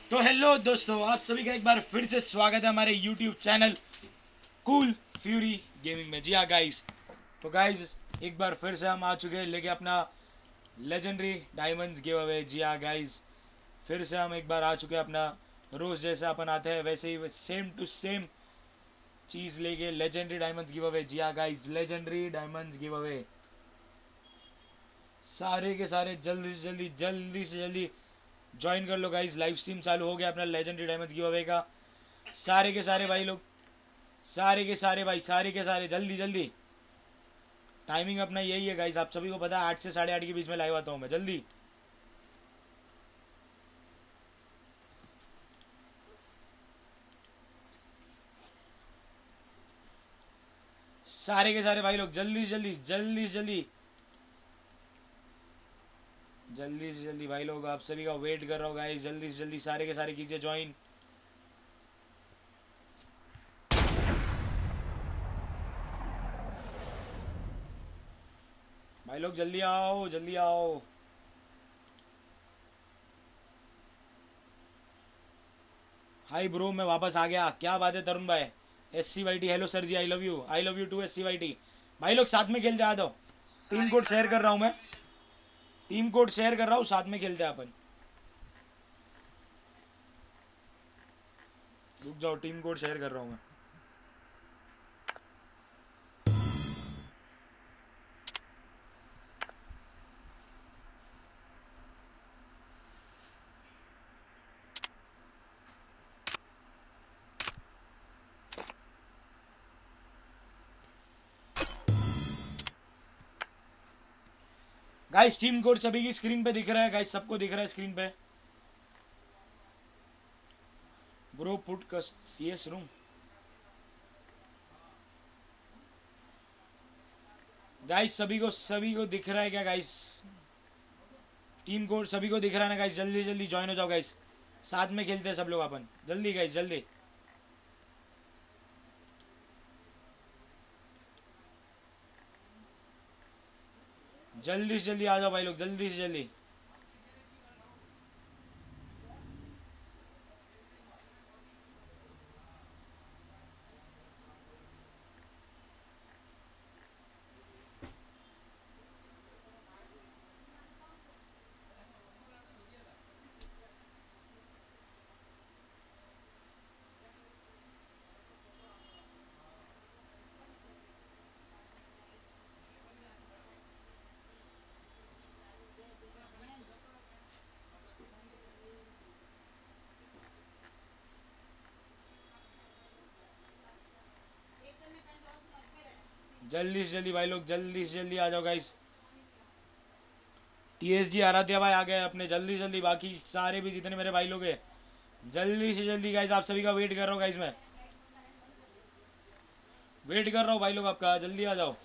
तो हेलो दोस्तों, आप सभी का एक बार फिर से स्वागत है हमारे YouTube channel cool fury gaming में। जी हाँ गाइस, तो गाइस एक बार फिर से हम आ चुके हैं लेके अपना लेजेंडरी डायमंड्स गिव अवे। जी हाँ गाइस, फिर से हम एक बार आ चुके हैं अपना रोज जैसे अपन आते हैं वैसे ही सेम टू सेम चीज लेके लेजेंडरी डायमंड्स गिव अवे। जी हाँ guys, legendary diamonds give away सारे के सारे जल्दी से जल्दी ज्वाइन कर लो गाइस। लाइव स्ट्रीम चालू हो गया अपना लेजेंडरी डायमंड्स गिव अवे का। सारे के सारे भाई लोग, सारे के सारे भाई, सारे के सारे जल्दी जल्दी। टाइमिंग अपना यही है गाइस, आप सभी को पता है 8 से 8:30 के बीच में लाइव आता हूँ मैं। जल्दी सारे के सारे भाई लोग जल्दी से जल्दी भाई लोग, आप सभी का वेट कर रहा हूँ गाइस। जल्दी से जल्दी सारे के सारे कीजिए ज्वाइन। भाई लोग जल्दी आओ, जल्दी आओ। हाय ब्रो, मैं वापस आ गया। क्या बात है तरुण भाई। SCYT, hello sir ji, I love you too SCYT। भाई लोग साथ में खेलते आ जाओ। टीम कोड शेयर कर रहा हूँ मैं, टीम कोड शेयर कर रहा हूँ, साथ में खेलते हैं अपन। रुक जाओ, टीम कोड शेयर कर रहा हूँ मैं। गाइस टीम कोड सभी की स्क्रीन पे दिख रहा है गाइस, सबको दिख रहा है स्क्रीन पे। Bro put CS room. Guys सभी को दिख रहा है क्या गाइस? टीम कोड सभी को दिख रहा है ना गाइस? जल्दी जल्दी ज्वाइन हो जाओ गाइस, साथ में खेलते हैं सब लोग अपन। जल्दी गाइस जल्दी, जल्दी से जल्दी आ जाओ भाई लोग, जल्दी से जल्दी। जल्दी से जल्दी भाई लोग, जल्दी से जल्दी आ जाओ गाइस। TSG आराध्या भाई आ गए अपने, जल्दी जल्दी। बाकी सारे भी जितने मेरे भाई लोग हैं, जल्दी से जल्दी गाइस। आप सभी का वेट कर रहा हूँ गाइस, मैं वेट कर रहा हूँ भाई लोग आपका, जल्दी आ जाओ।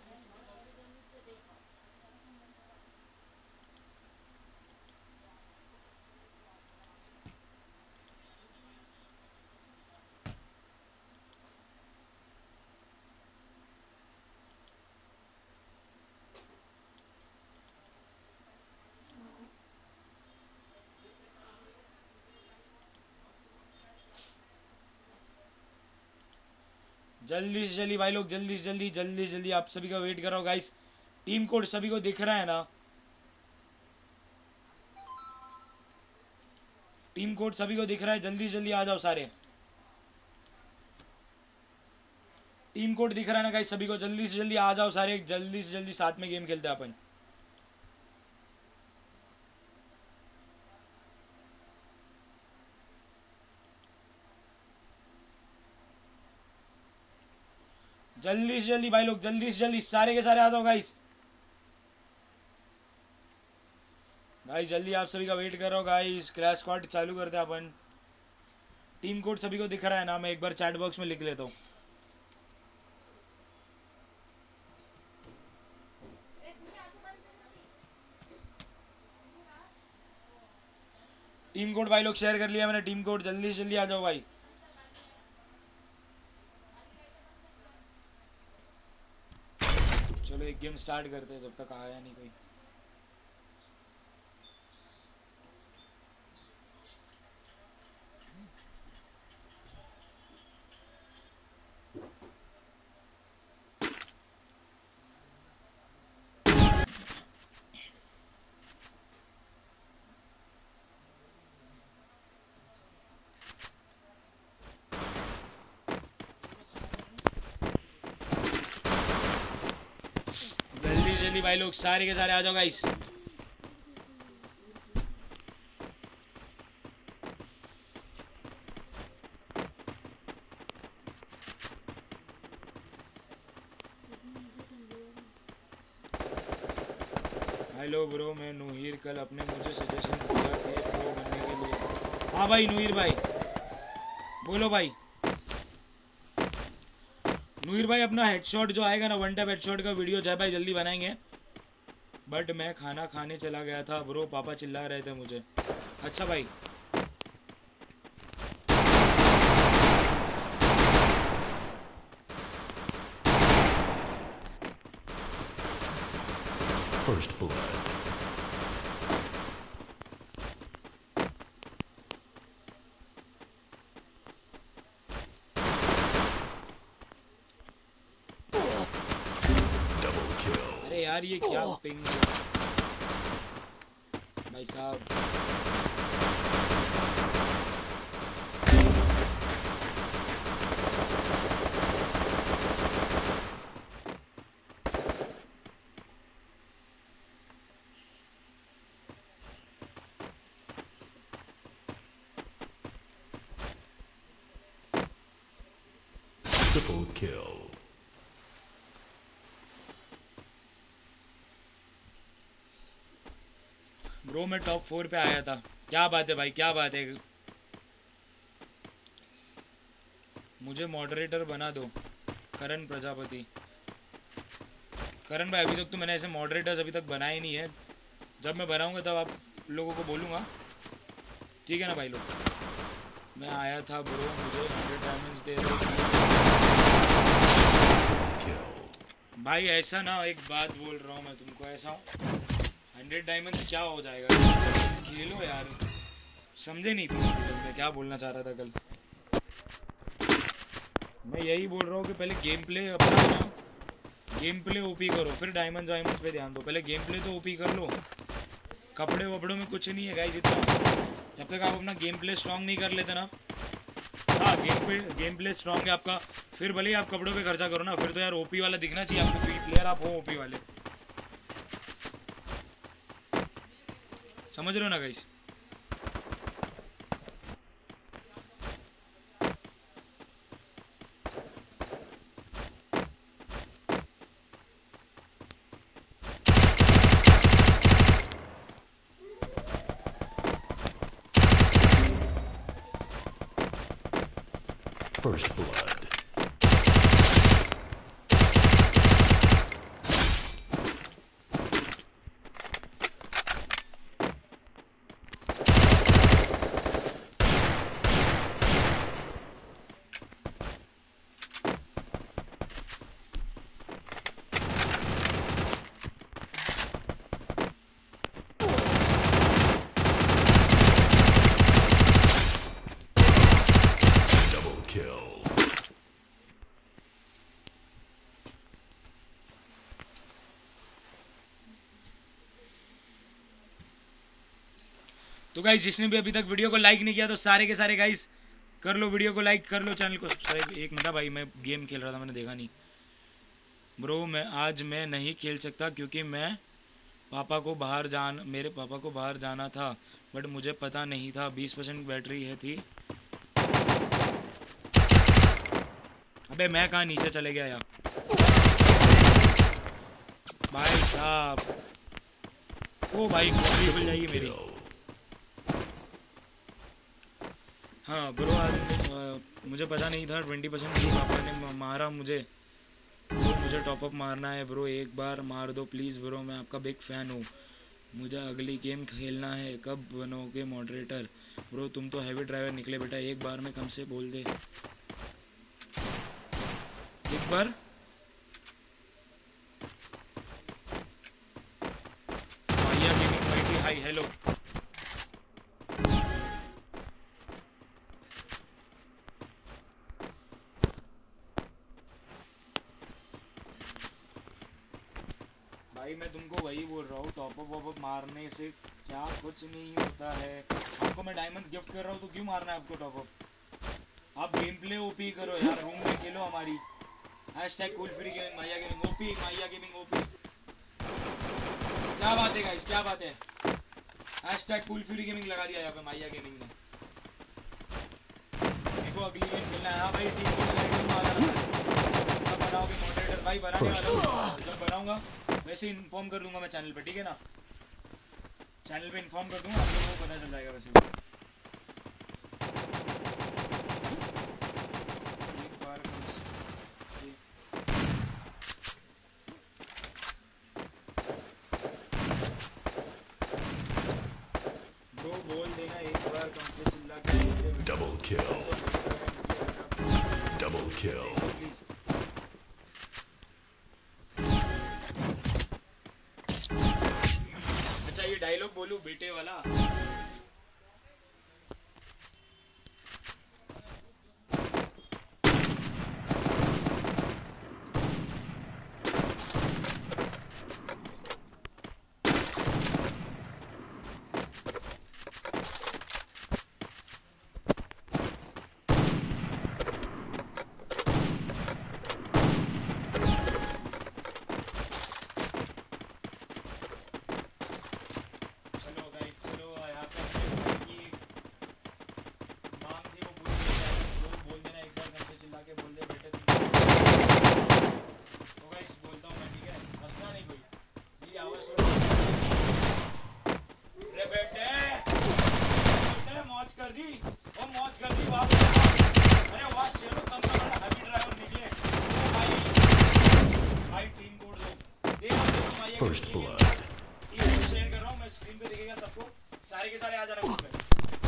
जल्दी से जल्दी भाई लोग, जल्दी से जल्दी आप सभी का वेट कर रहा हूँ गाइस। टीम कोड सभी को दिख रहा है ना? टीम कोड सभी को दिख रहा है, जल्दी से जल्दी आ जाओ सारे। टीम कोड दिख रहा है ना गाइस सभी को? जल्दी से जल्दी आ जाओ सारे, जल्दी से जल्दी साथ में गेम खेलते हैं अपन। जल्दी से जल्दी भाई लोग, जल्दी से जल्दी सारे के सारे आ जाओ गाइस। गाइस जल्दी, आप सभी का वेट कर रहा हूँ गाइस। क्रैश स्क्वाड चालू करते हैं अपन। टीम कोड सभी को दिख रहा है ना? मैं एक बार चैट बॉक्स में लिख लेता हूँ। टीम कोड भाई लोग शेयर कर लिया मैंने, टीम कोड जल्दी से जल्दी आ जाओ भाई। चलो एक गेम स्टार्ट करते हैं, जब तक आया नहीं कोई। जल्दी भाई लोग, सारे के सारे आ जाओ गाइस। हेलो ब्रो, मैं नुहीर, कल अपने मुझे सजेशन दिया कि प्रो बनने के लिए। हाँ भाई नुहीर भाई, बोलो भाई। नुहीर भाई अपना हेडशॉट जो आएगा ना, वन टैप हेडशॉट का वीडियो जय भाई जल्दी बनाएंगे। बट मैं खाना खाने चला गया था ब्रो, पापा चिल्ला रहे थे मुझे। अच्छा भाई, First blood. Double kill. अरे यार ये क्या पिंग भाई साहब। Triple kill. ब्रो मैं टॉप 4 पे आया था। क्या बात है भाई, क्या बात है। मुझे मॉडरेटर बना दो, करण प्रजापति। करण भाई अभी तक तो मैंने ऐसे मॉडरेटर्स अभी तक बनाए नहीं है, जब मैं बनाऊंगा तब आप लोगों को बोलूँगा, ठीक है ना भाई लोग। मैं आया था ब्रो, मुझे 100 डायमंड्स दे दो भाई। ऐसा ना, एक बात बोल रहा हूँ मैं तुमको, ऐसा 100 डायमंड्स क्या हो जाएगा, खेलो यार। समझे नहीं तुम अभी तक मैं क्या बोलना चाह रहा था कल। मैं यही बोल रहा हूँ कि पहले गेम प्ले अपना ना, गेम प्ले ओपी करो, फिर डायमंड्स वायमंड्स पे ध्यान दो। पहले गेम प्ले तो ओपी कर लो, कपड़े वपड़ों में कुछ नहीं है गाइस इतना। जब तक आप अपना गेम प्ले स्ट्रॉन्ग नहीं कर लेते ना, हाँ गेम प्ले स्ट्रॉन्ग है आपका, फिर भले ही आप कपड़ों पे खर्चा करो ना, फिर तो यार ओपी वाला दिखना चाहिए आपको, फ्री प्लेयर आप हो ओपी वाले। समझ रहे हो ना guys. First blood. Double kill. तो गाइस जिसने भी अभी तक वीडियो को लाइक नहीं किया तो सारे के सारे गाइस कर लो, वीडियो को लाइक कर लो, चैनल को सब्सक्राइब। एक मिनट भाई, मैं गेम खेल रहा था, मैंने देखा नहीं ब्रो। आज मैं नहीं खेल सकता क्योंकि मेरे पापा को बाहर जाना था, बट मुझे पता नहीं था 20% बैटरी है थी। अबे मैं कहाँ नीचे चले गया यार भाई साहब। ओ भाई कॉपी खुल जाएगी मेरी। हाँ ब्रो, आज मुझे पता नहीं था 20% मेरे पापा ने मारा मुझे। ब्रो मुझे टॉपअप मारना है ब्रो, एक बार मार दो प्लीज़ ब्रो, मैं आपका बिग फ़ैन हूँ। मुझे अगली गेम खेलना है, कब बनोगे मॉडरेटर ब्रो? तुम तो हैवी ड्राइवर निकले बेटा, एक बार में कम से बोल दे एक बार। Maya gaming YT hi hello. भाई मैं तुमको वही बोल रहा हूँ, टॉपअप वॉपअप मारने से क्या कुछ नहीं होता है। आपको मैं डायमंड्स गिफ्ट कर रहा हूँ तो क्यों मारना है आपको टॉपअप? आप गेम प्ले ओपी करो यार, रूम में खेलो हमारी। #Cool free gaming, Maya gaming OP, Maya gaming OP. क्या बात है गाइस, क्या बात है। हैशटैग कूल फ्यूरी गेमिंग लगा दिया यहाँ पे माइया गेमिंग ने। मेरे को अगली गेम खेलना है। हाँ भाई टीम को शेयर करूँगा, आ जाना कब बनाओगे मॉडरेटर भाई, बनाने वाला हूँ। जब बनाऊंगा वैसे ही इन्फॉर्म कर दूंगा मैं चैनल पे, ठीक है ना। चैनल पे इन्फॉर्म कर दूंगा, आप लोगों को पता चल जाएगा वैसे। एक बार ब्रो बोल देना एक बार कम से चिल्ला के। Double kill. Double kill. Please. अच्छा ये डायलॉग बोलूं बेटे वाला। First blood. शेयर कर रहा हूँ मैं, स्क्रीन पे दिखेगा सबको, सारे के सारे आ जाना ग्रुप में।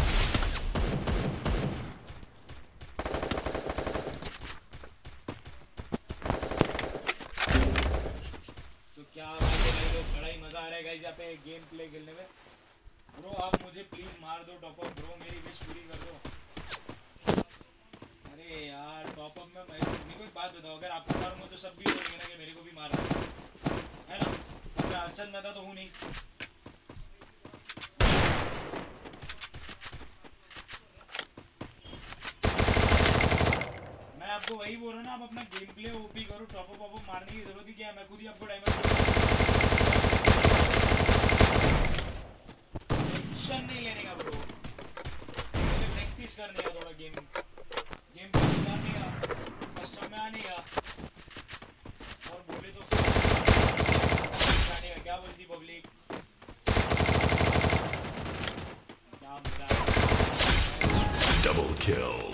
तो क्या बात है भाई लोग, बड़ा ही मजा आ रहा है गाइस यहाँ पे गेम प्ले खेलने में। ब्रो आप मुझे प्लीज मार दो टॉप अप ब्रो, मेरी विश पूरी कर दो। अरे यार टॉप अप में मेरे को एक बात बताओ, अगर आपको मारूंगा तो सब भी बोलेंगे ना कि मेरे को भी मारना है ना। मैं अर्चन में तो हूँ नहीं। मैं आपको वही बोल रहा हूँ ना, आप अपना गेम प्ले ओपी करो, टॉप अप मारने की जरूरत ही क्या है, मैं खुद ही आपको डायमंड। टेंशन नहीं लेने का ब्रो, पहले प्रैक्टिस करने का, थोड़ा गेम प्ले सुधारने का, कस्टम में आने का, और बोले तो जाने का। क्या बोलती पब्लिक, क्या मजा है। Double kill.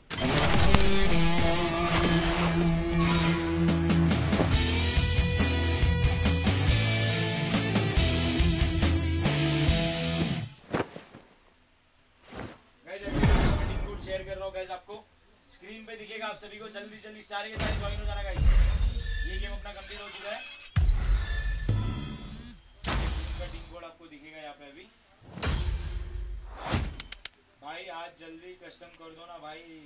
शेयर कर रहा हूँ गाइस, आपको स्क्रीन पे दिखेगा, आप सभी को जल्दी जल्दी सारे के सारे ज्वाइन हो जाना गाइस। ये गेम अपना कंप्लीट हो चुका है। इसका टीम कोड आपको दिखेगा यहाँ पे अभी। भाई आज जल्दी कस्टम कर दो ना भाई,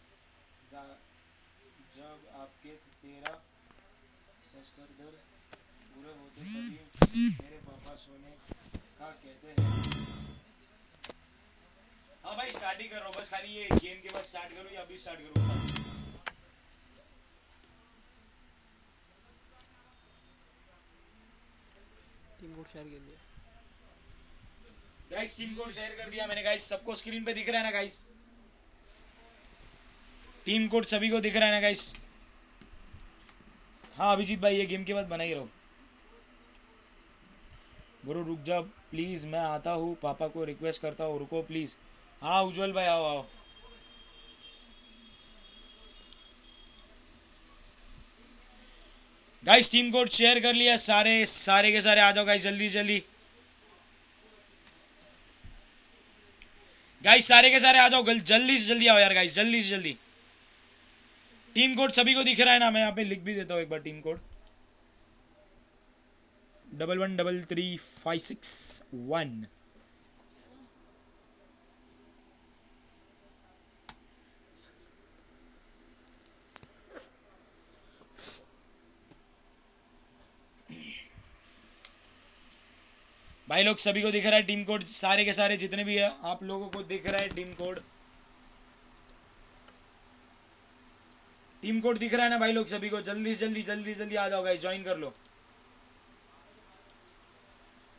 जब आपके 13 सब्सक्राइबर पूरे होते तभी मेरे पापा सोने का कहते हैं। हाँ भाई स्टार्ट ही कर रहा हूँ, बस खाली ये गेम के बाद स्टार्ट करूँ या अभी स्टार्ट करूँ। टीम कोड शेयर कर दिया गाइस, टीम कोड शेयर कर दिया मैंने गाइस, सबको स्क्रीन पे दिख रहा है ना गाइस, टीम कोड सभी को दिख रहा है ना गाइस। हाँ अभिजीत भाई ये गेम के बाद बना ही रहो। गुरु रुक जा प्लीज, मैं आता हूँ, पापा को रिक्वेस्ट करता हूँ, रुको प्लीज। हाँ उज्जवल भाई आओ आओ। गाइस टीम कोड शेयर कर लिया, सारे के सारे आ जाओ गाइस, जल्दी जल्दी गाइस, सारे के सारे आ जाओ, जल्दी से जल्दी आओ यार गाइस, जल्दी से जल्दी। टीम कोड सभी को दिख रहा है ना, मैं यहाँ पे लिख भी देता हूँ एक बार टीम कोड, 113356 भाई लोग सभी को दिख रहा है टीम कोड, सारे के सारे जितने भी है आप लोगों को दिख रहा है टीम कोड। टीम कोड दिख रहा है ना भाई लोग सभी को, जल्दी जल्दी जल्दी जल्दी आ जाओ गाइस, ज्वाइन कर लो।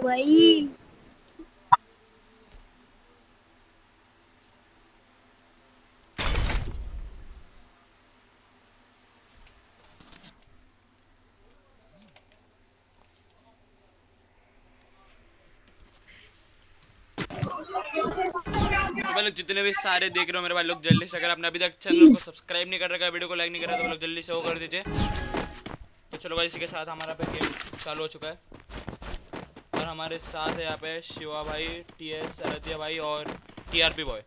भाई। तो भाई लोग जितने भी सारे देख रहे हो मेरे भाई लोग, जल्दी से, अगर आपने अभी तक चैनल को सब्सक्राइब नहीं कर रखा है, वीडियो को लाइक नहीं करा, तो लोग जल्दी से वो कर दीजिए। तो चलो भाई, इसी के साथ हमारा पे गेम चालू हो चुका है और हमारे साथ है यहाँ पे शिवा भाई, टीएस, आराध्या भाई और टीआरपी बॉय।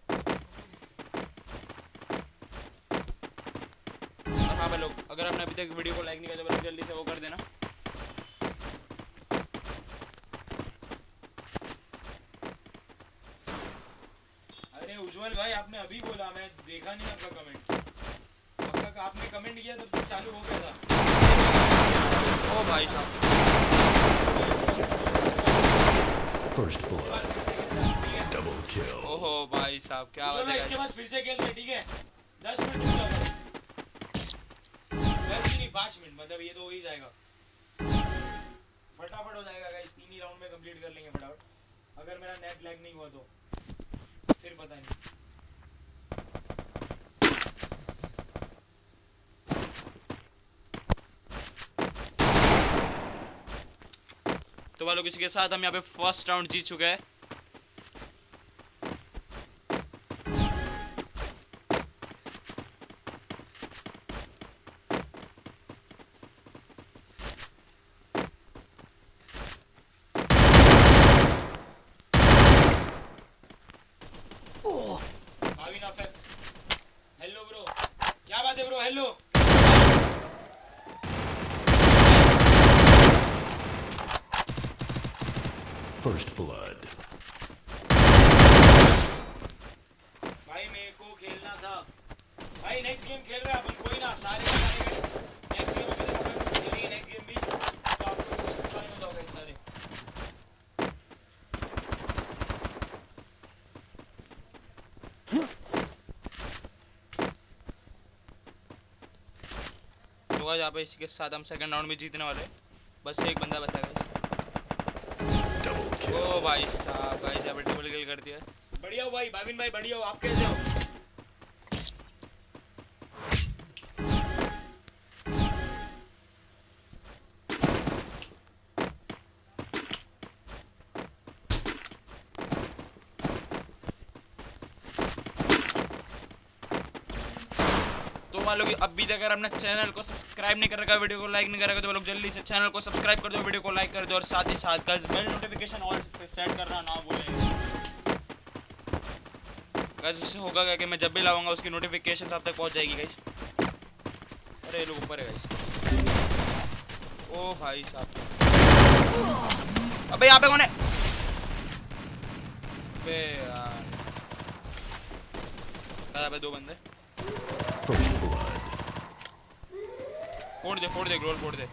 और हाँ भाई लोग, अगर आपने अभी तक वीडियो को लाइक नहीं किया तो जल्दी से वो कर देना। अरे उज्जवल भाई, आपने अभी बोला, मैं देखा नहीं आपका कमेंट। पक्का आपने कमेंट किया तब तक चालू हो गया था। ओ भाई साहब, First blood. Double kill. ओहो भाई साहब, क्या उज्जवल बात भाई, है इसके guys। बाद फिर से खेलते हैं, ठीक है? 10 मिनट रुक जाओ। 10 नहीं, 5 मिनट, मतलब ये तो हो ही जाएगा, फटाफट हो जाएगा गाइस। 3 ही राउंड में कंप्लीट कर लेंगे फटाफट, अगर मेरा नेट लैग नहीं हुआ तो फिर पता नहीं। तो भाई लोग, इसी के साथ हम यहाँ पे फर्स्ट राउंड जीत चुके हैं। भाविन अफेफ, हेलो ब्रो, क्या बात है ब्रो? हेलो। First blood. भाई मेरे को खेलना था भाई, नेक्स्ट गेम खेल रहे हैं अपन, कोई ना, सारे नेक्स्ट गेम अपन खेलेंगे, नेक्स्ट गेम भी तो आपको फाइन हो जाओगे सारे। तो आज यहाँ पे इसी के साथ हम सेकंड राउंड में जीतने वाले हैं। बस एक बंदा बचा है। Double kill. ओ भाई साहब, गाइस यहाँ पे डबल किल कर दिया। बढ़िया हो भाई, भाविन भाई बढ़िया हो, आप कैसे हो? तो वालों की अभी तक अगर आपने चैनल को सब्सक्राइब नहीं कर रखा, वीडियो को लाइक नहीं कर रखा, तो वो लोग जल्दी से चैनल को सब्सक्राइब कर दो, वीडियो को लाइक कर दो और साथ ही साथ गाइस बेल नोटिफिकेशन ऑल पे सेट करना ना भूलें। गाइस उससे होगा क्या कि मैं जब भी लाऊंगा उसकी नोटिफिकेशन आप तक पहुंच जाएगी गाइस। अरे ये लोग ऊपर है गाइस। ओ भाई साहब, अबे यहाँ पे कौन है? अबे यार, यहाँ पे दो बंदे। First blood. फोड़ दे ग्रोल, फोड़ दे।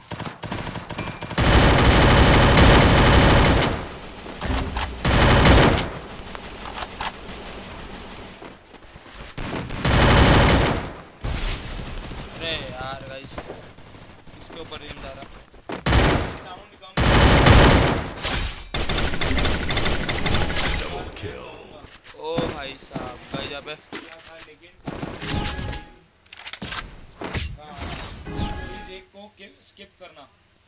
अरे यार गाइस, इसके ऊपर नहीं जा रहा। साउंड कम। Double kill. ओ भाई साहब, गाइस यहाँ पे किया था लेकिन प्लीज एक को स्किप करना,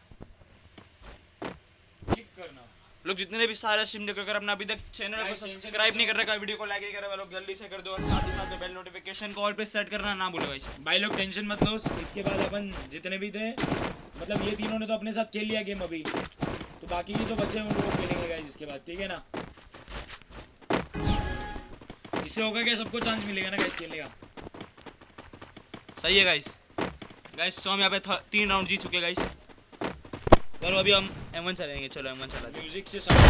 स्किप करना। लोग जितने भी सारे स्ट्रीम देखो, अगर आपने अभी तक चैनल को सब्सक्राइब नहीं कर रखा, वीडियो को लाइक नहीं कर रखा, लोग जल्दी से कर दो और साथ ही साथ बेल नोटिफिकेशन को ऑल पे सेट करना ना भूलो गाइस। भाई लोग टेंशन मत लो, इसके बाद अपन जितने भी थे, मतलब ये तीनों ने तो अपने साथ खेल लिया गेम अभी, तो बाकी भी तो बच्चे उन लोग खेलेंगे गाइस इसके बाद, ठीक है ना? इससे होगा क्या, सबको चांस मिलेगा ना गाइस खेलने का। सही है गाइस। गाइस तो हम यहाँ पे 3 राउंड जीत चुके गाइस। चलो अभी हम M1 चलेंगे, चलो M1 चलाते हैं। म्यूजिक से साउंड।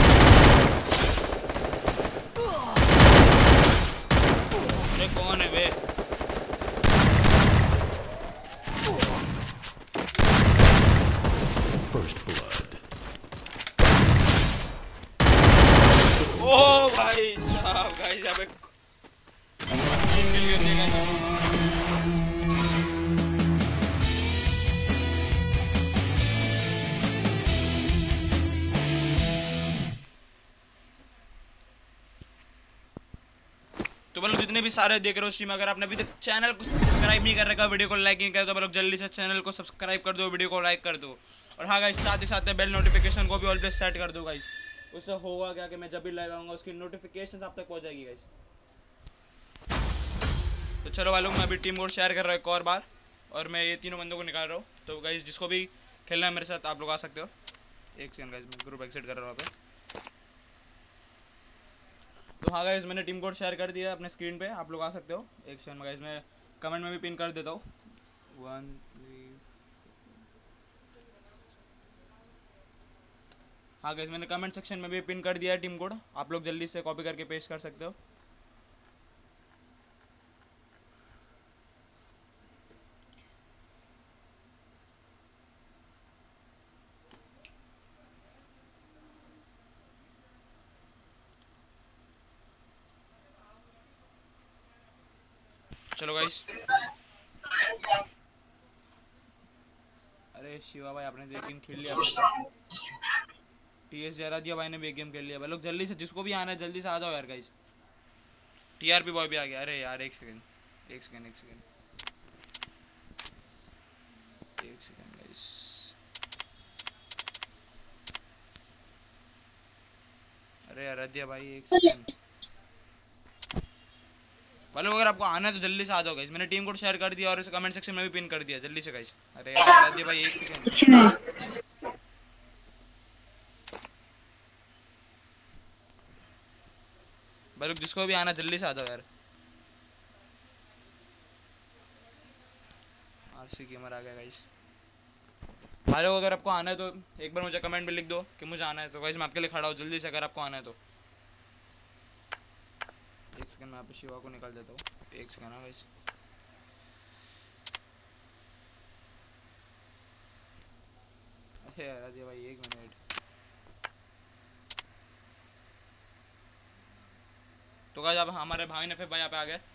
अरे कौन है बे? First blood. ओ भाई साहब, गाइस यहाँ पे किल करने का। लोग जितने भी सारे देख रहे हो स्ट्रीम, अगर आपने अभी तक चैनल को सब्सक्राइब नहीं कर रखा, वीडियो को लाइक नहीं कर, तो आप लोग जल्दी से चैनल को सब्सक्राइब कर दो, वीडियो को लाइक कर दो। और हाँ गाइस, साथ ही साथ में बेल नोटिफिकेशन को भी ऑल पे सेट कर दो गाइस। उससे होगा क्या कि मैं जब भी लाइव आऊंगा उसकी नोटिफिकेशन आप तक पहुंच जाएगी गाइस। तो चलो भाई लोग, मैं अभी टीम कोड शेयर कर रहा हूँ एक और बार, और मैं ये तीनों बंदों को निकाल रहा हूँ। तो गाइस जिसको भी खेलना है मेरे साथ, आप लोग आ सकते हो। एक सेकंड गाइस, मैं ग्रुप एग्जिट कर रहा हूँ पे। तो हाँ गाइस, मैंने टीम कोड शेयर कर दिया है अपने स्क्रीन पे, आप लोग आ सकते हो। एक सेकंड गाइस, मैं कमेंट में भी पिन कर देता हूँ। 1 3। हाँ गाइस, मैंने कमेंट सेक्शन में भी पिन कर दिया है टीम कोड, आप लोग जल्दी से कॉपी करके पेस्ट कर सकते हो। चलो गाइस। अरे शिवा भाई, आपने तो एक गेम खेल लिया अपने साथ। टीएस जरा दिया भाई ने भी एक गेम खेल लिया भाई लोग। जल्दी से जिसको भी आना है जल्दी से आ जाओ यार गाइस। टीआरपी बॉय भी आ गया। अरे यार एक सेकंड एक सेकंड एक सेकंड एक सेकंड गाइस। अरे यार दिया भाई, एक सेकंड भाई लोग। अगर आपको आना है तो जल्दी से आ जाओ गाइस। मैंने टीम कोड शेयर कर दिया और इसे कमेंट सेक्शन में भी पिन कर दिया, जल्दी से गाइस। अरे यार दिया भाई, एक सेकंड। भाई लोग जिसको भी आना जल्दी से आ जाओ यार। आरसी गेमर आ गया गाइस। भाई लोग अगर आपको आना है तो एक बार मुझे कमेंट में लिख दो कि मुझे आना है, तो गाइस मैं आपके लिए खड़ा हूँ जल्दी से, अगर आपको आना है तो। एक सेकंड, मैं यहाँ पे शिवा को निकाल देता हूँ। एक सेकंड ना गाइस। अरे यार दिया भाई, एक मिनट। तो गाइस अब हमारे भाई नफे भाई यहाँ पे आ गए।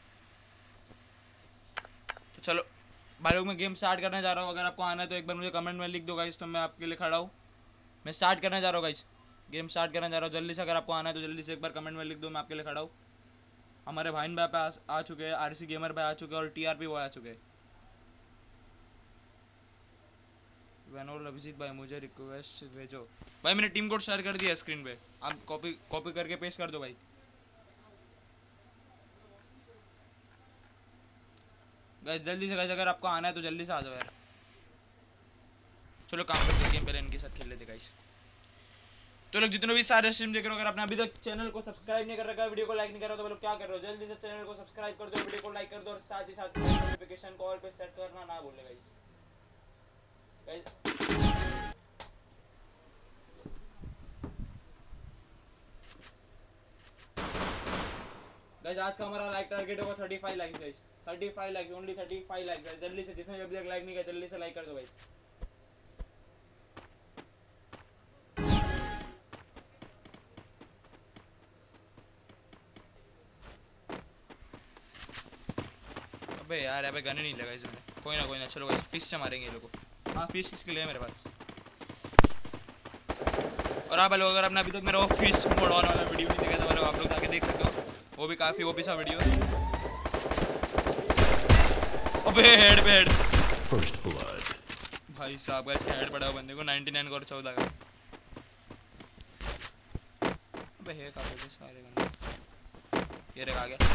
तो चलो भाई लोग, मैं गेम स्टार्ट करने जा रहा हूँ। अगर आपको आना है तो एक बार मुझे कमेंट में लिख दो गाइस, तो मैं आपके लिए खड़ा हूँ। मैं स्टार्ट करने जा रहा हूँ गाइस, गेम स्टार्ट करने जा रहा हूँ। जल्दी से अगर आपको आना है तो जल्दी से एक बार कमेंट में लिख दो, मैं आपके लिए खड़ा हूँ। हमारे भाई भाई पे आ चुके हैं, आरसी गेमर पे आ चुके हैं और टीआरपी वो आ चुके हैं। वैनोल अभिजीत भाई, मुझे रिक्वेस्ट भेजो भाई। मैंने टीम कोड शेयर कर दिया स्क्रीन पे, आप कॉपी कॉपी करके पेस्ट कर दो भाई। गाइस जल्दी से गाइस, अगर आपको आना है तो जल्दी से आ जाओ यार। चलो काम करते हैं, गेम पहले इनके साथ खेल लेते गाइस। तो लोग जितने भी सारे स्ट्रीम देख रहे हो, अगर आपने अभी तक चैनल को सब्सक्राइब नहीं कर रखा, वीडियो को लाइक नहीं कर रहा, तो लोग क्या कर रहे हो, जल्दी से चैनल को सब्सक्राइब कर दो, वीडियो को लाइक कर दो, और साथ ही साथ नोटिफिकेशन को ऑल पे सेट करना ना भूले गाइस। गाइस आज का हमारा लाइक टारगेट होगा 35 likes guys. 35 likes, only 35 likes guys. जल्दी से, जितने भी अभी तक लाइक नहीं किया जल्दी से लाइक कर दो गाइस। अबे यार अबे गन नहीं लगा इसमें। कोई ना चलो गाइस, फिश से मारेंगे ये लोगों को। हाँ फिश किसके लिए है मेरे पास। और आप लोग अगर आपने अभी तक मेरा वो फिश मोड ऑन वाला वीडियो नहीं देखा था, आप लोग जाके देख सकते हो, वो भी काफी ओपी सा वीडियो है। अबे हेड पे हेड। First blood. भाई साहब का इसका हेड पड़ा हुआ बंदे को 99 को और 14 का। अबे है कहां पे सारे बंदे। ये रखा गया।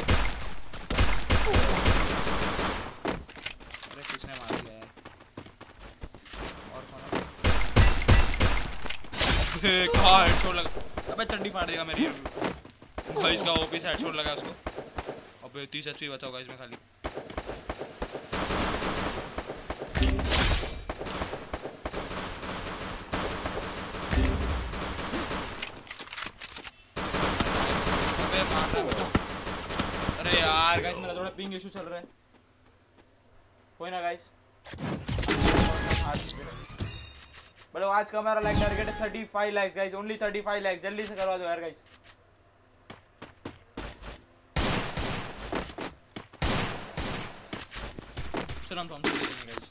अरे किसने मार दिया यार। और कौन है। कहां हेडशॉट लगा। अबे चड्डी फाड़ देगा मेरी। भाई इसका ओपी से हेडशॉट लगा उसको। अबे 30 एचपी बचा होगा इसमें खाली। अरे यार गाइस, मेरा थोड़ा पिंग इशू चल रहा है। कोई ना गाइस, बोलो आज का हमारा लाइक टारगेट है 35 लाइक्स गाइस, ओनली 35 लाइक्स। जल्दी से करवा दो यार गाइस। चलो हम गाइस।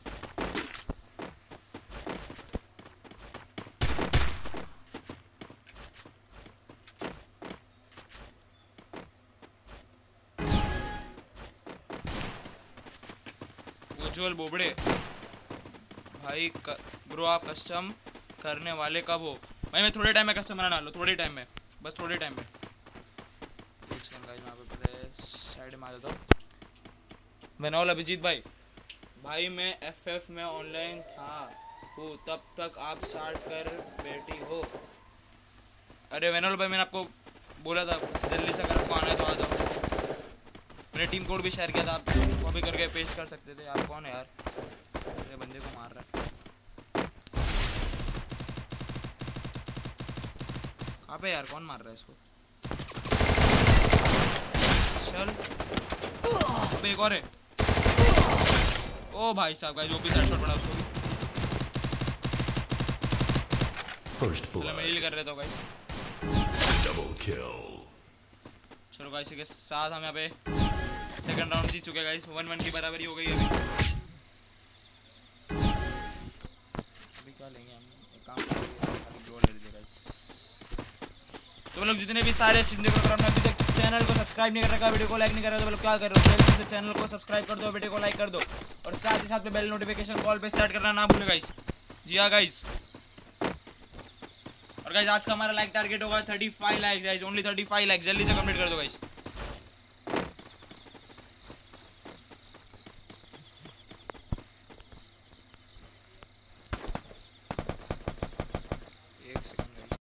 उज्जवल बोबड़े भाई ब्रो आप कस्टम करने वाले कब हो? भाई मैं थोड़े टाइम में कस्टम बनाने वाला हूँ, थोड़े टाइम में, बस थोड़े टाइम में। एक सेकंड गाइस, यहाँ पे पहले साइड में आ जाता हूँ। वेनोल अभिजीत भाई, भाई मैं FF में ऑनलाइन था हूँ, तब तक आप स्टार्ट कर बैठी हो। अरे वेनोल भाई, मैंने आपको बोला था जल्दी से अगर आपको आना है तो आ जाओ। मैंने टीम कोड भी शेयर किया था, आप कॉपी करके पेस्ट कर सकते थे। आप कौन है यार? ये बंदे को मार रहा है। कहाँ पे यार? कौन मार रहा है इसको? चल अबे एक और है। ओ भाई साहब गाइस, ओपी साइड शॉट पड़ा उसको भी। First चलो मैं blood. हील कर रहा था गाइस। Double kill. चलो गाइस, इसके साथ हम यहाँ पे सेकंड राउंड जीत चुके हैं गाइस। 1-1 की बराबरी हो गई है अभी क्या लेंगे हम? एक काम करेंगे, गोल ले लीजिए गाइस। तो लोग जितने भी सारे सिंधु को अपना अभी तक चैनल को सब्सक्राइब नहीं कर रखा, वीडियो को लाइक नहीं कर रहा, तो लोग क्या कर रहे हो? जल्दी से चैनल को सब्सक्राइब कर दो, वीडियो को लाइक कर दो और साथ ही साथ में बेल नोटिफिकेशन कॉल पे सेट करना ना भूले गाइस। जी हाँ गाइस। और गाइस आज का हमारा लाइक टारगेट होगा 35 लाइक्स गाइस, ओनली 35 लाइक्स। जल्दी से कंप्लीट कर दो गाइस। एक सेकंड गाइस।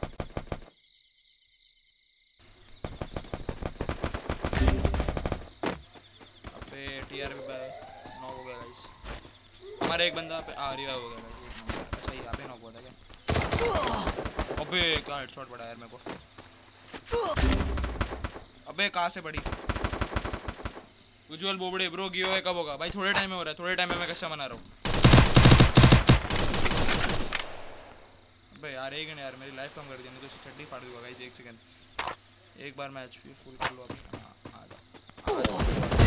अबे टीआरपी पे 9 हो गया गाइस। हमारा एक बंदा पे रिवाइव हो गया गाइस। अच्छा यहाँ पे नॉक हुआ था क्या? अबे क्या हेडशॉट पड़ा यार मेरे को। अबे कहाँ से पड़ी? उज्जवल बोबड़े ब्रो गिव कब होगा? भाई थोड़े टाइम में हो रहा है, थोड़े टाइम में मैं कैसे मना रहा हूँ। अबे यार एक यार मेरी लाइफ कम कर दी, नहीं तो छड्डी फाड़ दूंगा गाइस। एक सेकंड, एक बार मैं HP फुल कर लूँ अभी। हाँ आ जाओ।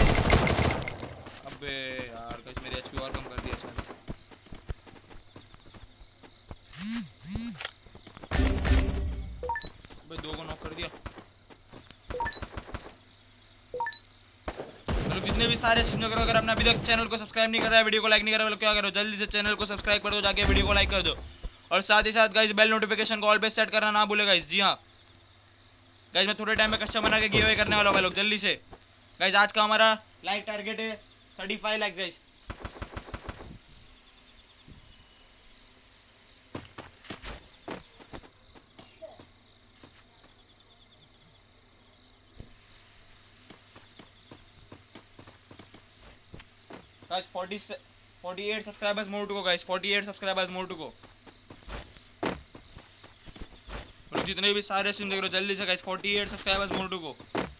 अबे यार गाइस मेरी HP और कम कर दिया इसने। अबे 2 को नॉक कर दिया। मतलब जितने भी सारे चीजों करो, अगर आपने अभी तक चैनल को सब्सक्राइब नहीं कर रहा है, वीडियो को लाइक नहीं कर रहा है, मतलब क्या करो? जल्दी से चैनल को सब्सक्राइब कर दो, जाके वीडियो को लाइक कर दो और साथ ही साथ गाइस बेल नोटिफिकेशन कॉल पे सेट करना ना भूले गाइस। जी हाँ गाइस, मैं थोड़े टाइम में कस्टमर बना के गिव अवे करने वाला हूं भाई लोग, जल्दी से। गाइस आज का हमारा लाइक टारगेट है 35 likes guys. Guys 48 subscribers more to go guys, 48 subscribers more to go. लोग जितने भी सारे स्ट्रीम देख रहे हो जल्दी से guys, 48 subscribers more to go.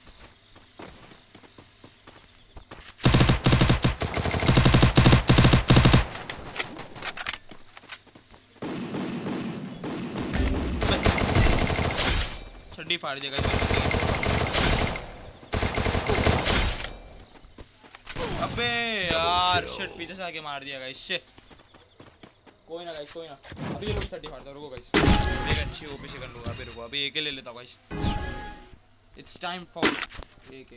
छड्डी फाड़ दिया गाइस। अबे यार शिट, पीछे से आके मार दिया गाइस। शिट, कोई ना गाइस, कोई ना। अभी ये लोग छड्डी फाड़ता, रुको गाइस। एक अच्छी ओपी से कर लूंगा। अभी रुको, अभी एक ले लेता हूं गाइस। इट्स टाइम फॉर एक।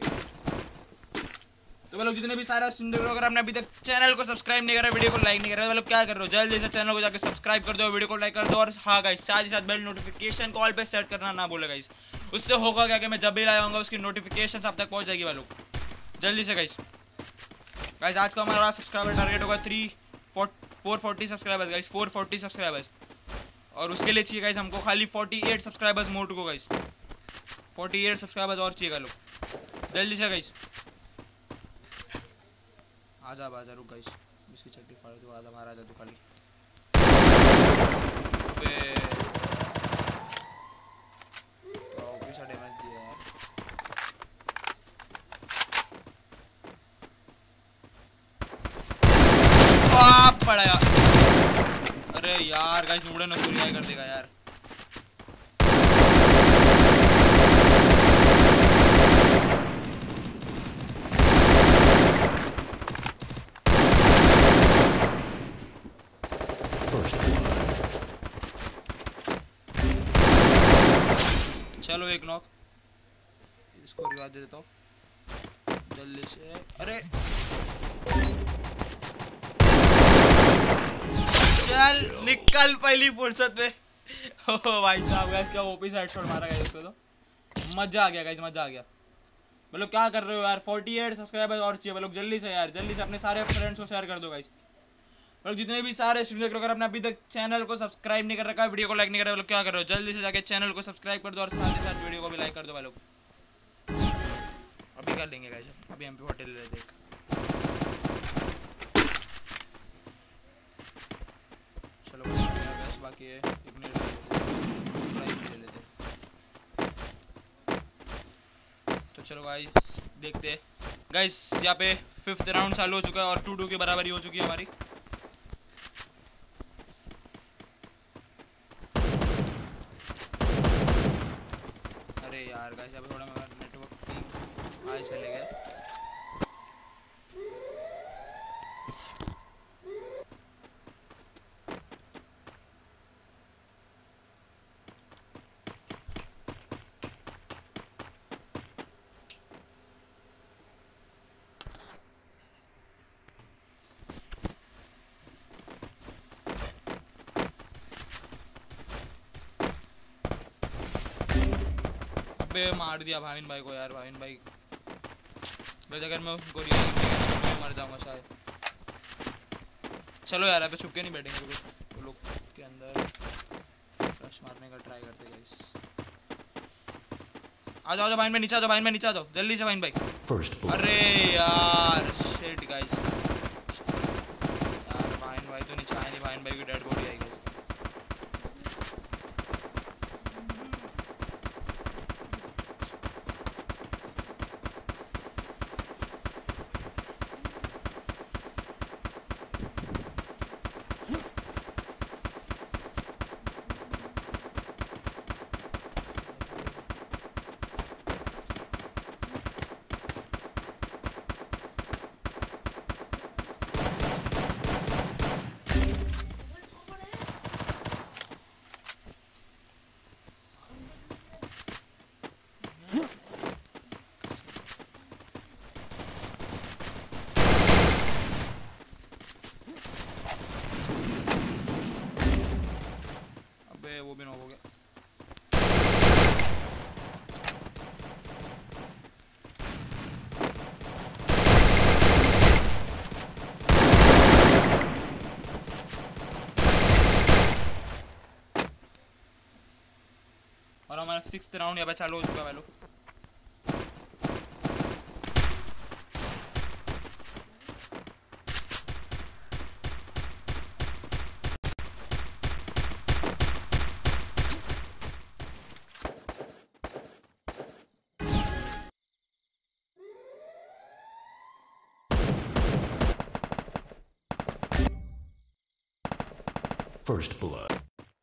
तो वो लोग जितने भी सारे सुन रहे हो, अगर आपने अभी तक चैनल को सब्सक्राइब नहीं करा, वीडियो को लाइक नहीं करा, तो लोग क्या कर रहे हो? जल्दी से चैनल को जाकर सब्सक्राइब कर दो, वीडियो को लाइक कर दो और हाँ गाइस साथ ही साथ बेल नोटिफिकेशन कॉल पे सेट करना ना भूले गाइस। उससे होगा क्या कि मैं जब भी लाया हूँ उसकी नोटिफिकेशन आप तक पहुंच जाएगी वालों। जल्दी से गाइस। गाइस आज का हमारा सब्सक्राइबर टारगेट होगा 440 सब्सक्राइबर्स गाइस, 440 सब्सक्राइबर्स। और उसके लिए चाहिए गाइस हमको खाली 48 subscribers more to go guys. 48 subscribers और चाहिएगा लोग, जल्दी से गाइस। आजा आजा, रुक गाइस, इसकी छड्डी फाड़ दो। आजा बाहर, आजा तू खाली। अबे तो पीछे डैमेज दिया यार। बाप पड़ा यार। अरे यार गाइस, मुड़े ना सूर्य कर देगा यार। चलो एक नॉक, इसको रिवाइव दे देता हूँ जल्दी से। अरे चल निकल पहली फुर्सत में। ओ भाई साहब गाइस क्या ओपी से हेडशॉट मारा गाइस उसको तो। मजा आ गया गाइस, मजा आ गया। मतलब क्या कर रहे हो यार, 48 सब्सक्राइबर्स और चाहिए लोग, जल्दी से यार, जल्दी से अपने सारे फ्रेंड्स को शेयर कर दो गाइस। लोग जितने भी सारे स्ट्रीम देख रहे हो, अगर आपने अभी तक चैनल को सब्सक्राइब नहीं कर रखा है, वीडियो को लाइक नहीं कर रहे हो, लोग क्या कर रहे हो, जल्दी से जाके चैनल को सब्सक्राइब कर दो और साथ ही साथ वीडियो को भी लाइक कर दो भाई लोग। अभी कर लेंगे गाइस, अभी MP40 ले लेते हैं। चलो बस बाकी है इग्निट ले लेते। तो चलो गाइस देखते हैं। गाइस यहाँ पे 5th राउंड चालू हो चुका है और 2-2 की बराबरी हो चुकी है हमारी। अरे यार गाइस यहाँ पे थोड़ा मेरा नेटवर्क की हाई चले गए। अबे मार दिया भाविन भाई को यार, भाविन भाई वैसे अगर मैं उनको मैं मर जाऊंगा शायद। चलो यार अबे छुप के नहीं बैठेंगे वो लोग के अंदर रश मारने का ट्राई करते गाइस। आ जाओ भाई में नीचे आ जाओ, भाई में नीचे आ जाओ जल्दी से भाई भाई। अरे यार शिट गाइस, यार भाई तो नीचे आए नहीं, भाई की डेड बॉडी आई गाइस। वो भी नॉक हो गया। और हमारा 6th राउंड यहाँ पे चालू हो चुका है भाई लोग। First blood.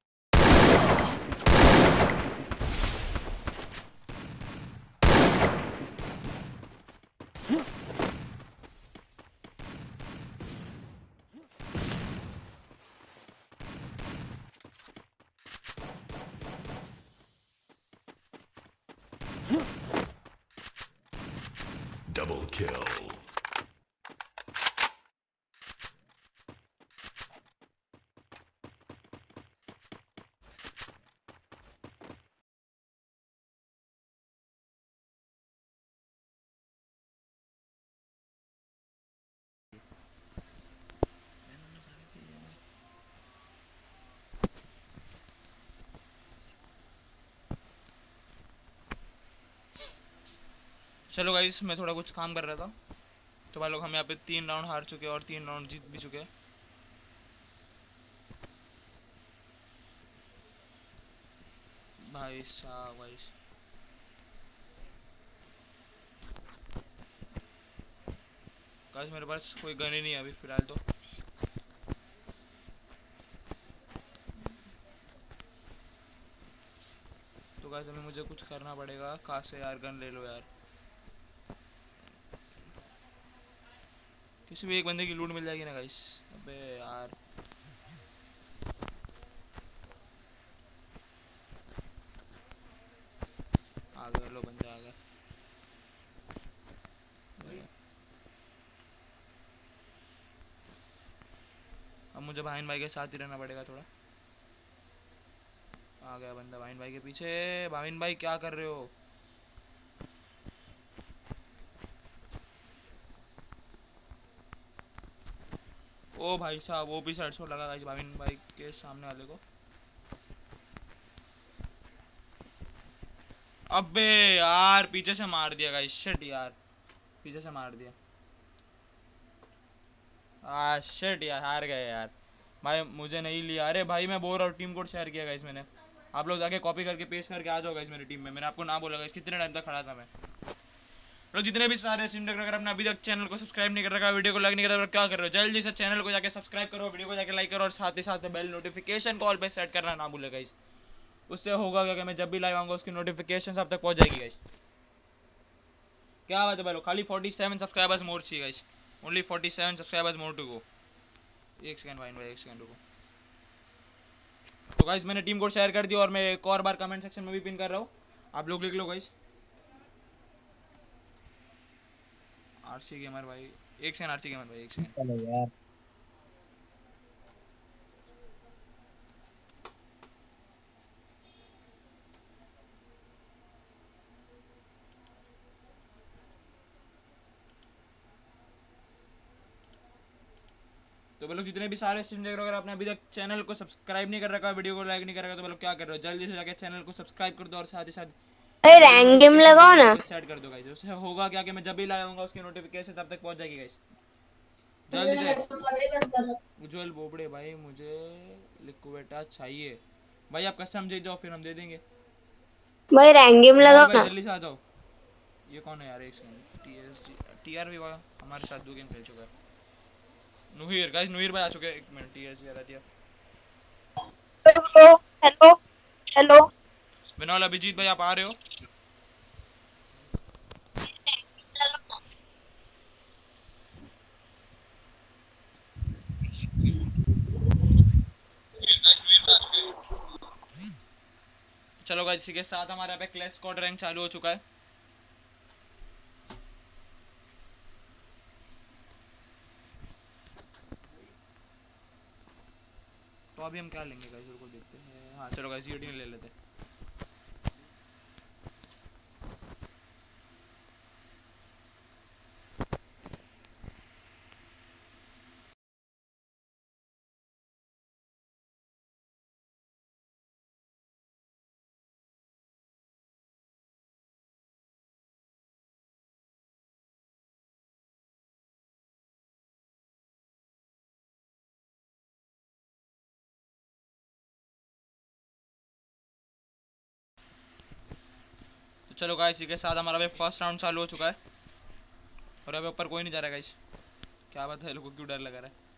Double kill. चलो गाइस मैं थोड़ा कुछ काम कर रहा था, तो भाई लोग हम यहाँ पे 3 राउंड हार चुके हैं और 3 राउंड जीत भी चुके हैं। भाई साहब गाइस गाइस मेरे पास कोई गन ही नहीं है अभी फिलहाल तो गाइस अभी मुझे कुछ करना पड़ेगा। कहाँ से यार गन ले लो यार, किसी भी एक बंदे की लूट मिल जाएगी ना गाइस। अबे यार आ गए, लो बंदे आ गए। अब मुझे भाविन भाई के साथ ही रहना पड़ेगा थोड़ा। आ गया बंदा भाविन भाई के पीछे। भाविन भाई क्या कर रहे हो? ओ भाई साहब वो भी हेडशॉट लगा गाइस भाविन भाई के सामने वाले को। अबे यार पीछे से मार दिया गाइस, शिट यार, पीछे से मार दिया। शिट यार, हार गए यार भाई, मुझे नहीं लिया। अरे भाई मैं बोल रहा हूँ, टीम कोड शेयर किया गाइस मैंने। आप लोग जाके कॉपी करके पेस्ट करके आ जाओ गाइस मेरी टीम में। मैंने आपको ना बोला गाइस, कितने टाइम तक खड़ा था मैं। लोग जितने भी सारे सिम अगर आपने अभी तक चैनल को सब्सक्राइब नहीं कर रखा, वीडियो को लाइक नहीं कर रखा, क्या कर रहे हो? जल्दी से चैनल को जाके सब्सक्राइब करो, वीडियो को जाके लाइक करो और साथ ही साथ में बेल नोटिफिकेशन कॉल पे सेट करना ना भूले गाइस। उससे होगा क्या कि मैं जब भी लाइव आऊंगा उसकी नोटिफिकेशन आप तक पहुंच जाएगी गाइस। क्या बात है भाई लोग, खाली 47 सब्सक्राइबर्स मोर चाहिए guys, only 47 subscribers more to go. एक सेकंड भाई, एक सेकंड रुको। तो गाइस मैंने टीम कोड शेयर कर दिया और मैं एक और बार कमेंट सेक्शन में भी पिन कर रहा हूँ, आप लोग लिख लो गाइस। आरसी गेमर भाई, एक सेकंड, आरसी गेमर भाई एक सेकंड। चलो यार। तो बोलो जितने भी सारे स्ट्रीम देख रहे हो, अगर आपने अभी तक चैनल को सब्सक्राइब नहीं कर रखा, वीडियो को लाइक नहीं कर रखा, तो बोलो क्या कर रहे हो? जल्दी से जाके चैनल को सब्सक्राइब कर दो और साथ ही साथ अरे रैंक गेम लगाओ ना। सेट कर दो गाइस। उससे होगा क्या कि मैं जब भी लाया हूंगा उसकी नोटिफिकेशन तब तक पहुंच जाएगी गाइस। जल्दी से। उज्जवल बोबड़े भाई मुझे लिक्विडेटा चाहिए भाई, आप कस्टम दे जाओ फिर हम दे देंगे भाई रैंक गेम लगाओ भाई, ना। जल्दी से आ जाओ। ये कौन है यार? एक सेकंड, टीआर भी हमारे साथ 2 गेम खेल चुका है। नुहीर गाइस, नुहीर भाई आ चुके हैं। एक मिनट, टीएसजी आ रहा है। Hello hello hello. विनोल अभिजीत भाई आप आ रहे हो? चलो गाइस इसी के साथ हमारे यहाँ पे क्लैश स्क्वाड रैंक चालू हो चुका है। तो अभी हम क्या लेंगे गाइस, रुको देखते हैं। हाँ चलो गाइस यूटी ले लेते हैं। तो चलो गाइस इसी के साथ हमारा भी फर्स्ट राउंड चालू हो चुका है और अभी ऊपर कोई नहीं जा रहा गाइस। क्या बात है, लोगों को क्यों डर लगा रहा है?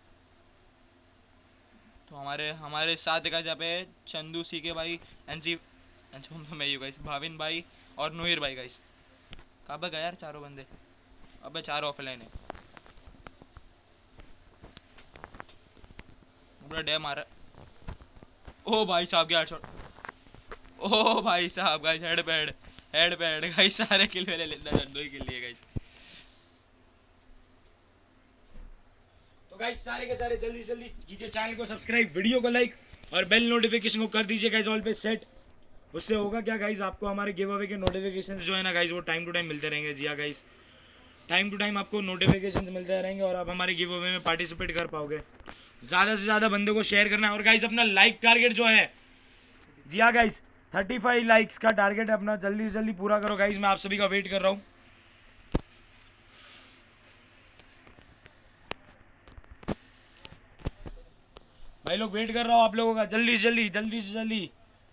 तो हमारे हमारे साथ गाइस यहाँ पे चंदू सी के भाई, एनसी तो मैं ही हूँ गाइस, भाविन भाई और नुहीर भाई गाइस। कहाँ पे गए यार चारों बंदे? अबे चारों ऑफलाइन है। पूरा डैम आ रहा। ओ भाई साहब क्या शॉट! ओ भाई साहब गाइस, हेड पे हेड, हेड पे हेड गाइस, सारे किल मेरे लेना, 2 ही किल लिए गाइस। तो गाइस सारे के सारे जल्दी जल्दी कीजिए चैनल को सब्सक्राइब, वीडियो को लाइक और बेल नोटिफिकेशन को कर दीजिए गाइस ऑल पे सेट। उससे होगा क्या गाइस, आपको हमारे गिव अवे के नोटिफिकेशन जो है ना गाइस वो टाइम टू टाइम मिलते रहेंगे। जी हाँ गाइस, टाइम टू टाइम आपको नोटिफिकेशन मिलते रहेंगे और आप हमारे गिव अवे में पार्टिसिपेट कर पाओगे। ज़्यादा से ज़्यादा बंदों को शेयर करना है। और गाइस अपना लाइक टारगेट जो है, जी हाँ गाइस 35 लाइक्स का टारगेट है अपना, जल्दी से जल्दी पूरा करो गाइस, मैं आप सभी का वेट कर रहा हूँ। भाई लोग वेट कर रहा हूँ आप लोगों का, जल्दी से जल्दी, जल्दी से जल्दी।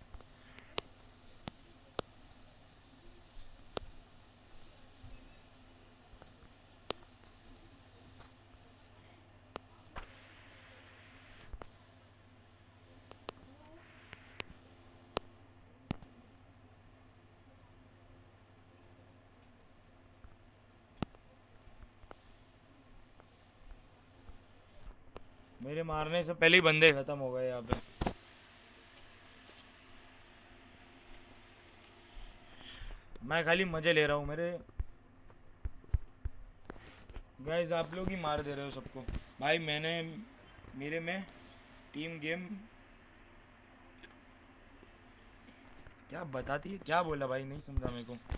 मेरे मारने से पहले ही बंदे खत्म हो गए यहाँ पे। मैं खाली मजे ले रहा हूँ। मेरे गाइस आप लोग ही मार दे रहे हो सबको भाई। मेरे में टीम गेम क्या बताती है, क्या बोला भाई, नहीं समझा मेरे को।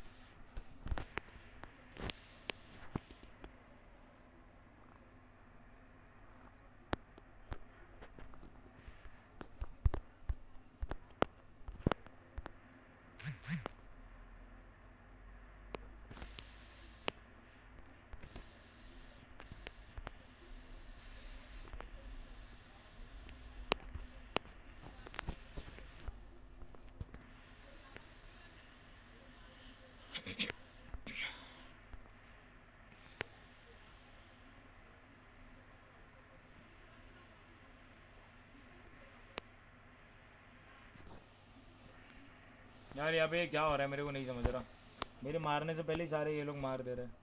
यार यहाँ पे क्या हो रहा है मेरे को नहीं समझ रहा। मेरे मारने से पहले ही सारे ये लोग मार दे रहे हैं।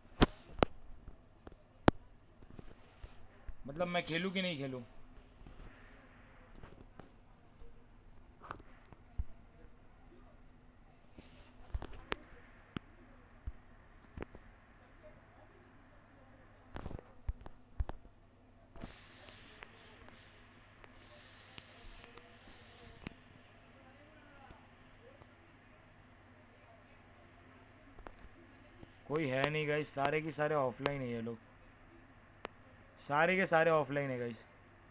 मतलब मैं खेलूं कि नहीं खेलूं? कोई है नहीं गाइस, सारे के सारे ऑफलाइन है ये लोग, सारे के सारे ऑफलाइन है गाइस।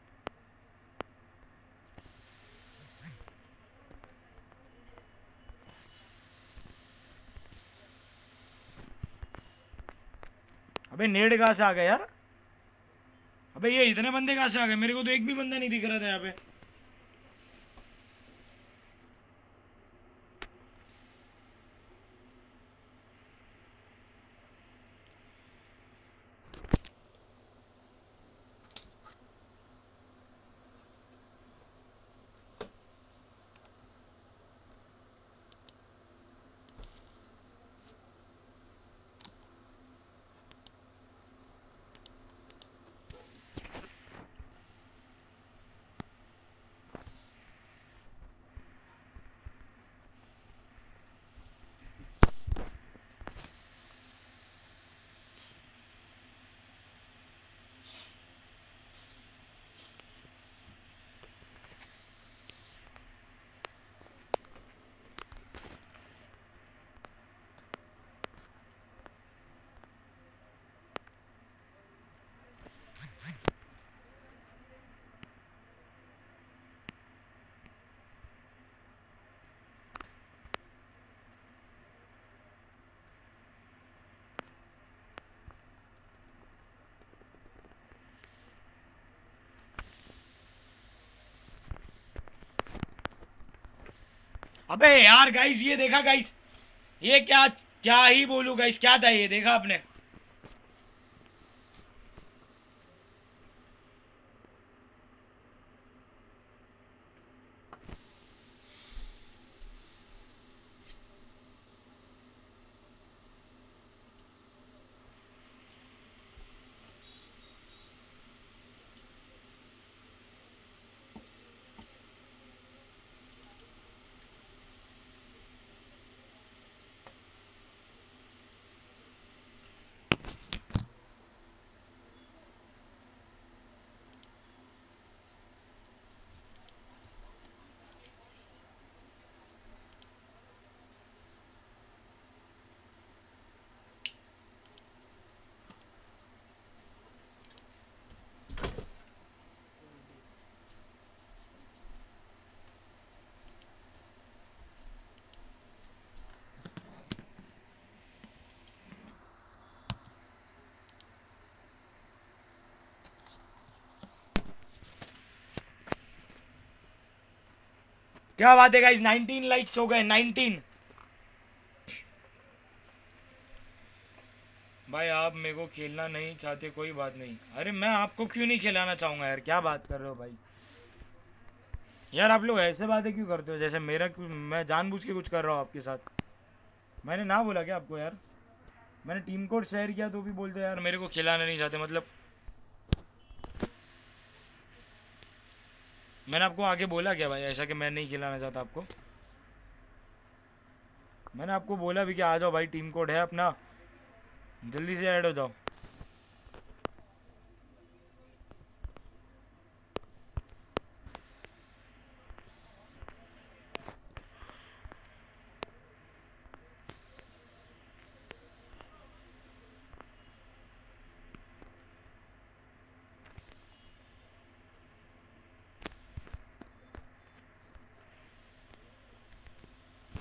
अबे नेड कहाँ से आ गया यार? अबे ये इतने बंदे कहाँ से आ गए? मेरे को तो एक भी बंदा नहीं दिख रहा था यहाँ पे। अबे यार गाइस, ये देखा गाइस, ये क्या, क्या ही बोलूं गाइस, क्या था ये, देखा आपने? क्या बात है गाइस, 19 लाइक्स हो गए, 19। भाई आप मेरे को खेलना नहीं चाहते कोई बात नहीं, अरे मैं आपको क्यों नहीं खिलाना चाहूंगा यार, क्या बात कर रहे हो भाई? यार आप लोग ऐसे बातें क्यों करते हो जैसे मैं जानबूझ के कुछ कर रहा हूँ आपके साथ? मैंने ना बोला क्या आपको यार? मैंने टीम कोड शेयर किया तो भी बोलते यार मेरे को खिलाना नहीं चाहते, मतलब मैंने आपको आगे बोला क्या भाई ऐसा कि मैं नहीं खिलाना चाहता आपको? मैंने आपको बोला भी कि आ जाओ भाई, टीम कोड है अपना, जल्दी से ऐड हो जाओ।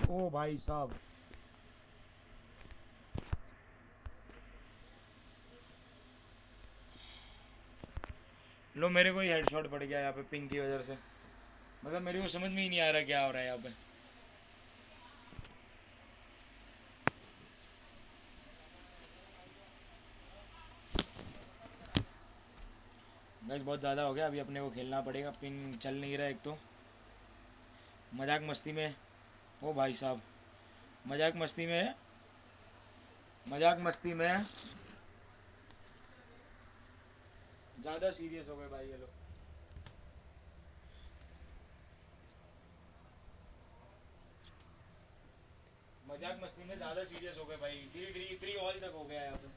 ओ भाई साहब, लो मेरे को ही हेडशॉट पड़ गया यहाँ पे पिंग की वजह से। मतलब मेरे को समझ में ही नहीं आ रहा क्या हो रहा है यहाँ पे। गाइस बहुत ज़्यादा हो गया, अभी अपने को खेलना पड़ेगा, पिंग चल नहीं रहा एक तो। मजाक मस्ती में, ओ भाई साहब, मजाक मस्ती में, मजाक मस्ती में ज़्यादा सीरियस हो गए भाई ये लोग। मजाक मस्ती में ज़्यादा सीरियस हो गए भाई, धीरे धीरे 3 ऑल तक हो गया यहाँ पे।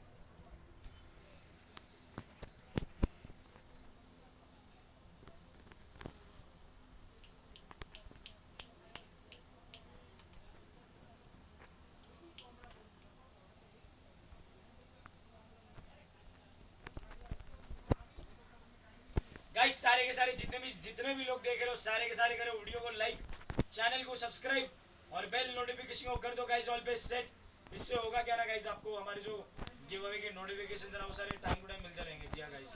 गाइस सारे के सारे जितने भी लोग देख रहे हो, सारे के सारे करो वीडियो को लाइक, चैनल को सब्सक्राइब और बेल नोटिफिकेशन को कर दो गाइस ऑल पे सेट। इससे होगा क्या ना गाइस, आपको हमारे जो गिव अवे के नोटिफिकेशन जरा वो सारे टाइम टू टाइम मिलते रहेंगे। जी हाँ गाइस,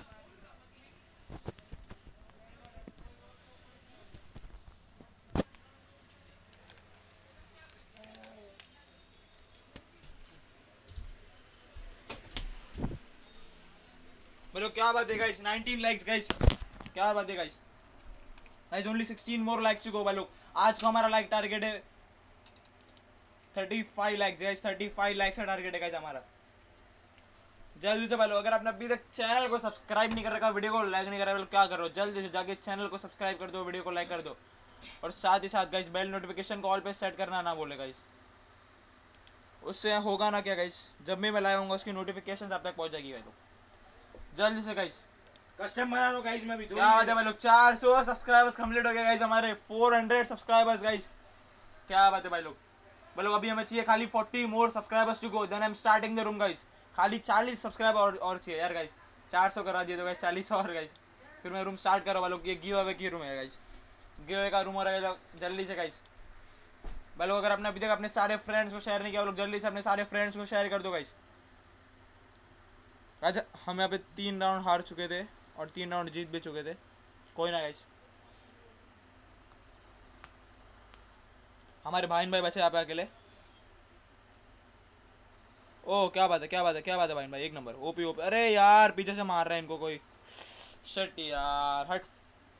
बोलो क्या बात है गाइस, 19 लाइक्स गाइस, क्या बात है guys. Guys only 16 more likes to go भाई लोग। आज का हमारा लाइक टारगेट है 35 लाइक्स गाइस, 35 लाइक्स का टारगेट है गाइस हमारा। जल्दी से भाई लोग, अगर आपने अभी तक चैनल को सब्सक्राइब नहीं कर रखा, वीडियो को लाइक नहीं कर रहा, क्या करो, जल्दी से जाके चैनल को सब्सक्राइब कर दो, वीडियो को लाइक कर दो और साथ ही साथ गाइस बेल नोटिफिकेशन को ऑल पे सेट करना ना बोले गाइस। उससे होगा ना क्या गाइस, जब भी मैं लाया हूँ उसकी नोटिफिकेशन आप तक पहुंच जाएगी भाई लोग। जल्दी से गाइस कस्टम बना लो गाइस, मैं भी क्या बात है भाई लोग, 400 सब्सक्राइबर्स कंप्लीट हो गए गाइस हमारे, 400 सब्सक्राइबर्स गाइस, क्या बात है भाई लोग। भाई लोग अभी हमें चाहिए खाली 40 more subscribers to go, then I am starting the room guys. खाली 40 सब्सक्राइबर और चाहिए यार गाइस, 400 करा दिए तो गाइस 40 और गाइस, फिर मैं रूम स्टार्ट करो भाई लोग। ये गिव अवे की रूम है गाइस, गिव अवे का रूम हो रहा है जल्दी से गाइस। भाई लोग अगर आपने अभी तक अपने सारे फ्रेंड्स को शेयर नहीं किया, लोग जल्दी से अपने सारे फ्रेंड्स को शेयर कर दो गाइस। आज हम यहाँ पे 3 राउंड हार चुके थे और 3 राउंड जीत भी चुके थे, कोई ना गाइस। हमारे भाईन भाई बचे यहाँ पे अकेले। ओ क्या बात है, क्या बात है, क्या बात है भाईन भाई, एक नंबर ओपी ओपी। अरे यार पीछे से मार रहा है इनको कोई, शट यार, हट।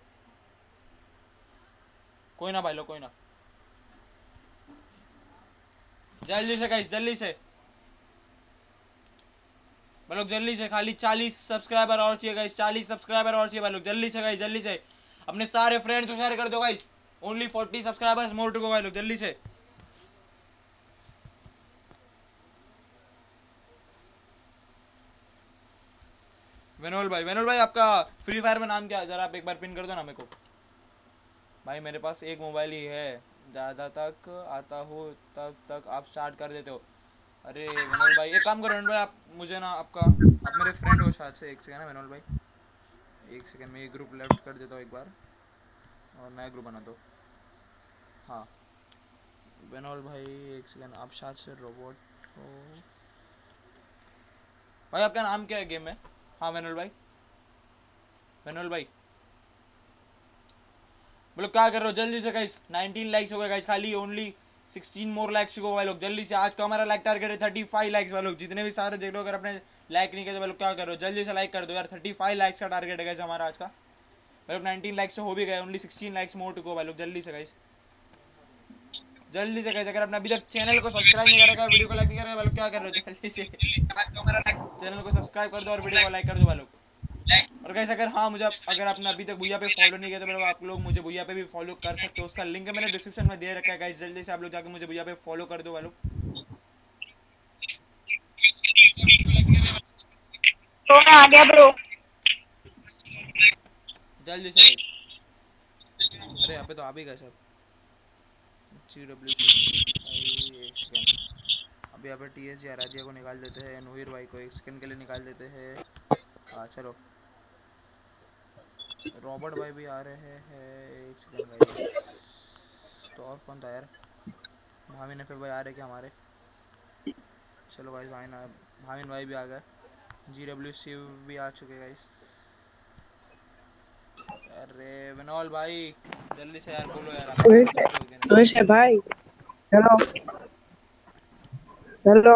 कोई ना भाई लोग, कोई ना, जल्दी से गाइस, जल्दी से भाई लोग, जल्दी से खाली 40 सब्सक्राइबर और चाहिए गाइस, 40 सब्सक्राइबर और चाहिए भाई लोग, जल्दी से गाइस, जल्दी से अपने सारे फ्रेंड्स को शेयर कर दो guys. Only 40 subscribers more to go भाई लोग, जल्दी से। वेनोल भाई आपका फ्री फायर में नाम क्या है, जरा आप एक बार पिन कर दो ना मेरे को। भाई मेरे पास एक मोबाइल ही है, ज़्यादा तक आता हो तब तक आप स्टार्ट कर देते हो। अरे वेनोल भाई एक काम करो, वेनोल भाई आप मुझे ना आपका, आप मेरे फ्रेंड हो शायद से, एक सेकंड है वेनोल भाई, एक सेकंड में ये ग्रुप लेफ्ट कर देता हूँ एक बार और नया ग्रुप बना दो। हाँ वेनोल भाई एक सेकंड, आप शायद से रोबोट हो भाई, आपका नाम क्या है गेम में। हाँ वेनोल भाई, वेनोल भाई बोलो क्या कर रहे हो, जल्दी से गाइस 19 लाइक्स हो गए गाइस, खाली ओनली 16 मोर लाइक्स को भाई लोग, जल्दी से। आज का हमारा लाइक टारगेट है 35 लाइक्स भाई लोग, जितने भी सारे देख लो, अगर अपने लाइक नहीं किया तो भाई लोग क्या कर रहे हो, जल्दी से लाइक कर दो यार। 35 लाइक्स का टारगेट है गाइस हमारा आज का भाई लोग, 19 लाइक्स तो हो भी गए, only 16 likes more to go भाई लोग, जल्दी से गाइस, जल्दी से गाइस। अगर आपने अभी तक चैनल को सब्सक्राइब नहीं कर रखा, वीडियो को लाइक नहीं कर रखा भाई लोग, क्या कर रहे हो, जल्दी से चैनल को सब्सक्राइब कर दो और वीडियो को लाइक कर दो भाई लोग। और गाइस अगर हाँ मुझे, अगर आपने अभी तक भैया पे फॉलो नहीं किया तो मेरे आप लोग मुझे भैया पे भी फॉलो कर सकते हो, उसका लिंक है मैंने डिस्क्रिप्शन में दे रखा है गाइस, जल्दी से आप लोग जाके मुझे भैया पे फॉलो कर दो भाई लोग, तो मैं आ गया ब्रो। जल्दी से गाइस। अरे यहाँ पे तो आ भी गए सब, GWC भाई एक सेकंड, अभी यहाँ पे TSG आराध्या को निकाल देते हैं, नोहिर भाई को एक सेकंड के लिए निकाल देते हैं। हाँ चलो, रॉबर्ट भाई भी आ रहे हैं, एक सेकंड गाइस, तो और कौन था यार, भाविन ने फिर भाई आ रहे क्या हमारे? चलो गाइस भाविन भाई भी आ गए, GWC भी आ चुके गाइस। अरे विनोल भाई जल्दी से यार बोलो यार, आप आ सकते हो कि नहीं? वैसे भाई, हेलो हेलो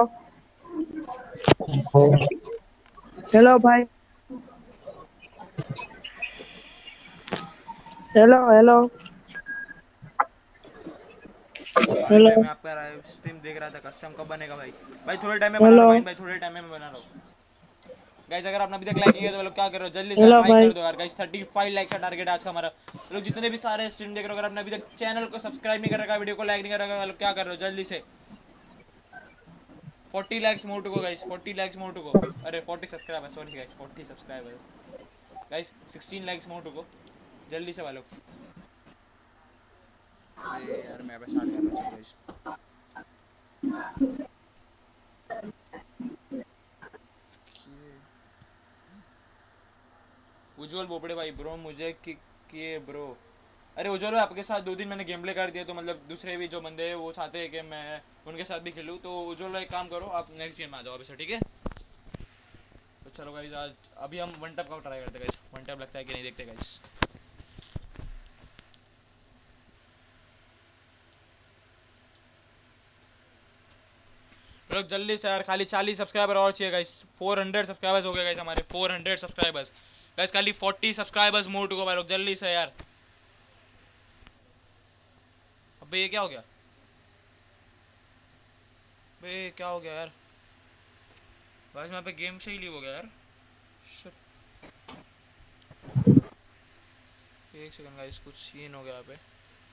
हेलो भाई, हेलो हेलो भाविन हेलो भाई मैं आपका लाइव स्ट्रीम देख रहा था, कस्टम कब बनेगा भाई? भाई थोड़े टाइम में बना रहा हेलो हूँ भाविन भाई, थोड़े टाइम में मैं बना रहा हूँ गाइस। अगर आपने अभी तक लाइक नहीं किया तो लोग क्या कर रहे हो, जल्दी से यार हेलो लाइक भाई, कर दो यार गाइस। 35 लाइक का टारगेट है आज का हमारा। लोग जितने भी सारे स्ट्रीम देख रहे हो, अगर आपने अभी तक चैनल को सब्सक्राइब नहीं कर रखा, वीडियो को लाइक नहीं कर रखा, लोग क्या कर रहे हो जल्दी से। 40 lakhs more to go guys, 40 lakhs more to go. अरे 40 subscribers, sorry guys 40 subscribers guys, 16 lakhs more to go, जल्दी से वालों। अरे यार मैं अब स्टार्ट कर रहा हूँ, चलो गाइस। उज्जवल बोपड़े भाई ब्रो मुझे किक किए ब्रो। अरे उज्जवल भाई आपके साथ 2 दिन मैंने गेम प्ले कर दिया, तो मतलब दूसरे भी जो बंदे हैं वो चाहते हैं कि मैं उनके साथ भी खेलूँ, तो उज्जवल भाई एक काम करो, आप नेक्स्ट गेम में आ जाओ अभी से, ठीक है? तो चलो गाइस आज अभी हम वन टैप का ट्राई करते हैं गाइस, वन टैप लगता है कि नहीं देखते गाइस। लोग जल्दी से यार, खाली 40 सब्सक्राइबर और चाहिए गाइस। 400 सब्सक्राइबर्स हो गए गाइस हमारे, 400 सब्सक्राइबर्स गाइस, खाली 40 सब्सक्राइबर्स मोर टू गो भाई लोग, जल्दी से यार। अबे ये क्या हो गया, अबे क्या हो गया यार गाइस, यहाँ पे गेम से ही लीव हो गया यार। Shit. एक सेकंड गाइस, कुछ सीन हो गया यहाँ पे।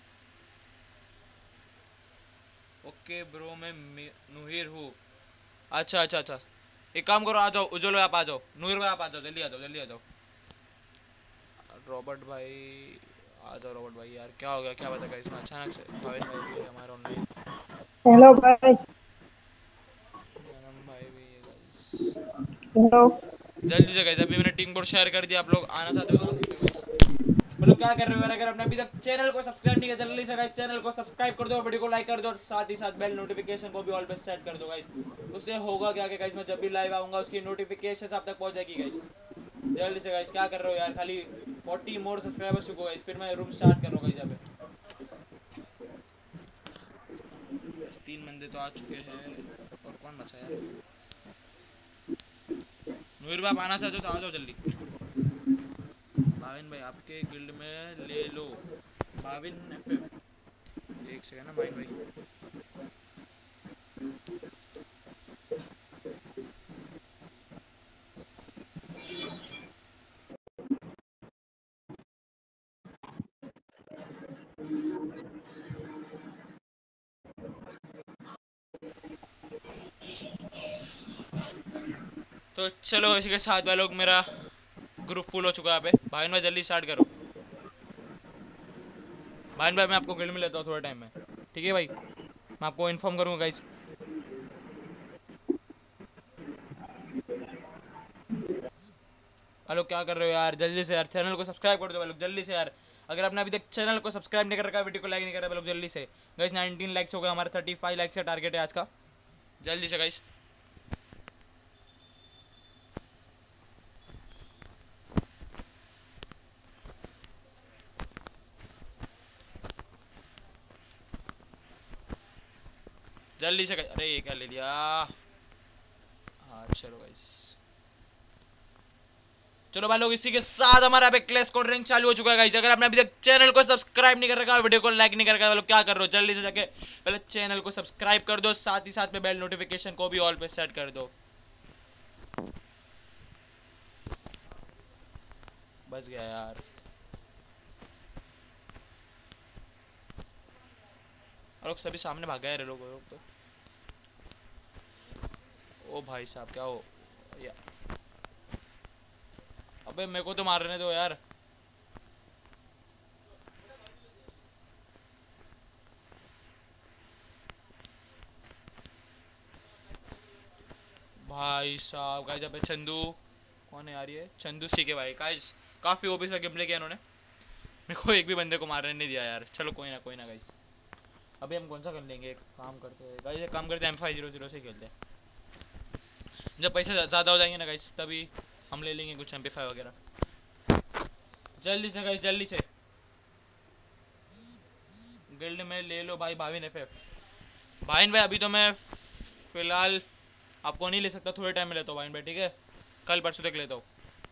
ओके ब्रो मैं नुहिर हूँ। अच्छा अच्छा अच्छा, एक काम करो, आ जाओ उज्जवल भाई, आप आ जाओ, नुहिर भाई आप आ जाओ, जल्दी आ जाओ, जल्दी आ जाओ। रॉबर्ट भाई आ जाओ, रॉबर्ट भाई यार क्या हो गया, क्या पता गाइस, मैं अचानक से। भाविन भाई भी है हमारे ऑनलाइन, हेलो भाई, जन्म भाई भी है गाइस। हेलो जल्दी से गाइस, अभी मैंने टीम कोड शेयर कर दिया, आप लोग आना चाहते हो तो आ सकते हो गाइस। मतलब क्या कर रहे हो यार, अगर आपने अभी तक चैनल को सब्सक्राइब नहीं किया, जल्दी से गाइस चैनल को सब्सक्राइब कर दो, वीडियो को लाइक कर दो, और साथ ही साथ बेल नोटिफिकेशन को भी ऑल पे सेट कर दो गाइस। उससे होगा क्या कि गाइस मैं जब भी लाइव आऊंगा उसकी नोटिफिकेशन आप तक पहुंच जाएगी गाइस। जल्दी से गाइस, क्या कर रहे हो यार, खाली 40 मोर सब्सक्राइबर्स चुको गाइस, फिर मैं रूम स्टार्ट कर रहा हूँ गाइस यहाँ पे। बस 3 बंदे तो आ चुके हैं, और कौन बचा यार? नुहिर भाई आप आना चाहते हो तो आ जाओ जल्दी। भाविन भाई आपके गिल्ड में ले लो, भाविन FF। एक सेकंड ना माइन भाई, तो चलो इसी के साथ भाई लोग मेरा ग्रुप फुल हो चुका है यहाँ पे। भाविन भाई जल्दी स्टार्ट करो। भाविन भाई मैं आपको गिल्ड में लेता हूँ थोड़े टाइम में, ठीक है भाई? मैं आपको इन्फॉर्म करूँगा गाइस। हेलो क्या कर रहे हो यार, जल्दी से यार चैनल को सब्सक्राइब कर दो भाई लोग, जल्दी से यार। अगर आपने अभी तक चैनल को सब्सक्राइब नहीं कर रखा, वीडियो को लाइक नहीं करा भाई लोग, जल्दी से गाइस। 19 लाइक्स हो गए हमारे, 35 लाइक्स का टारगेट है आज का, जल्दी से गाइस। जल्दी से अरे ये क्या ले लिया, हाँ चलो गाइस। चलो भाई लोग इसी के साथ हमारा पे क्लैश कोड रैंक चालू हो चुका है गाइस। अगर आपने अभी तक चैनल को सब्सक्राइब नहीं कर रखा, वीडियो को लाइक नहीं कर रखा, लोग क्या कर रहे हो, जल्दी से जाके पहले चैनल को सब्सक्राइब कर दो, साथ ही साथ में बेल नोटिफिकेशन को भी ऑल पे सेट कर दो। बच गया यार, लोग सभी सामने भाग गए रे लोग तो। ओ भाई साहब क्या हो या, अबे मेरे को तो मारने दो यार। भाई साहब गाइस अबे चंदू, कौन है यार ये? चंदू सी के भाई गाइस, काफी ओपी सा गेम प्ले किया इन्होंने, मेरे को एक भी बंदे को मारने नहीं दिया यार। चलो कोई ना गाइस, अभी हम कौन सा कर लेंगे, एक काम करते हैं गाइस, एक काम करते हैं M500 से खेलते हैं। जब पैसे ज़्यादा हो जाएंगे ना गाइस तभी हम ले लेंगे कुछ MP5 वगैरह। जल्दी से गाइस जल्दी से गिल्ड में ले लो भाई। भाविन FF भाविन भाई, अभी तो मैं फिलहाल आपको नहीं ले सकता, थोड़े टाइम में लेता हूँ भाविन भाई, ठीक है, कल परसों तक लेता हूँ।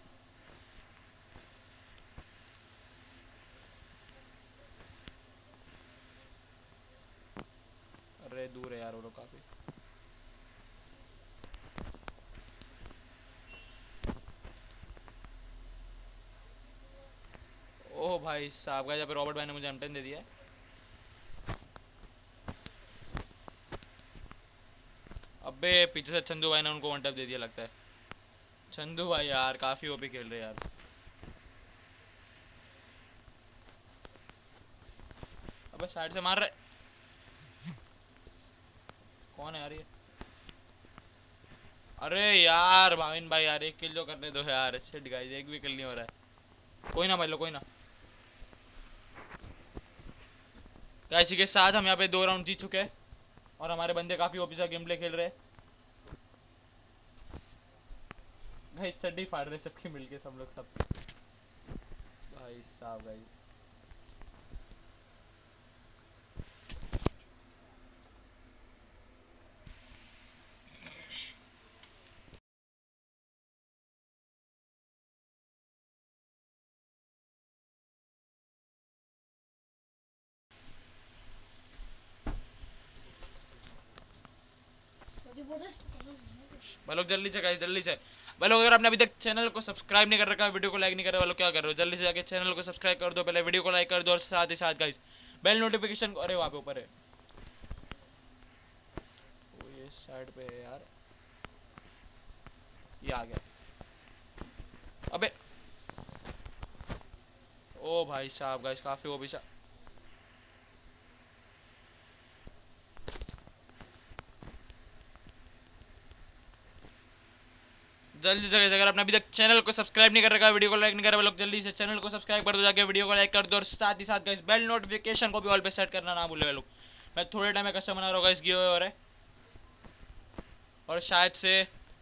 अरे दूर है यार वो लोग काफी। ओह भाई साहब का, जहाँ पे रॉबर्ट भाई ने मुझे M10 दे दिया है। अबे पीछे से चंदू भाई ने उनको वन टैप दे दिया लगता है। चंदू भाई यार काफी ओपी खेल रहे हैं यार। अबे साइड से मार रहे, कौन है यार ये? अरे यार भाविन भाई यार, एक किल जो करने दो यार। शिट गाइस, एक भी किल नहीं हो रहा है। कोई ना भाई लो, कोई ना गाइस। इसी के साथ हम यहाँ पे 2 राउंड जीत चुके हैं और हमारे बंदे काफी ओपी सा गेम प्ले खेल रहे हैं गाइस। चड्डी फाड़ रहे सबके मिलके, सब लोग सब भाई साहब गाइस। भाई लोग जल्दी से गाइस, जल्दी से भाई लोग, अगर आपने अभी तक चैनल को सब्सक्राइब नहीं कर रखा, वीडियो को लाइक नहीं कर रहे, वालों क्या कर रहे हो, जल्दी से जाके चैनल को सब्सक्राइब कर दो, पहले वीडियो को लाइक कर दो और साथ ही साथ गाइस बेल नोटिफिकेशन को, अरे वहाँ पे ऊपर है वो, ये साइड पे है यार, ये आ गया। अबे ओ भाई साहब गाइस, काफी वो भी जल्दी से guys, अगर आपने अभी तक चैनल को सब्सक्राइब नहीं कर रखा, वीडियो को लाइक नहीं कर रहे लोग, जल्दी से चैनल को सब्सक्राइब कर दो, जाके वीडियो को लाइक कर दो और साथ ही साथ गाइस बेल नोटिफिकेशन को भी ऑल पे सेट करना ना भूले लोग। मैं थोड़े टाइम में कस्टम बना रहा हूँ गाइस, गिव अवे हो रहा है और शायद से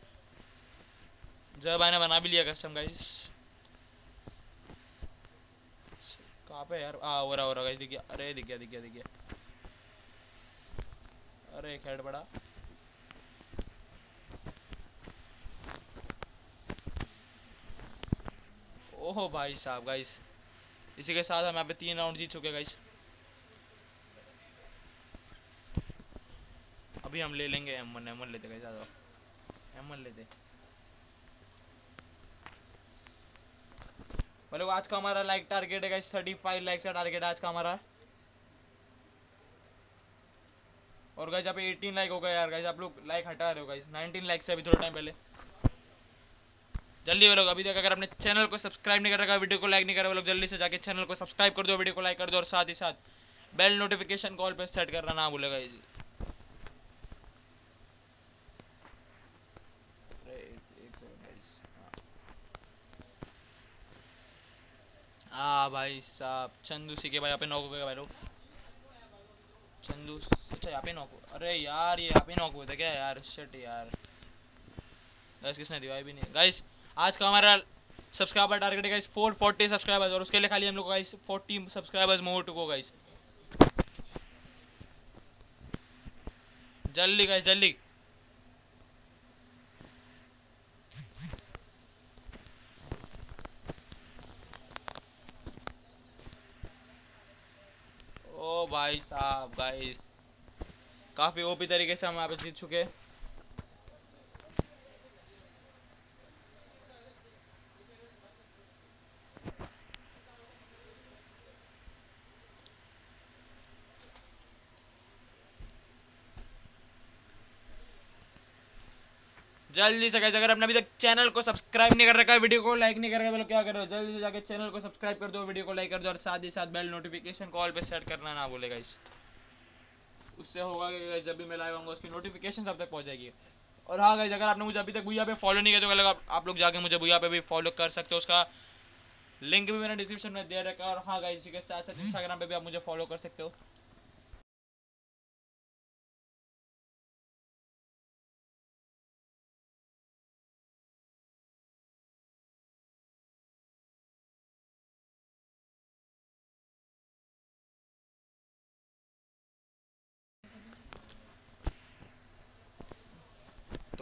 जय भाई ने बना भी लिया कस्टम गाइस। कहाँ पे यार, हो रहा गाइस, दिख गया, अरे दिख गया दिख गया दिख गया, अरे एक हेड पड़ा। ओहो भाई साहब गाइस, इसी के साथ हम यहाँ पे 3 राउंड जीत चुके गाइस। अभी हम ले लेंगे M1 लेते गाइस, M1 लेते। मतलब आज का हमारा लाइक टारगेट है गाइस, 35 लाइक्स का टारगेट है आज का हमारा। और गाइस यहाँ पे 18 लाइक हो गया यार गाइस, आप लोग लाइक हटा रहे हो गाइस, 19 लाइक से अभी थोड़ा टाइम पहले। जल्दी वो लोग, अभी तक अगर अपने चैनल को सब्सक्राइब नहीं कर रखा, वीडियो को लाइक नहीं कर रहे वो लोग, जल्दी से जाके चैनल को सब्सक्राइब कर दो, वीडियो को लाइक कर दो और साथ ही साथ बेल नोटिफिकेशन कॉल पे सेट करना ना भूलेगा गाइस। एक सेकंड गाइस, भाई साहब चंदू सी के भाई यहाँ पे नॉक हो गया भाई लोग। चंदू, अच्छा यहाँ पे नॉक, अरे यार ये यहाँ पे नॉक हुए थे क्या यार, शिट यार गाइस, किसने दिवाई भी नहीं गाइस। आज का हमारा सब्सक्राइबर टारगेट है गाइस 440 सब्सक्राइबर्स और उसके लिए खाली हम लोग guys 40 subscribers more to go guys. जल्दी गाइस जल्दी, ओ भाई साहब गाइस, काफी ओपी तरीके से हम यहाँ पे जीत चुके हैं। जल्दी से गाइस, अगर आपने अभी तक चैनल को सब्सक्राइब नहीं कर रखा है, वीडियो को लाइक नहीं कर रखा है, क्या कर रहे हो, जल्दी से जाके चैनल को सब्सक्राइब कर दो, वीडियो को लाइक कर दो और साथ ही साथ बेल नोटिफिकेशन कॉल पे सेट करना ना भूले गाइस। उससे होगा कि गाइस जब भी मैं लाइव आऊंगा उसकी नोटिफिकेशन सब तक पहुंच जाएगी। और हाँ गाइस, अगर आपने मुझे अभी तक भूया पे फॉलो नहीं किया तो आप लोग जाके मुझे भूया पे भी फॉलो कर सकते हो, उसका लिंक भी मैंने डिस्क्रिप्शन में दे रखा है। और हाँ गाइस, इसी के साथ साथ इंस्टाग्राम पे भी आप मुझे फॉलो कर सकते हो।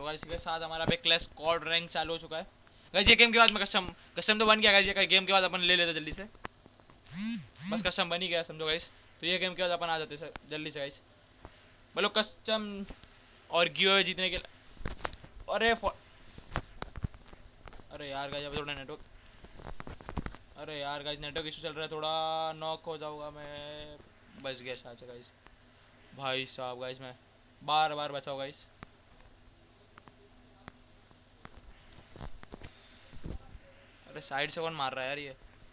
गाइस इसके साथ हमारा पे क्लैश स्क्वाड रैंक चालू हो चुका है गाइस। ये गेम के बाद में कस्टम कस्टम तो बन गया गाइस। ये गेम के बाद अपन ले लेते जल्दी से, बस कस्टम बन ही गया समझो गाइस। तो ये गेम के बाद अपन आ जाते जल्दी से गाइस। बोलो कस्टम और गिव जीतने के अरे अरे यार गाइस अभी थोड़ा नेटवर्क, अरे यार गाइस नेटवर्क इशू चल रहा है थोड़ा, नॉक हो जाऊंगा मैं। बच गया शायद से गाइस। भाई साहब गाइस मैं बार बार बचाओ गाइस। अरे साइड से कौन मार रहा है यार ये।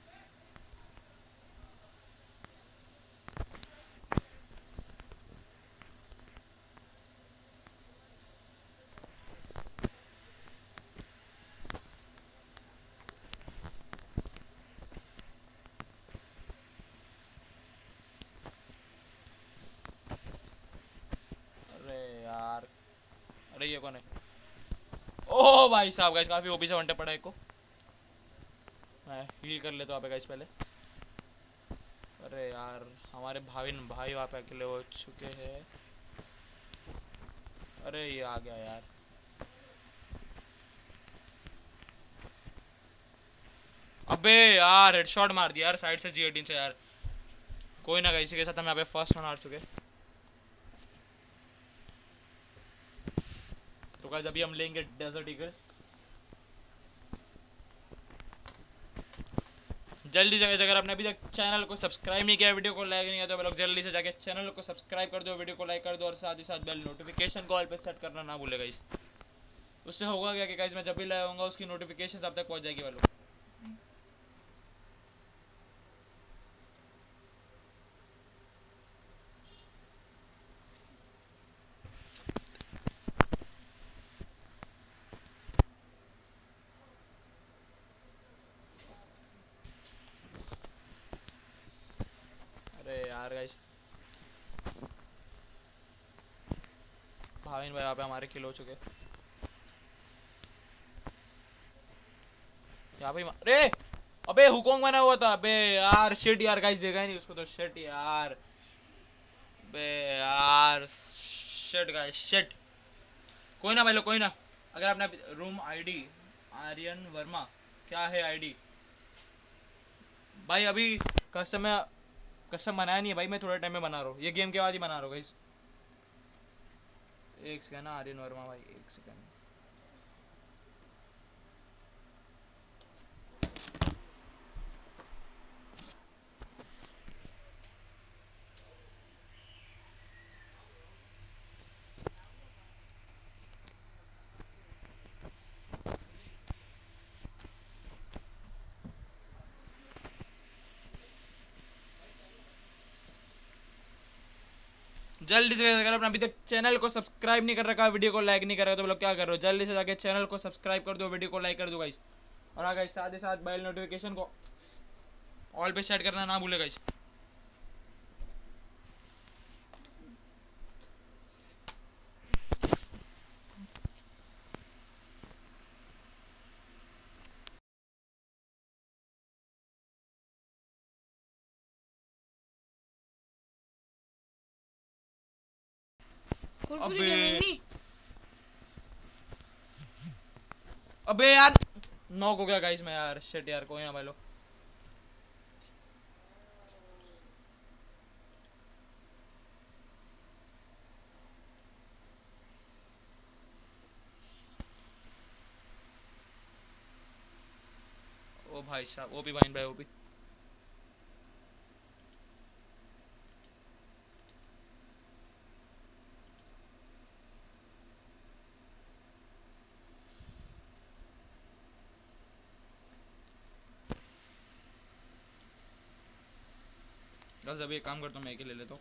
अरे यार, अरे ये कौन है। ओह भाई साहब गाइस काफी ओपी से वन टैप पड़ा है को। मैं हील कर लेता हूँ पे गाइस पहले। अरे यार हमारे भाई वहाँ पे अकेले हो चुके हैं। अरे ये आ गया यार। अबे यार हेडशॉट मार दिया यार साइड से G18 से यार। कोई ना गाइस, इसी के साथ हम यहाँ पे फर्स्ट वन हार चुके। तो गाइस अभी हम लेंगे डेजर्ट ईगल। जल्दी से गाइस अगर आपने अभी तक चैनल को सब्सक्राइब नहीं किया, वीडियो को लाइक नहीं किया, तो आप लोग जल्दी से जाके चैनल को सब्सक्राइब कर दो, वीडियो को लाइक कर दो और साथ ही साथ बेल नोटिफिकेशन को ऑल पे सेट करना ना भूले गाइस। उससे होगा क्या कि गाइस मैं जब भी लाया होऊंगा उसकी नोटिफिकेशन आप तक पहुंच जाएगी वालों। अरे यार गाइस भाविन भाई यहाँ पे हमारे किल हो चुके। यहाँ पे अरे अबे हुकोंग बना हुआ था। अबे यार शिट यार गाइस देखा ही नहीं उसको तो। शिट यार, बे यार शिट गाइस शिट। कोई ना भाई लोग कोई ना। अगर आपने रूम आईडी आर्यन वर्मा क्या है आईडी भाई। अभी कस्टम बनाया नहीं है भाई, मैं थोड़े टाइम में बना रहा हूँ, ये गेम के बाद ही बना रहा हूँ गाइस। एक सेकंड ना आर्यन वर्मा भाई, एक सेकंड। जल्दी से अगर आपने अभी तक चैनल को सब्सक्राइब नहीं कर रखा, वीडियो को लाइक नहीं कर रहा तो लोग क्या कर रहे हो, जल्दी से जाके चैनल को सब्सक्राइब कर दो, वीडियो को लाइक कर दो गाइस। और हाँ गाइस साथ ही साथ बेल नोटिफिकेशन को ऑल पे सेट करना ना भूले गाइस। कुरकुरी अबे गेमिंग नहीं। अबे यार नॉक हो गया गाइस मैं यार। शिट यार कोई ना भाई लोग। ओ भाई साहब ओपी भाई ओपी। बस अभी एक काम करता हूँ मैं एक ही ले लेता हूँ।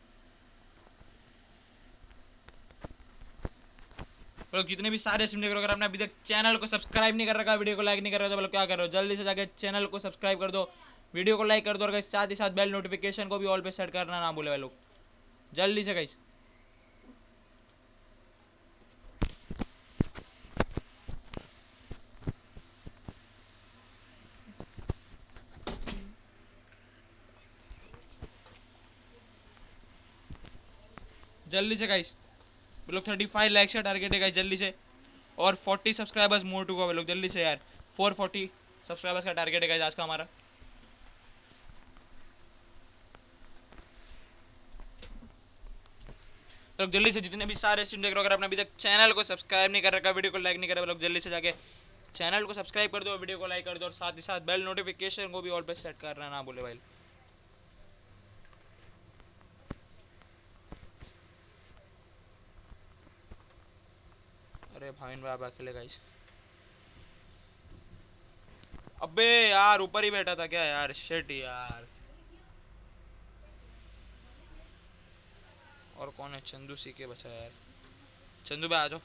लोग जितने भी सारे स्ट्रीम देख रहे हो, अगर आपने अभी तक चैनल को सब्सक्राइब नहीं कर रखा, वीडियो को लाइक नहीं कर रहा तो लोग क्या कर रहे हो, जल्दी से जाके चैनल को सब्सक्राइब कर दो, वीडियो को लाइक कर दो और गाइस साथ ही साथ बेल नोटिफिकेशन को भी ऑल पे सेट करना ना भूले भाई लोग, जल्दी से गाइस। जल्दी से गाइस लोग 35 लाइक्स का टारगेट है गाइस, जल्दी से और 40 सब्सक्राइबर्स मोर टू गो लोग, जल्दी से यार 440 सब्सक्राइबर्स का टारगेट है गाइस आज का हमारा। तो जल्दी से जितने भी सारे स्ट्रीम देख रहे हो, अगर आपने अभी तक चैनल को सब्सक्राइब नहीं कर रखा, वीडियो को लाइक नहीं करा, लोग जल्दी से जाके चैनल को सब्सक्राइब कर दो, वीडियो को लाइक कर दो और साथ ही साथ बेल नोटिफिकेशन को भी ऑल पे सेट करना ना भूले भाई। अरे भाई बाबा अकेले गाइस, अबे यार ऊपर ही बैठा था क्या यार, शिट यार। और कौन है, चंदू सी के बचा यार, चंदू भाई आ जाओ।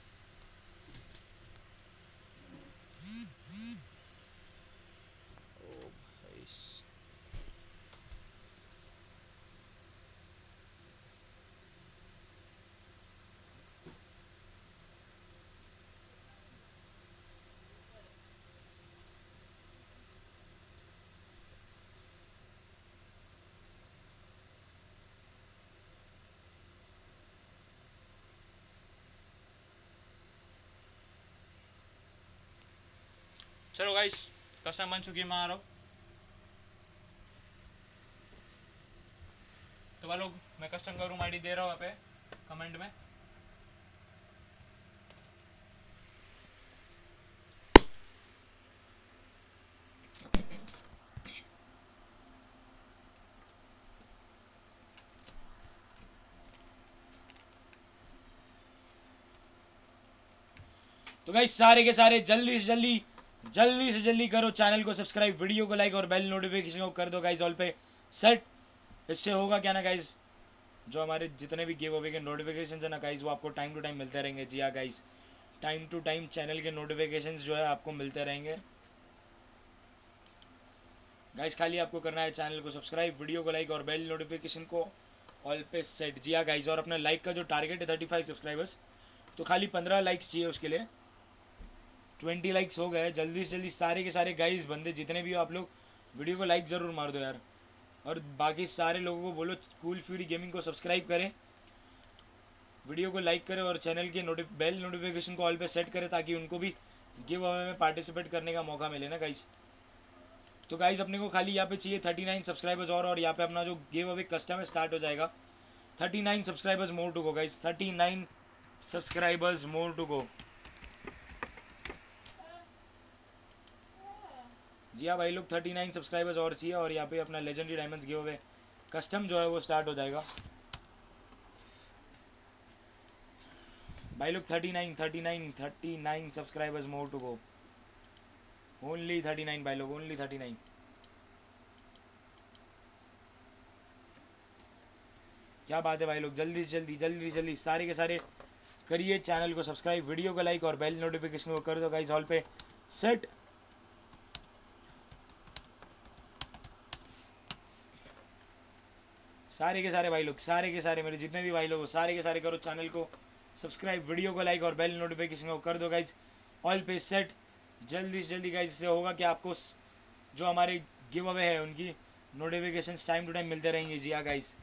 ओ भाई चलो गाइस, कसम बन चुकी है, मैं आ रहा हूँ। तो भाई लोग मैं कस्टम का रूम आईडी दे रहा हूँ यहाँ पे कमेंट में। तो गाइस सारे के सारे जल्दी से जल्दी करो चैनल को सब्सक्राइब, वीडियो को लाइक और बेल नोटिफिकेशन को कर दो गाइस ऑल पे सेट। इससे होगा क्या ना गाइस, जो हमारे जितने भी गिव अवे के नोटिफिकेशन है ना गाइस, वो आपको टाइम टू टाइम मिलते रहेंगे। जी हाँ guys, time to time channel के नोटिफिकेशंस जो है आपको मिलते रहेंगे गाइस। खाली आपको करना है चैनल को सब्सक्राइब, वीडियो को लाइक और बेल नोटिफिकेशन को ऑल पे सेट। जी हाँ गाइस, और अपना लाइक का जो टारगेट है 35 सब्सक्राइबर्स, तो खाली 15 लाइक्स चाहिए उसके लिए। 20 लाइक्स हो गए, जल्दी से जल्दी सारे के सारे गाइस बंदे जितने भी हो आप लोग वीडियो को लाइक ज़रूर मार दो यार। और बाकी सारे लोगों को बोलो कूल फ्यूरी गेमिंग को सब्सक्राइब करें, वीडियो को लाइक करें और चैनल के बेल नोटिफिकेशन को ऑल पे सेट करें, ताकि उनको भी गिव अवे में पार्टिसिपेट करने का मौका मिले ना गाइस। तो गाइस अपने को खाली यहाँ पे चाहिए 39 सब्सक्राइबर्स और यहाँ पे अपना जो गिव अवे कस्टम है स्टार्ट हो जाएगा। 39 subscribers more to go guys, 39 subscribers more to go. जी हाँ भाई लोग, 39 सब्सक्राइबर्स और चाहिए और यहाँ पे अपना legendary diamonds give away custom जो है वो स्टार्ट हो जाएगा भाई लोग। 39 subscribers more to go, only 39 भाई लोग, ओनली 39। क्या बात है भाई लोग, जल्दी से जल्दी सारे के सारे करिए चैनल को सब्सक्राइब, वीडियो को लाइक और बेल नोटिफिकेशन को कर दो गाइस ऑल पे सेट। सारे के सारे भाई लोग, सारे के सारे मेरे जितने भी भाई लोग सारे के सारे करो चैनल को सब्सक्राइब, वीडियो को लाइक और बेल नोटिफिकेशन को कर दो गाइस ऑल पे सेट। जल्दी से जल्दी गाइस, इससे होगा कि आपको जो हमारे गिव अवे है उनकी नोटिफिकेशंस टाइम टू टाइम मिलते रहेंगे। जी हाँ गाइस,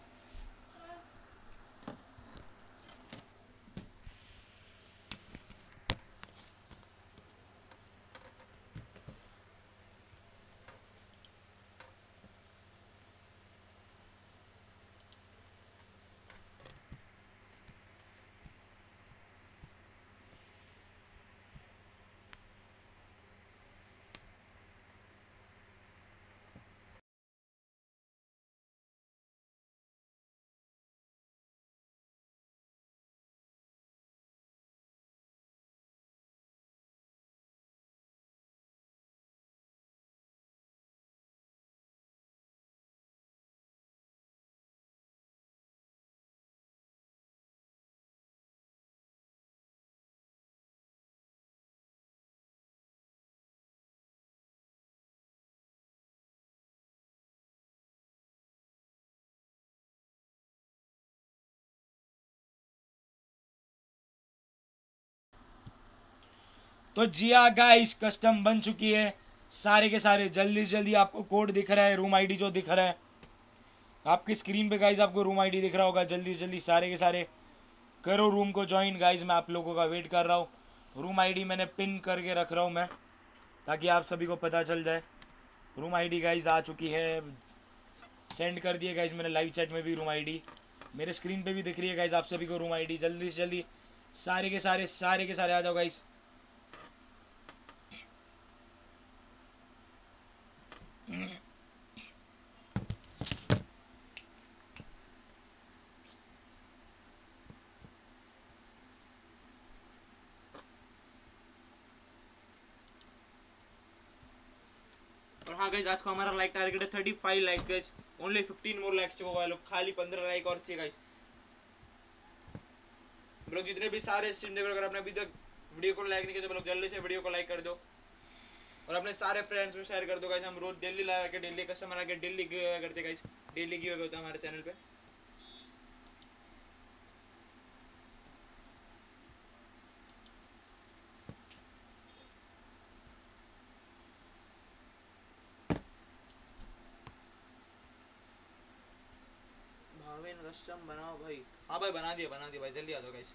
तो जी हाँ गाइस, कस्टम बन चुकी है सारे के सारे। जल्दी से जल्दी आपको कोड दिख रहा है, रूम आईडी जो दिख रहा है आपकी स्क्रीन पे गाइस, आपको रूम आईडी दिख रहा होगा। जल्दी से जल्दी सारे के सारे करो रूम को ज्वाइन गाइस, मैं आप लोगों का वेट कर रहा हूँ। रूम आईडी मैंने पिन करके रख रहा हूँ मैं, ताकि आप सभी को पता चल जाए। रूम आईडी गाइज आ चुकी है, सेंड कर दिए गाइज मैंने लाइव चैट में भी। रूम आईडी मेरे स्क्रीन पे भी दिख रही है गाइज आप सभी को। रूम आईडी जल्दी से जल्दी सारे के सारे आ जाओ गाइज। और हाँ गाइस, आज का हमारा लाइक टारगेट है 35 like guys. Only 15 more likes चाहिए होगा लोग, खाली 15 लाइक और चाहिए गाइस। लोग जितने भी सारे स्ट्रीम देखो, अगर आपने अभी तक वीडियो को लाइक नहीं किया तो लोग जल्दी से वीडियो को लाइक कर दो और अपने सारे फ्रेंड्स को शेयर कर दो गाइस। हम रोज डेली ला के डेली कस्टमर आके डेली गिव करते गाइस, डेली गिव होता है हमारे चैनल पे। भावेन कस्टम बनाओ भाई। हाँ भाई बना दिया भाई, जल्दी आ जाओ गाइस।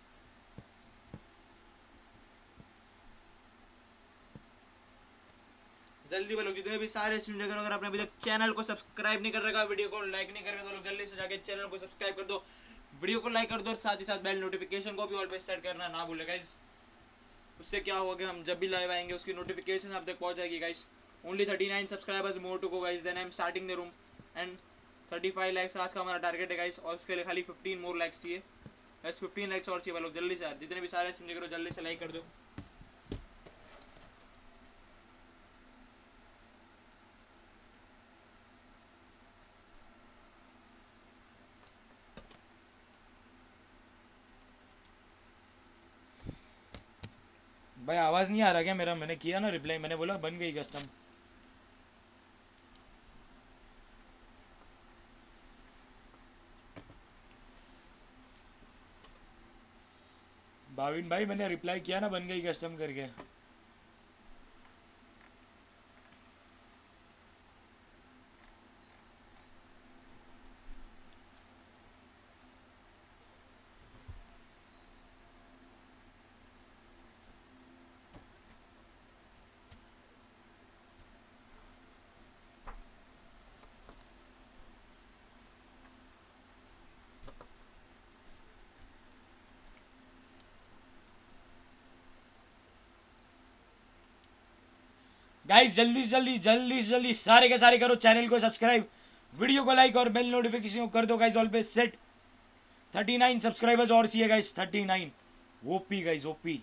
जल्दी बोलो जितने भी सारे स्ट्रीम देख रहे हो, अगर आपने अभी तक चैनल को सब्सक्राइब नहीं कर रखा, वीडियो को लाइक नहीं कर रखा, तो लोग जल्दी से जाके चैनल को सब्सक्राइब कर दो, वीडियो को लाइक कर दो और साथ ही साथ बेल नोटिफिकेशन को भी ऑल पे सेट करना ना भूले गाइस। उससे क्या होगा कि हम जब भी लाइव आएंगे उसकी नोटिफिकेशन आप तक पहुंच जाएगी guys. Only 39 subscribers more to go guys, then I am starting the room and 35 likes आज का हमारा टारगेट है गाइस। और उसके लिए खाली 15 मोर लाइक्स चाहिए बस, 15 लाइक्स और चाहिए। लोग जल्दी से यार, जितने भी सारे स्ट्रीम देख रहे हो जल्दी से लाइक कर दो। भाई आवाज नहीं आ रहा क्या मेरा? मैंने किया ना रिप्लाई, मैंने बोला बन गई कस्टम। भाविन भाई मैंने रिप्लाई किया ना, बन गई कस्टम करके। गाइस जल्दी से जल्दी सारे के सारे करो चैनल को सब्सक्राइब, वीडियो को लाइक और बेल नोटिफिकेशन को कर दो गाइस ऑल पे सेट। 39 सब्सक्राइबर्स और चाहिए गाइस, 39। OP guys OP.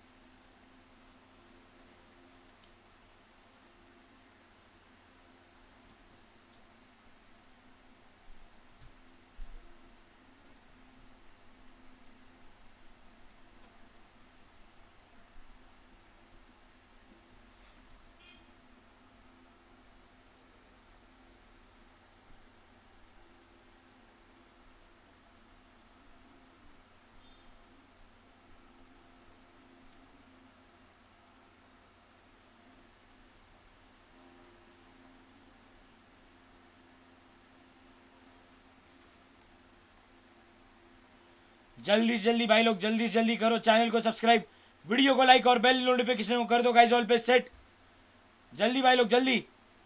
जल्दी से जल्दी भाई लोग, जल्दी से जल्दी करो चैनल को सब्सक्राइब, वीडियो को लाइक और बेल नोटिफिकेशन को कर दो गाइस ऑल पे सेट। जल्दी भाई लोग जल्दी।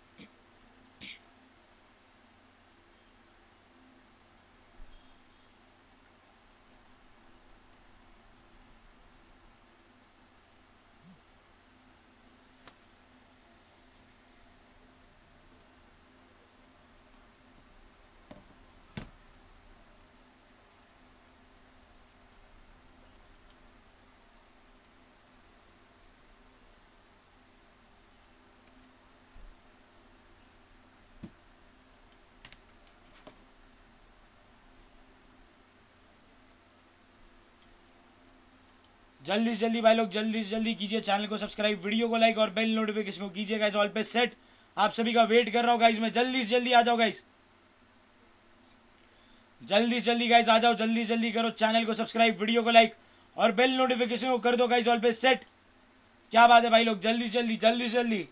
जल्दी से जल्दी भाई लोग, जल्दी से जल्दी कीजिए चैनल को सब्सक्राइब, वीडियो को लाइक और बेल नोटिफिकेशन को कीजिए गाइस ऑल पे सेट। आप सभी का वेट कर रहा हूँ गाइस मैं, जल्दी से जल्दी आ जाओ गाइस। जल्दी से जल्दी गाइस आ जाओ, जल्दी से जल्दी करो चैनल को सब्सक्राइब, वीडियो को लाइक और बेल नोटिफिकेशन को कर दो गाइस ऑल पे सेट। क्या बात है भाई लोग, जल्दी से जल्दी जल्दी से जल्दी।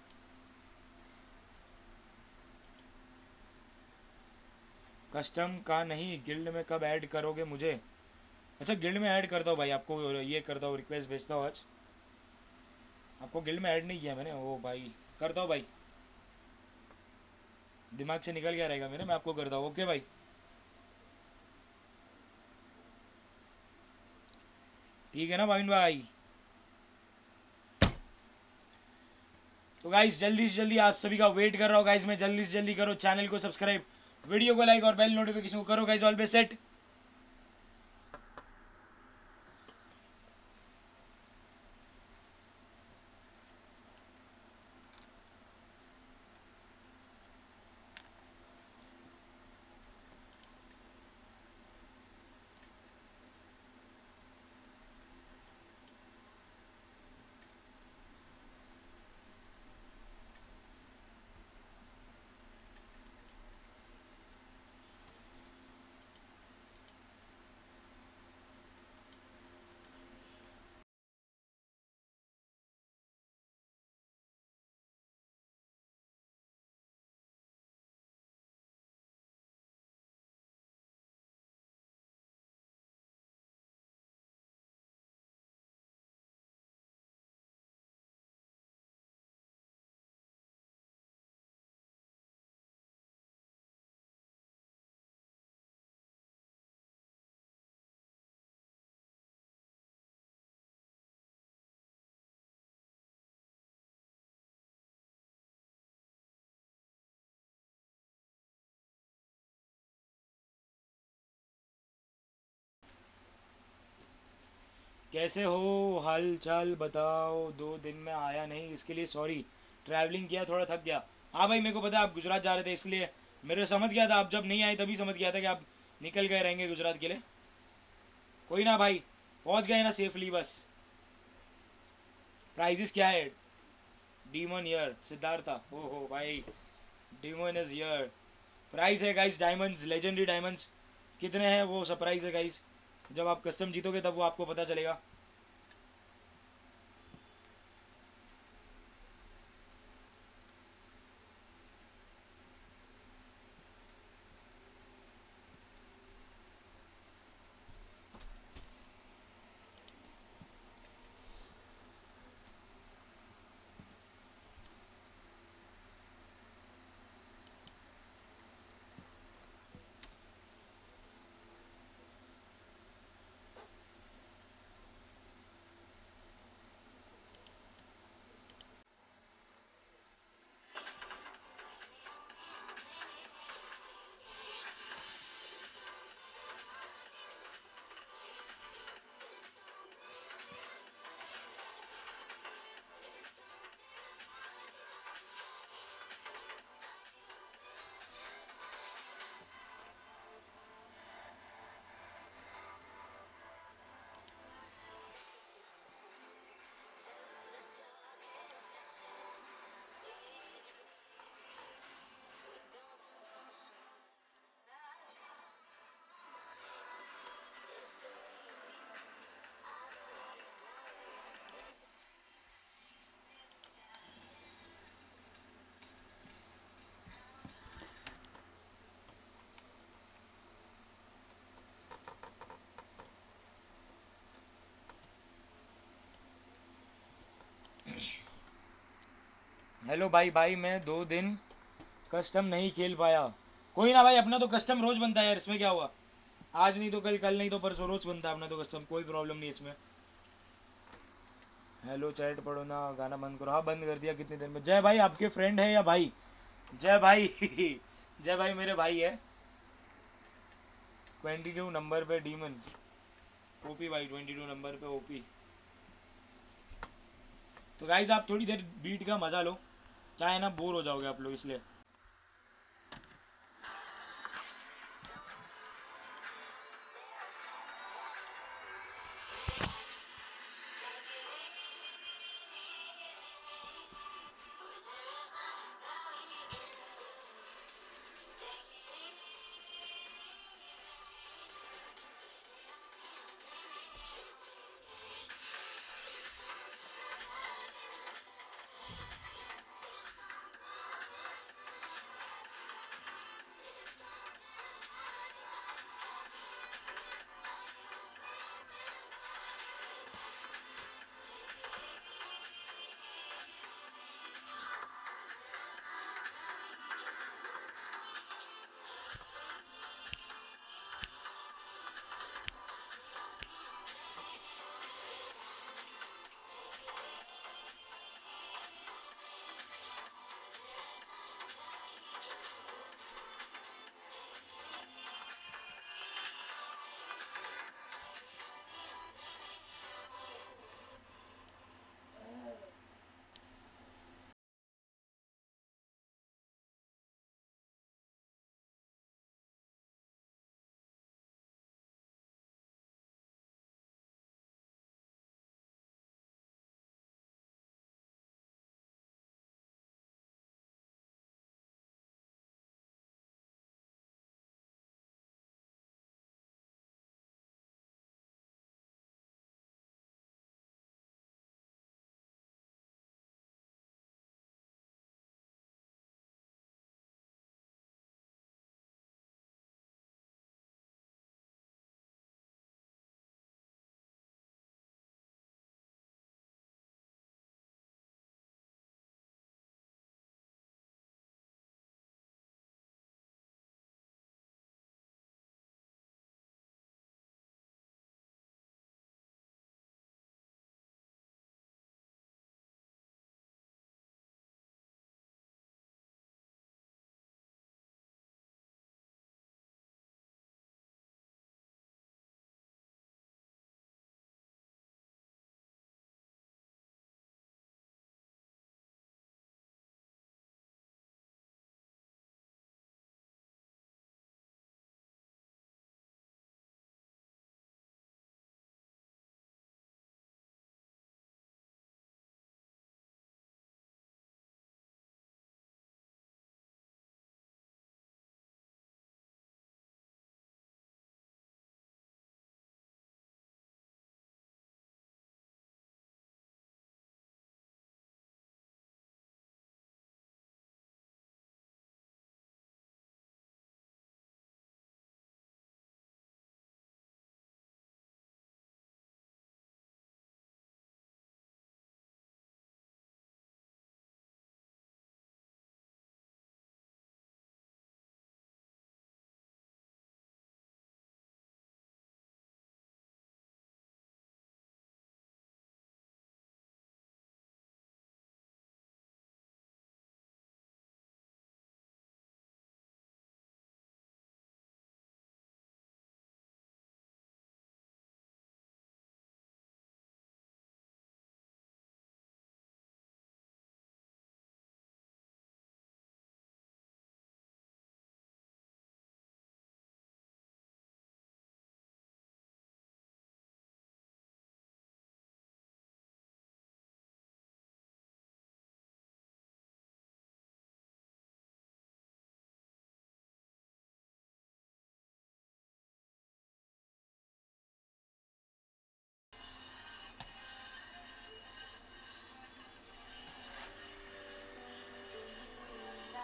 कस्टम का नहीं, गिल्ड में कब ऐड करोगे मुझे? अच्छा गिल्ड में ऐड करता हूँ भाई, आपको ये करता हूँ, रिक्वेस्ट भेजता हूँ आज। आपको गिल्ड में ऐड नहीं किया मैंने, ओ भाई करता हूँ भाई, दिमाग से निकल गया रहेगा मेरे, मैं आपको करता हूँ। ओके भाई, ठीक है ना भाविन भाई। तो गाइस जल्दी से जल्दी आप सभी का वेट कर रहा हूँ गाइस मैं, जल्दी से जल्दी करो, चैनल को सब्सक्राइब, वीडियो को लाइक और बेल नोटिफिकेशन को करो गाइस, ऑल बे सेट। कैसे हो, हाल चाल बताओ, 2 दिन में आया नहीं इसके लिए सॉरी, ट्रैवलिंग किया, थोड़ा थक गया। हाँ भाई मेरे को पता है आप गुजरात जा रहे थे, इसलिए मेरे समझ गया था, आप जब नहीं आए तभी समझ गया था कि आप निकल गए रहेंगे गुजरात के लिए। कोई ना भाई, पहुंच गए ना सेफली बस। प्राइजेस क्या है? डीमन ईयर सिद्धार्था, ओ हो भाई, डीमन इज ईयर। प्राइस है गाइस डायमंड्स, लेजेंडरी डायमंड्स कितने हैं वो सरप्राइज है गाइस, जब आप कस्टम जीतोगे तब वो आपको पता चलेगा। हेलो भाई, भाई मैं 2 दिन कस्टम नहीं खेल पाया। कोई ना भाई, अपना तो कस्टम रोज बनता है यार, इसमें क्या हुआ, आज नहीं तो कल, कल नहीं तो परसों, रोज बनता है अपना तो कस्टम, कोई प्रॉब्लम नहीं इसमें। हेलो चैट पढ़ो ना, गाना बंद करो, हाँ बंद कर दिया कितनी देर में। जय भाई आपके फ्रेंड है या भाई? जय भाई जय भाई मेरे भाई है। 22 नंबर पे डीमन, ओपी भाई 22 नंबर पे ओपी। तो गाइज आप थोड़ी देर बीट का मजा लो, क्या है ना, बोर हो जाओगे आप लोग इसलिए।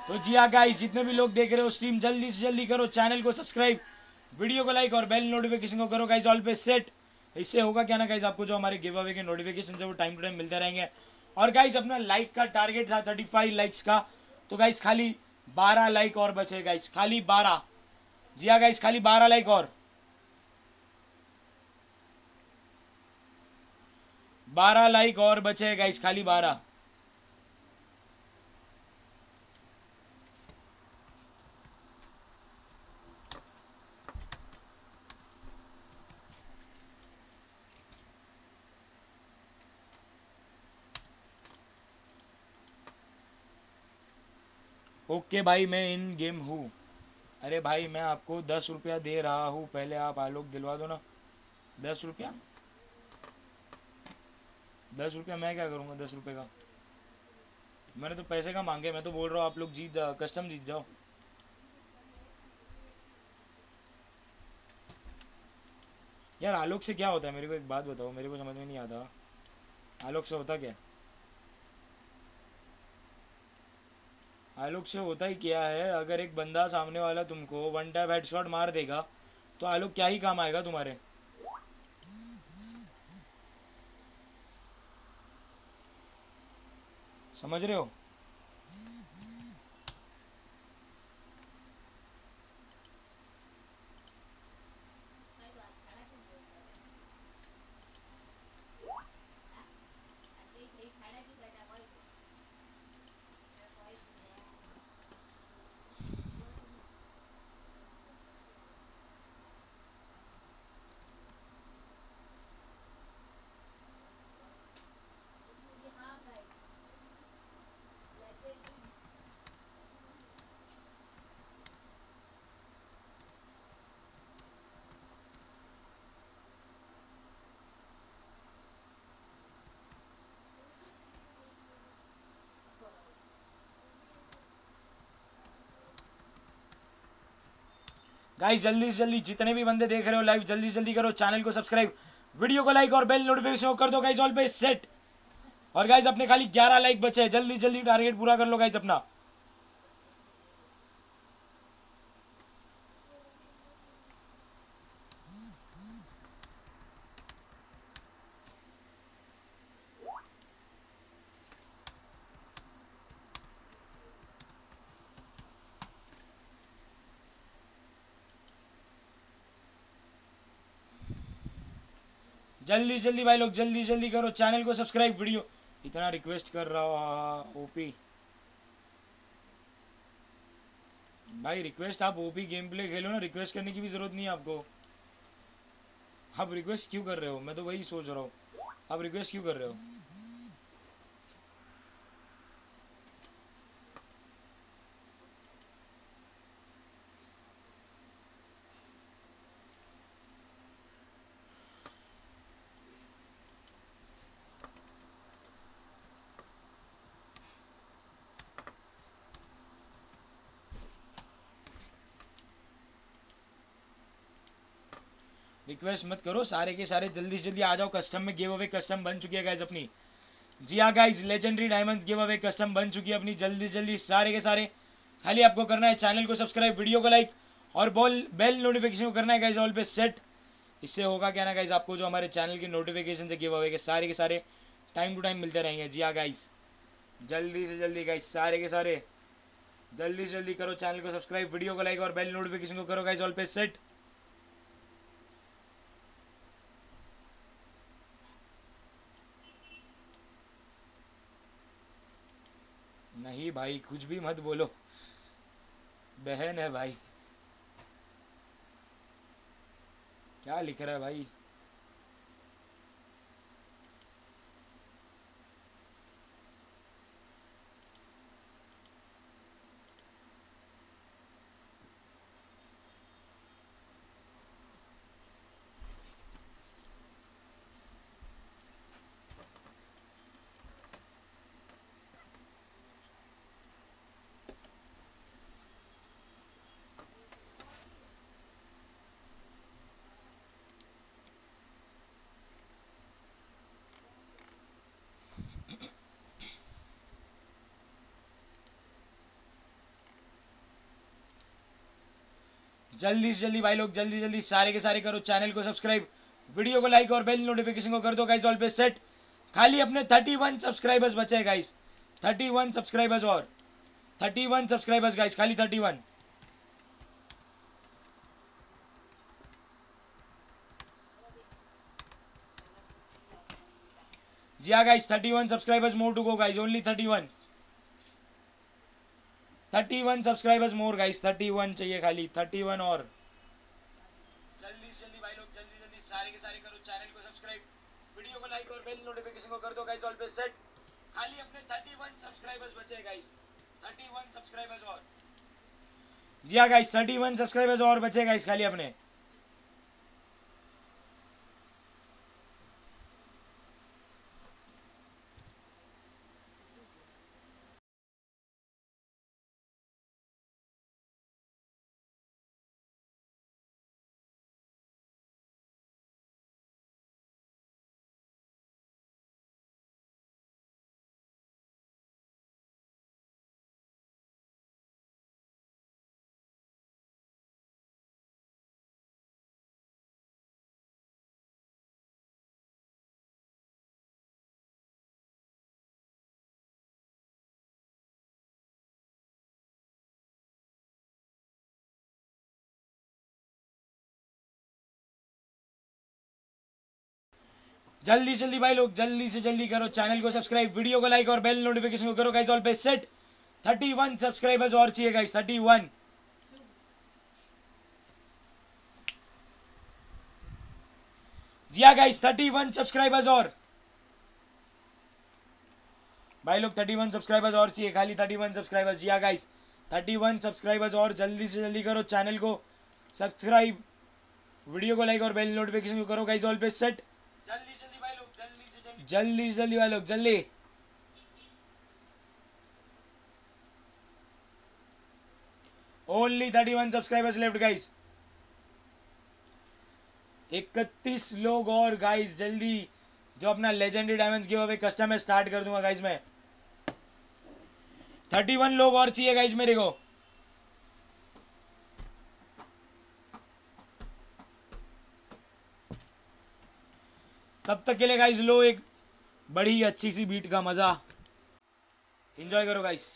तो जी हाँ गाइस, जितने भी लोग देख रहे हो स्ट्रीम, जल्दी से जल्दी करो चैनल को सब्सक्राइब, वीडियो को लाइक और बेल नोटिफिकेशन को करो गाइस ऑल पे सेट। इससे होगा क्या ना गाइस, आपको जो हमारे गिव अवे के नोटिफिकेशन है वो टाइम टू टाइम मिलते रहेंगे। और गाइस अपना लाइक का टारगेट था 35 लाइक्स का, तो गाइस खाली 12 लाइक और बचे गाइस, खाली 12। जी हाँ गाइस, खाली 12 लाइक और 12 लाइक और बचे गाइस, खाली 12। ओके भाई, मैं इन गेम हूँ। अरे भाई मैं आपको 10 रुपया दे रहा हूँ, पहले आप आलोक दिलवा दो ना। 10 रुपया, 10 रुपया मैं क्या करूँगा 10 रुपये का? मैंने तो पैसे का मांगे, मैं तो बोल रहा हूँ आप लोग जीत जाओ, कस्टम जीत जाओ। यार आलोक से क्या होता है, मेरे को एक बात बताओ, मेरे को समझ में नहीं आता। आलोक से होता क्या? आलोक से होता ही क्या है, अगर एक बंदा सामने वाला तुमको वन टैप हेडशॉट मार देगा तो आलोक क्या ही काम आएगा तुम्हारे? समझ रहे हो? गाइस जल्दी से जल्दी, जितने भी बंदे देख रहे हो लाइव, जल्दी से जल्दी करो चैनल को सब्सक्राइब, वीडियो को लाइक और बेल नोटिफिकेशन कर दो गाइस ऑल पे सेट। और गाइस अपने खाली 11 लाइक बचे हैं, जल्दी जल्दी टारगेट पूरा कर लो गाइस अपना। जल्दी जल्दी भाई लोग, जल्दी जल्दी करो चैनल को सब्सक्राइब, वीडियो। इतना रिक्वेस्ट कर रहा हूँ ओपी भाई, रिक्वेस्ट आप ओपी गेम प्ले खेलो ना, रिक्वेस्ट करने की भी जरूरत नहीं है आपको। आप रिक्वेस्ट क्यों कर रहे हो, मैं तो वही सोच रहा हूँ, आप रिक्वेस्ट क्यों कर रहे हो? रिक्वेस्ट मत करो, सारे के सारे जल्दी से जल्दी आ जाओ। कस्टम में गिव अवे कस्टम बन चुकी है गाइस अपनी। जी हाँ guys, legendary diamonds give away custom बन चुकी है अपनी, जल्दी जल्दी सारे के सारे। खाली आपको करना है चैनल को सब्सक्राइब, वीडियो को लाइक और बेल नोटिफिकेशन को करना है गाइस ऑल पे सेट। इससे होगा क्या ना गाइस, आपको जो हमारे चैनल की नोटिफिकेशन है गिव अवे के सारे टाइम टू टाइम मिलते रहेंगे। जी हाँ गाइस, जल्दी से जल्दी गाइस सारे के सारे जल्दी से जल्दी करो चैनल को सब्सक्राइब, वीडियो को लाइक और बेल नोटिफिकेशन को करो गाइस ऑल पे सेट। नहीं भाई कुछ भी मत बोलो, बहन है भाई। क्या लिख रहा है भाई? जल्दी से जल्दी भाई लोग, जल्दी जल्दी सारे के सारे करो चैनल को सब्सक्राइब, वीडियो को लाइक और बेल नोटिफिकेशन को कर दो गाइस ऑल पे सेट। खाली अपने 31 सब्सक्राइबर्स बचे हैं गाइस, 31 सब्सक्राइबर्स और 31 सब्सक्राइबर्स गाइस, खाली 31। जी हाँ guys, 31 subscribers more to go guys, only 31। 31 subscribers more guys, 31 चाहिए खाली, 31 और। जल्दी से जल्दी भाई लोग, जल्दी जल्दी सारे के सारे करो चैनल को सब्सक्राइब, वीडियो को लाइक और बेल नोटिफिकेशन को कर दो गाइस ऑल पे सेट। खाली अपने 31 सब्सक्राइबर्स बचे हैं गाइस, 31 सब्सक्राइबर्स और। जी हाँ गाइस, 31 सब्सक्राइबर्स और बचे हैं गाइस खाली अपने। जल्दी जल्दी भाई लोग, जल्दी से जल्दी करो चैनल को सब्सक्राइब, वीडियो को लाइक और बेल नोटिफिकेशन को करो गाइस ऑल पे सेट। 31 सब्सक्राइबर्स और चाहिए गाइस, 31। जी हाँ गाइस, 31 सब्सक्राइबर्स और भाई लोग, 31 सब्सक्राइबर्स और चाहिए, खाली 31 सब्सक्राइबर्स। जी हाँ गाइस, 31 सब्सक्राइबर्स और, जल्दी से जल्दी करो चैनल को सब्सक्राइब, वीडियो को लाइक और बेल नोटिफिकेशन को करो गाइस ऑल पे सेट। जल्दी जल्दी भाई लोग, जल्दी से जल्दी, जल्दी से जल्दी भाई लोग, जल्दी। ओनली 31 सब्सक्राइबर्स लेफ्ट गाइस, 31 लोग और गाइस, जल्दी। जो अपना legendary diamonds give away custom है स्टार्ट कर दूंगा गाइस मैं। 31 लोग और चाहिए गाइस मेरे को। तब तक के लिए गाइस लो एक बड़ी अच्छी सी बीट का मजा एंजॉय करो गाइस।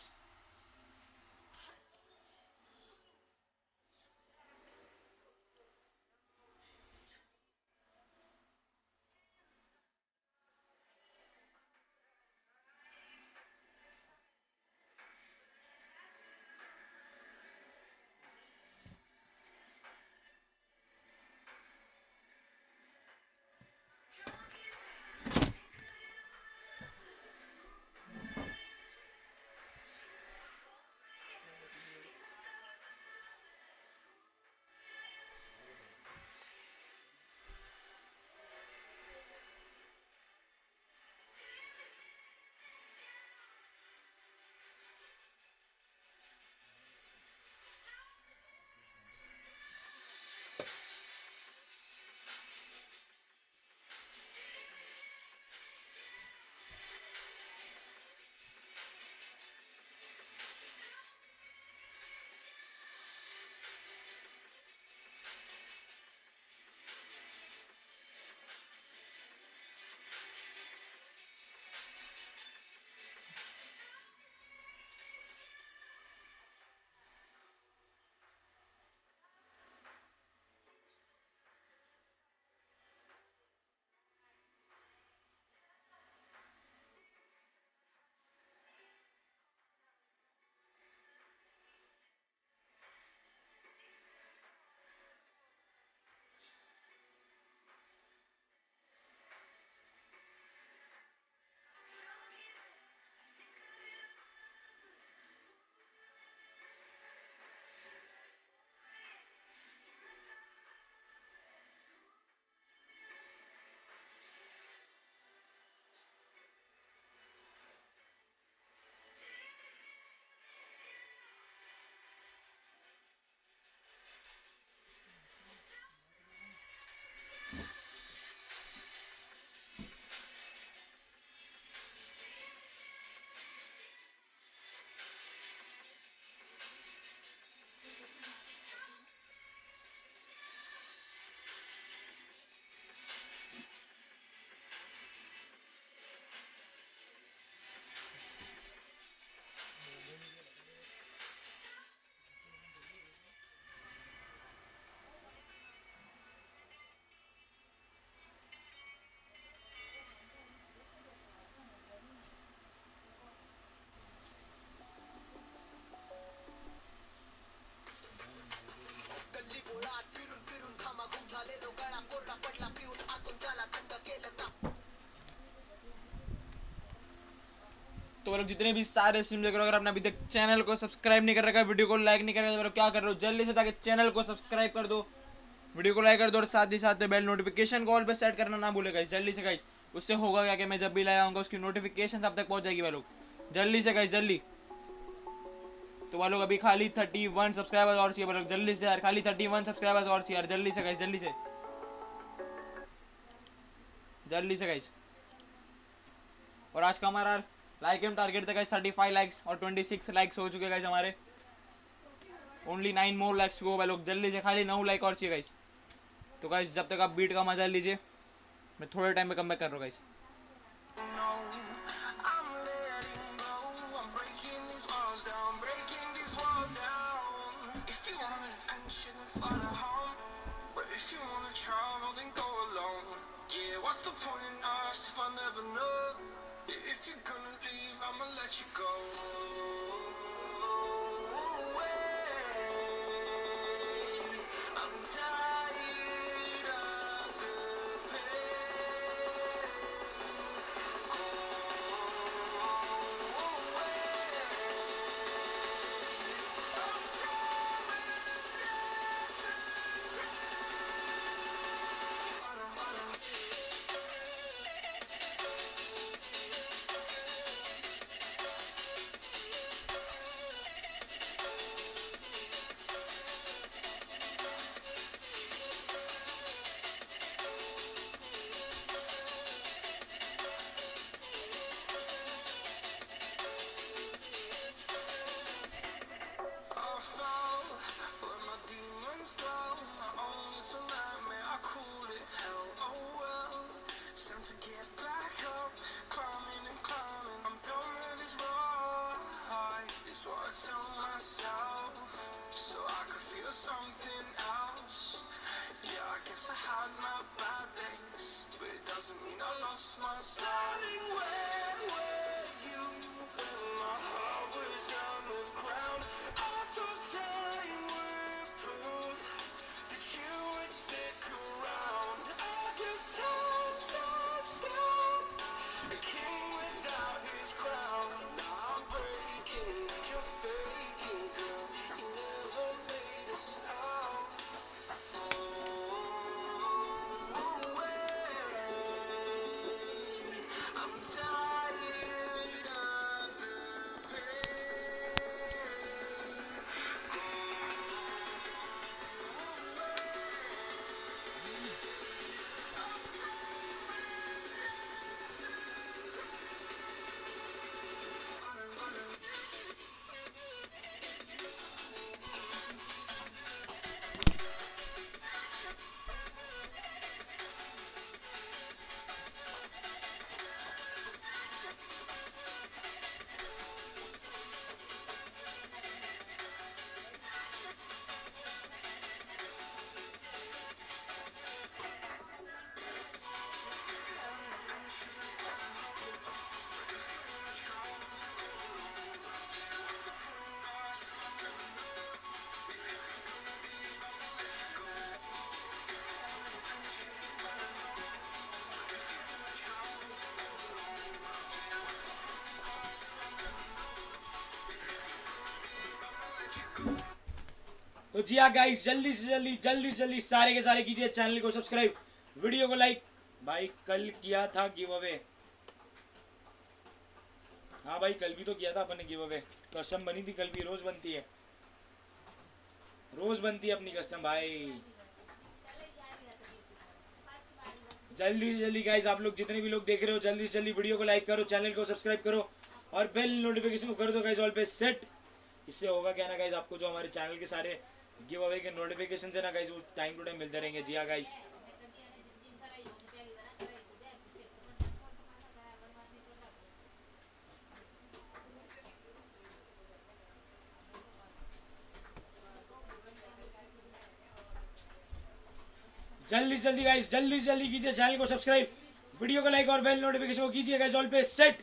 तो वो लोग जितने भी सारे स्ट्रीम देख रहे हो, अगर आपने अभी तक चैनल को सब्सक्राइब नहीं कर रखा, वीडियो को लाइक नहीं कर रखा, तो वो लोग क्या कर रहे हो, जल्दी से जाके चैनल को सब्सक्राइब कर दो, वीडियो को लाइक कर दो और साथ ही साथ बेल नोटिफिकेशन कॉल पे सेट करना ना भूले गाइस, जल्दी से गाइस। उससे होगा क्या कि मैं जब भी लाया आऊँगा उसकी नोटिफिकेशन आप तक पहुँच जाएगी भाई लोग, जल्दी से गाइस जल्दी। तो वो लोग अभी खाली 31 सब्सक्राइबर्स और चाहिए, लोग जल्दी से यार, खाली 31 सब्सक्राइबर्स और चाहिए यार, जल्दी से गाइस, जल्दी से गाइस। और आज का हमारा लाइक एम टारगेट था गाइस 35 लाइक्स और 26 लाइक्स हो चुके गाइस हमारे, ओनली 9 मोर लाइक्स को भाई लोग, जल्दी से खाली 9 लाइक और चाहिए गाइस। तो गाइस जब तक आप बीट का मजा लीजिए, मैं थोड़े टाइम में कम बैक कर रहा हूँ गाइस। तो जी हाँ गाइस, जल्दी से जल्दी सारे के सारे कीजिए चैनल को सब्सक्राइब, वीडियो को लाइक। भाई कल किया था गिव अवे, हाँ भाई कल भी तो किया था अपन ने गिव अवे, कस्टम बनी थी कल भी, रोज बनती है अपनी कस्टम भाई। जल्दी से जल्दी गाइस, आप लोग जितने भी लोग देख रहे हो जल्दी से जल्दी वीडियो को लाइक करो, चैनल को सब्सक्राइब करो और बेल नोटिफिकेशन को कर दो गाइस ऑल पे सेट। इससे होगा क्या ना गाइस, आपको जो हमारे चैनल के सारे गिव अवे के नोटिफिकेशन है ना गाइस, वो टाइम टू टाइम मिलते रहेंगे। जी हाँ गाइस, जल्दी गाइस, जल्दी कीजिए चैनल को सब्सक्राइब, वीडियो को लाइक और बेल नोटिफिकेशन को कीजिए गाइस ऑल पे सेट।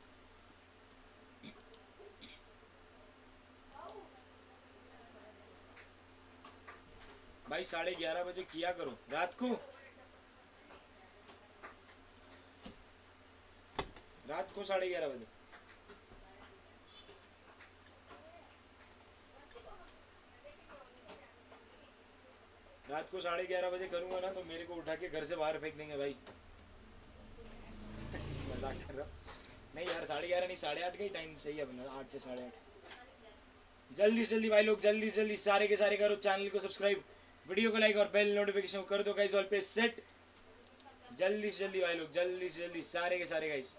भाई 11:30 बजे किया करो रात को 11:30 बजे। रात को 11:30 बजे करूंगा ना तो मेरे को उठा के घर से बाहर फेंक देंगे भाई। मजाक कर रहा हूँ। नहीं यार 11:30 नहीं 8:30 का ही टाइम सही है अपना, 8 से 8:30। जल्दी से जल्दी भाई लोग, जल्दी से जल्दी सारे के सारे करो चैनल को सब्सक्राइब, वीडियो को लाइक और बेल नोटिफिकेशन कर दो गाइस, ऑल पे सेट। जल्दी से जल्दी भाई लोग, जल्दी से जल्दी सारे के सारे गाइस।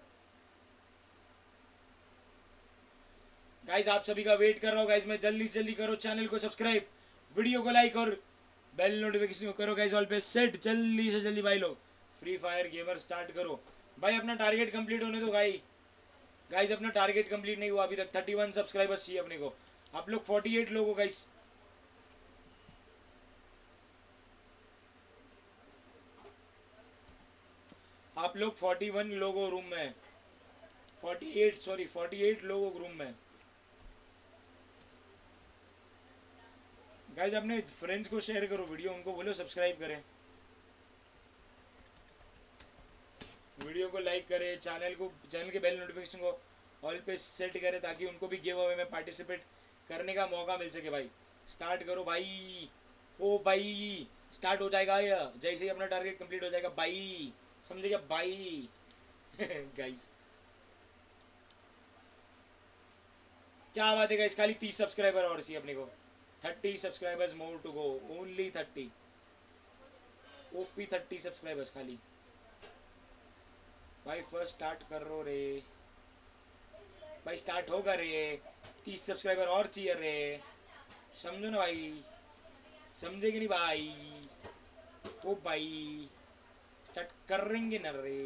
गाइस आप सभी का वेट कर रहा हूँ गाइस मैं, जल्दी से जल्दी करो चैनल को सब्सक्राइब, वीडियो को लाइक और बेल नोटिफिकेशन करो गाइस, ऑल पे सेट। जल्दी से जल्दी भाई लोग फ्री फायर गेमर स्टार्ट करो भाई। अपना टारगेट कंप्लीट होने दो गाइस अपना टारगेट कंप्लीट नहीं हुआ अभी तक। 31 सब्सक्राइबर्स चाहिए अपने को, आप लोग 48 लोग हो गाइस। आप लोग 41 लोगों रूम में, 48 लोगों रूम में। गाइस अपने फ्रेंड्स को शेयर करो वीडियो, उनको बोलो सब्सक्राइब करें, वीडियो को लाइक करें, चैनल के बेल नोटिफिकेशन को ऑल पे सेट करें ताकि उनको भी गिव अवे में पार्टिसिपेट करने का मौका मिल सके भाई। स्टार्ट करो भाई, ओ भाई स्टार्ट हो जाएगा जैसे ही अपना टारगेट कंप्लीट हो जाएगा भाई, समझे क्या भाई। गाइस क्या बात है गाइस, खाली 30 सब्सक्राइबर और चाहिए अपने को। 30 subscribers more to go, only 30 OP 30 subscribers खाली भाई। फर्स्ट स्टार्ट कर रो रे भाई, स्टार्ट होगा रे। 30 सब्सक्राइबर और चाहिए रे, समझो ना भाई, समझे कि नहीं भाई। ओ भाई स्टार्ट करेंगे ना रे।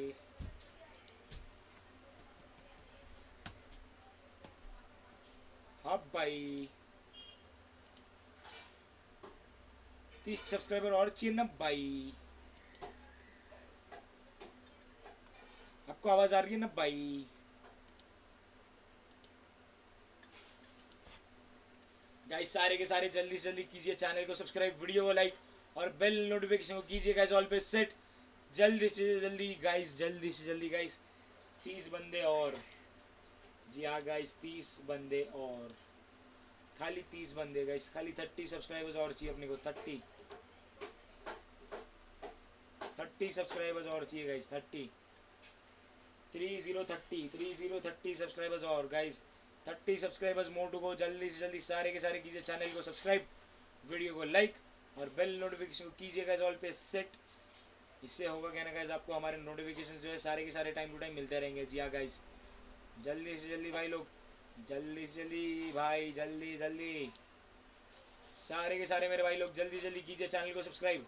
हाँ भाई 30 सब्सक्राइबर और चाहिए ना भाई। आपको आवाज आ रही है ना भाई। गाइस सारे के सारे जल्दी से जल्दी कीजिए चैनल को सब्सक्राइब, वीडियो को लाइक और बेल नोटिफिकेशन को कीजिए गाइस, ऑल पे सेट। जल्दी से जल्दी गाइस, जल्दी से जल्दी गाइस। 30 बंदे और, जी हाँ गाइस 30 बंदे और, खाली 30 बंदे गाइस, खाली 30 सब्सक्राइबर्स और चाहिए अपने को। 30 सब्सक्राइबर्स और चाहिए गाइस। 30 सब्सक्राइबर्स और guys. 30 subscribers more to go. जल्दी से जल्दी सारे के सारे कीजिए चैनल को सब्सक्राइब, वीडियो को लाइक और बेल नोटिफिकेशन को कीजिए गाइस, ऑल पे सेट। इससे होगा क्या ना गाइस, आपको हमारे नोटिफिकेशन जो है सारे के सारे टाइम टू टाइम मिलते रहेंगे। जी हाँ गाइस जल्दी से जल्दी भाई लोग, जल्दी से जल्दी भाई, जल्दी जल्दी सारे के सारे मेरे भाई लोग जल्दी जल्दी कीजिए चैनल को सब्सक्राइब।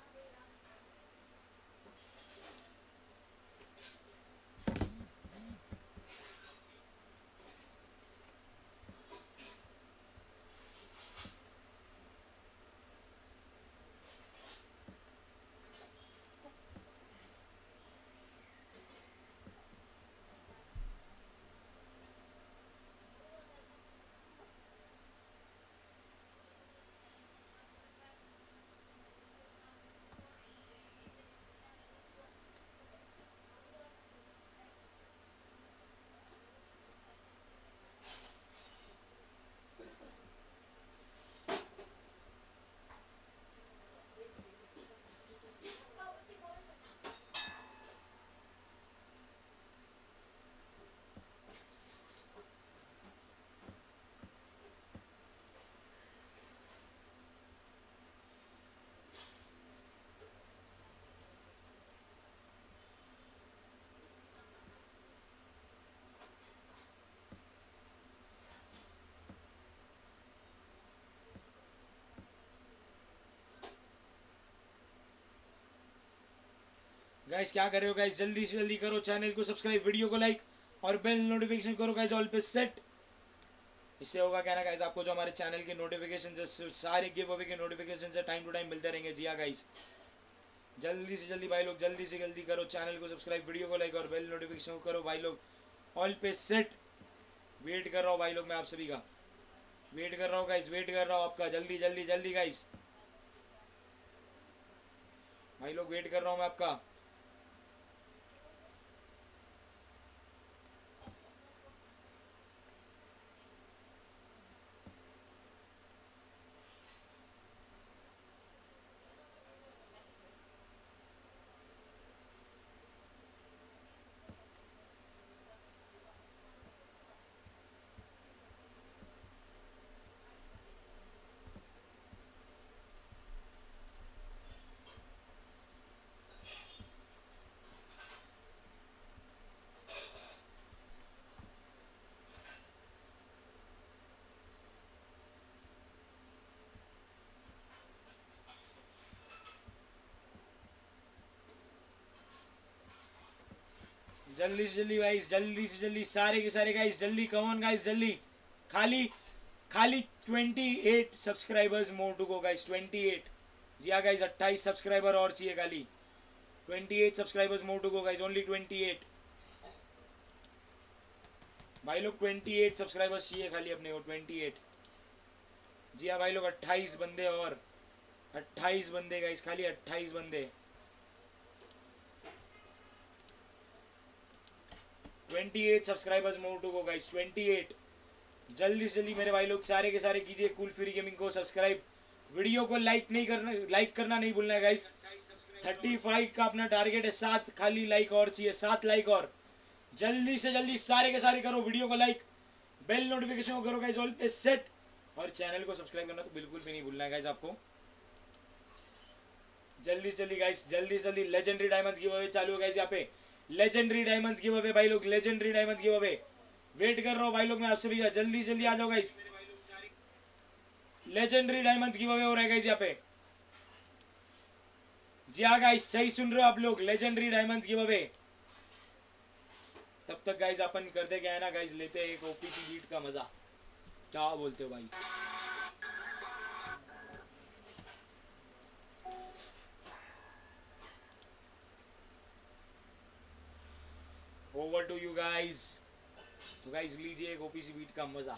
गाइस क्या कर रहे हो गाइस, जल्दी से जल्दी करो चैनल को सब्सक्राइब, वीडियो को लाइक और बेल नोटिफिकेशन करो गाइस, ऑल पे सेट। इससे होगा क्या ना गाइस, आपको जो हमारे चैनल के नोटिफिकेशन सारे गिव अवे के नोटिफिकेशन से टाइम टू टाइम मिलते रहेंगे। जी हाँ गाइस जल्दी से जल्दी भाई लोग, जल्दी से जल्दी करो चैनल को सब्सक्राइब, वीडियो को लाइक और बेल नोटिफिकेशन करो भाई लोग, ऑल पे सेट। वेट कर रहा हूँ भाई लोग, मैं आप सभी का वेट कर रहा हूँ गाइस, वेट कर रहा हूँ आपका। जल्दी जल्दी जल्दी गाइस भाई लोग, वेट कर रहा हूँ मैं आपका। जल्दी से जल्दी गाइस, जल्दी से जल्दी सारे के सारे गाइस, जल्दी कम ऑन गाइस, जल्दी। खाली खाली 28 subscribers more to go guys, 28। जी हाँ गाइस, 28 सब्सक्राइबर और चाहिए खाली। 28 subscribers more to go guys, only 28 भाई लोग। 28 सब्सक्राइबर्स चाहिए खाली अपने को, 28। जी हाँ भाई लोग, 28 बंदे और 28 बंदे गाइस, खाली 28 बंदे। 28 subscribers more to go guys, 28। जल्दी से जल्दी मेरे भाई लोग सारे के सारे कीजिए कूल फ्यूरी गेमिंग को सब्सक्राइब। वीडियो को लाइक करना नहीं भूलना है गाइस। 35 का अपना टारगेट है, 7 खाली लाइक और चाहिए, 7 लाइक और। जल्दी से जल्दी सारे के सारे करो वीडियो को लाइक, बेल नोटिफिकेशन को करो गाइस ऑल पे सेट, और चैनल को सब्सक्राइब करना तो बिल्कुल भी नहीं भूलना है गाइस आपको। जल्दी से जल्दी गाइस, जल्दी से जल्दी। लेजेंडरी डायमंड्स गिव अवे चालू है गाइस यहाँ पे। लेजेंडरी डायमंड्स गिव अवे भाई लोग, legendary diamonds give away. Wait कर रहा हूँ भाई लोग मैं आपसे भी, जल्दी जल्दी आ जाओ guys. Legendary diamonds give away हो रहा है गाइस यहाँ पे। जी हाँ गाइस, सही सुन रहे हो आप लोग, लेजेंडरी डायमंड्स गिव अवे। तब तक गाइस अपन करते क्या है ना गाइस, लेते हैं एक ओपीसी बीट का मजा। क्या बोलते हो भाई? Over to you guys. तो गाइस लीजिए एक ओपीसी बीट का मजा।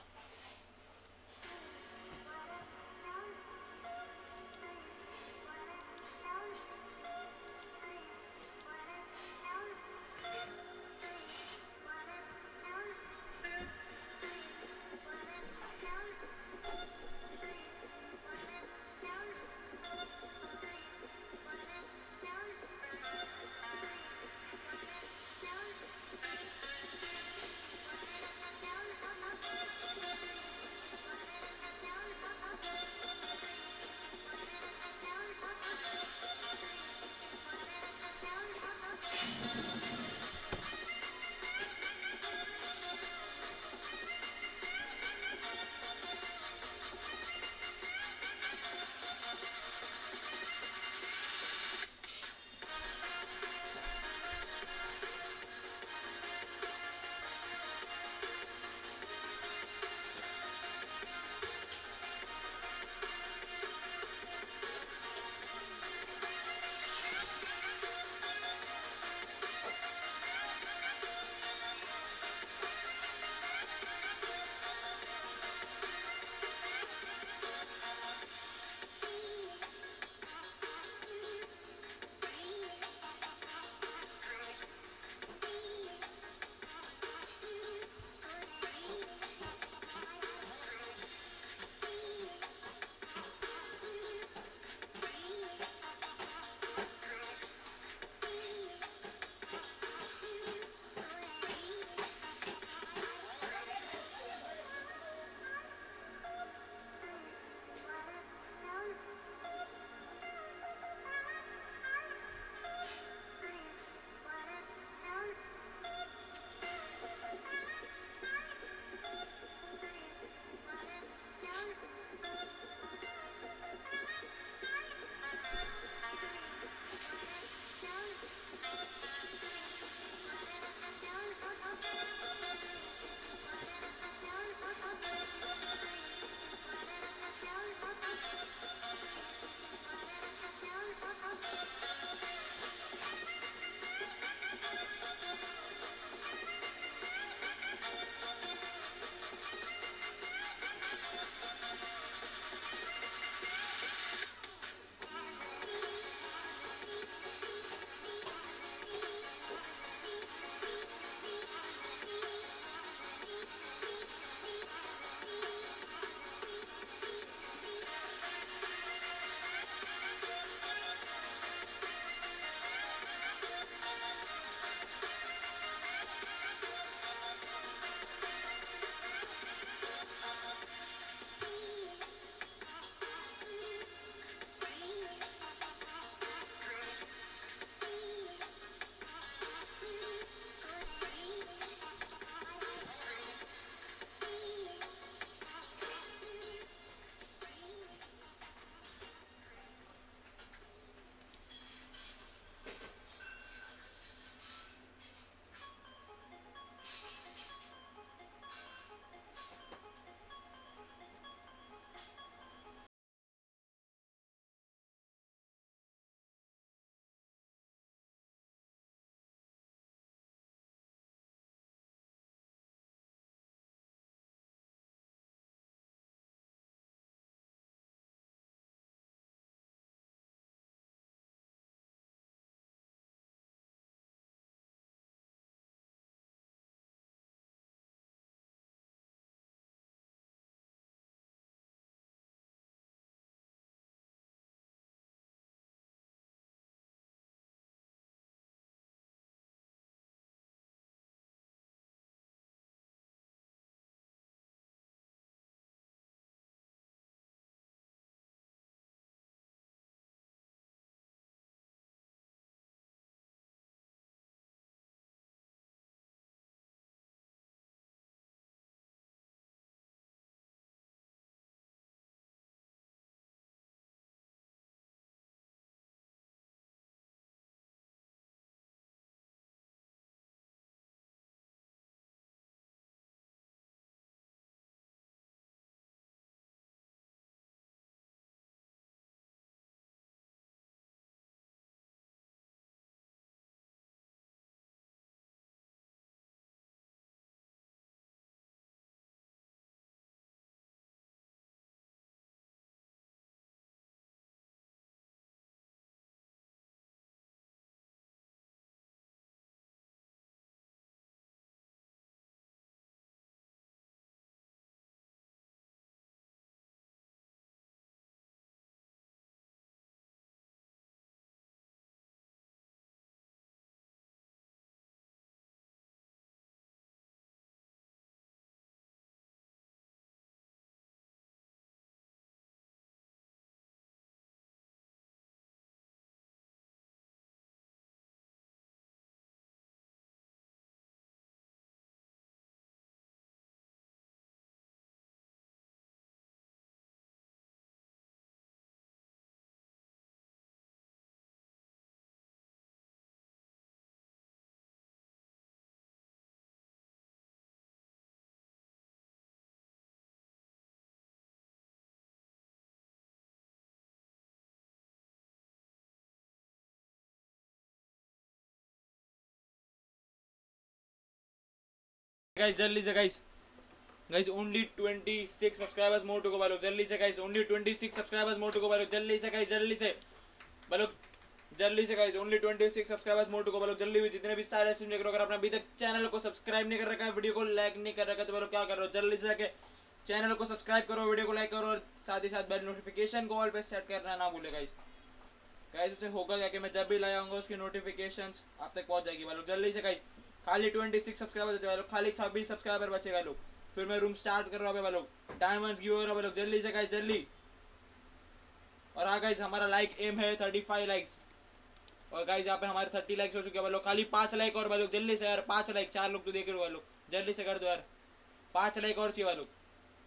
गाइस, जल्दी से guys, guys only 26 subscribers more to go भाई लोग, जल्दी से guys, only 26 subscribers more to go भाई लोग, जल्दी से गाइस, जल्दी से भाई लोग, जल्दी से guys, only 26 subscribers more to go भाई लोग, जल्दी भी जितने भी सारे स्ट्रीम देख रहे हो, अगर आपने अभी तक चैनल को सब्सक्राइब नहीं कर रखा है, वीडियो को लाइक नहीं कर रखा है, तो भाई लोग क्या कर रहे हो, जल्दी से जाके चैनल को सब्सक्राइब करो, वीडियो को लाइक करो और साथ ही साथ बेल नोटिफिकेशन को ऑल पे सेट करना ना भूले गाइस। गाइस उसे होगा क्या कि मैं जब भी लाऊंगा उसकी नोटिफिकेशंस आप तक पहुंच जाएगी भाई लोग, जल्दी से गाइस। खाली 26 सब्सक्राइबर बचे भाई लोग, खाली 26 सब्सक्राइबर बचेगा लोग, फिर मैं रूम स्टार्ट कर रहा हूँ भाई लोग, डायमंड्स गिव हो रहा है भाई लोग, जल्दी से गाइस, जल्दी। और हाँ गाइस, हमारा लाइक एम है 35 लाइक्स, और गाइस यहाँ पे हमारे 30 लाइक्स हो चुके हैं भाई लोग, खाली 5 लाइक और भाई लोग, जल्दी से यार 5 लाइक, 4 लोग तो देख रहे हो भाई लोग, जल्दी से कर दो यार, 5 लाइक और चाहिए भाई लोग,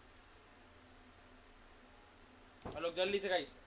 जल्दी से गाइस।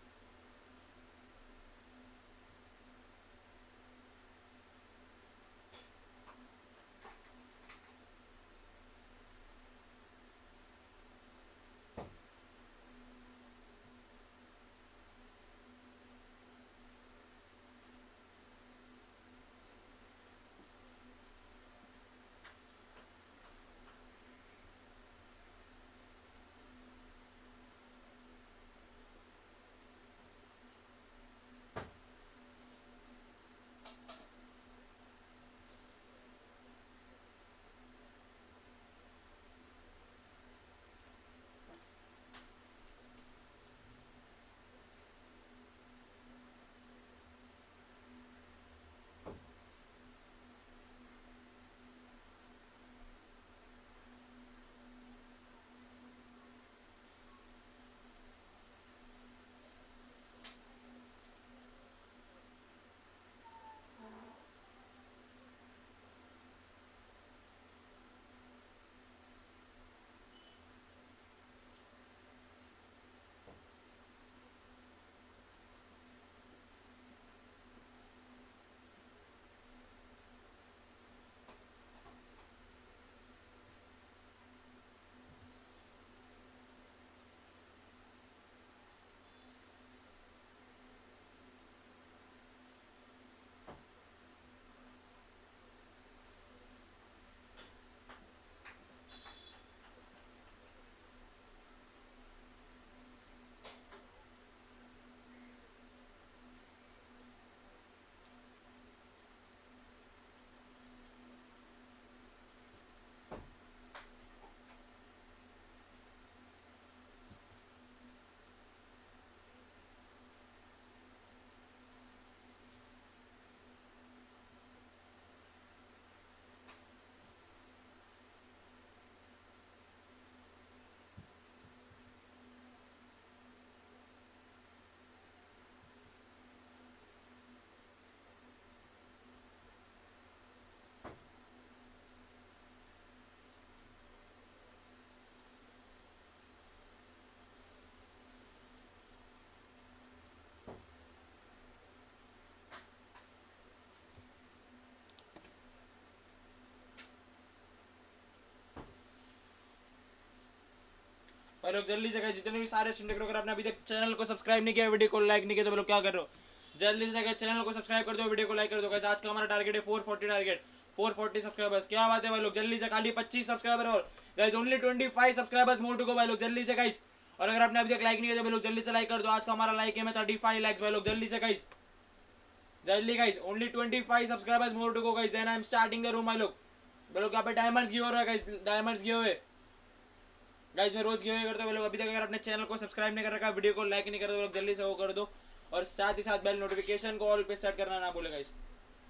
भाई लोग जल्दी से गाइस, जितने भी सारे स्ट्रीम देख रहे हो, अगर आपने अभी तक चैनल को सब्सक्राइब नहीं किया, वीडियो को लाइक नहीं किया, तो भाई लोग क्या कर रहे हो, जल्दी से गाइस चैनल को सब्सक्राइब कर दो, वीडियो को लाइक कर दो गाइस। आज का हमारा टारगेट है 440 टारगेट, 440 सब्सक्राइबर्स, क्या बात है भाई लोग, जल्दी से खाली 25 सब्सक्राइबर और guys only 25 subscribers more to go भाई लोग, जल्दी से गाइस। और अगर आपने अभी तक लाइक नहीं किया तो भाई लोग जल्दी से लाइक कर दो, आज का हमारा लाइक है 35 लाइक्स भाई लोग, जल्दी से गाइस, जल्दी guys, only 25 subscribers more to go guys, then I am starting the room भाई लोग। भाई लोग यहाँ पे डायमंड्स गिव हो रहा है गाइस, डायमंड्स गिव हुए गाइस, मैं रोज गिव करता हूं। लोग अभी तक अगर अपने चैनल को सब्सक्राइब नहीं कर रखा, वीडियो को लाइक नहीं कर दो, लोग जल्दी से वो कर दो और साथ ही साथ बेल नोटिफिकेशन को ऑल पे सेट करना ना भूले गाइस,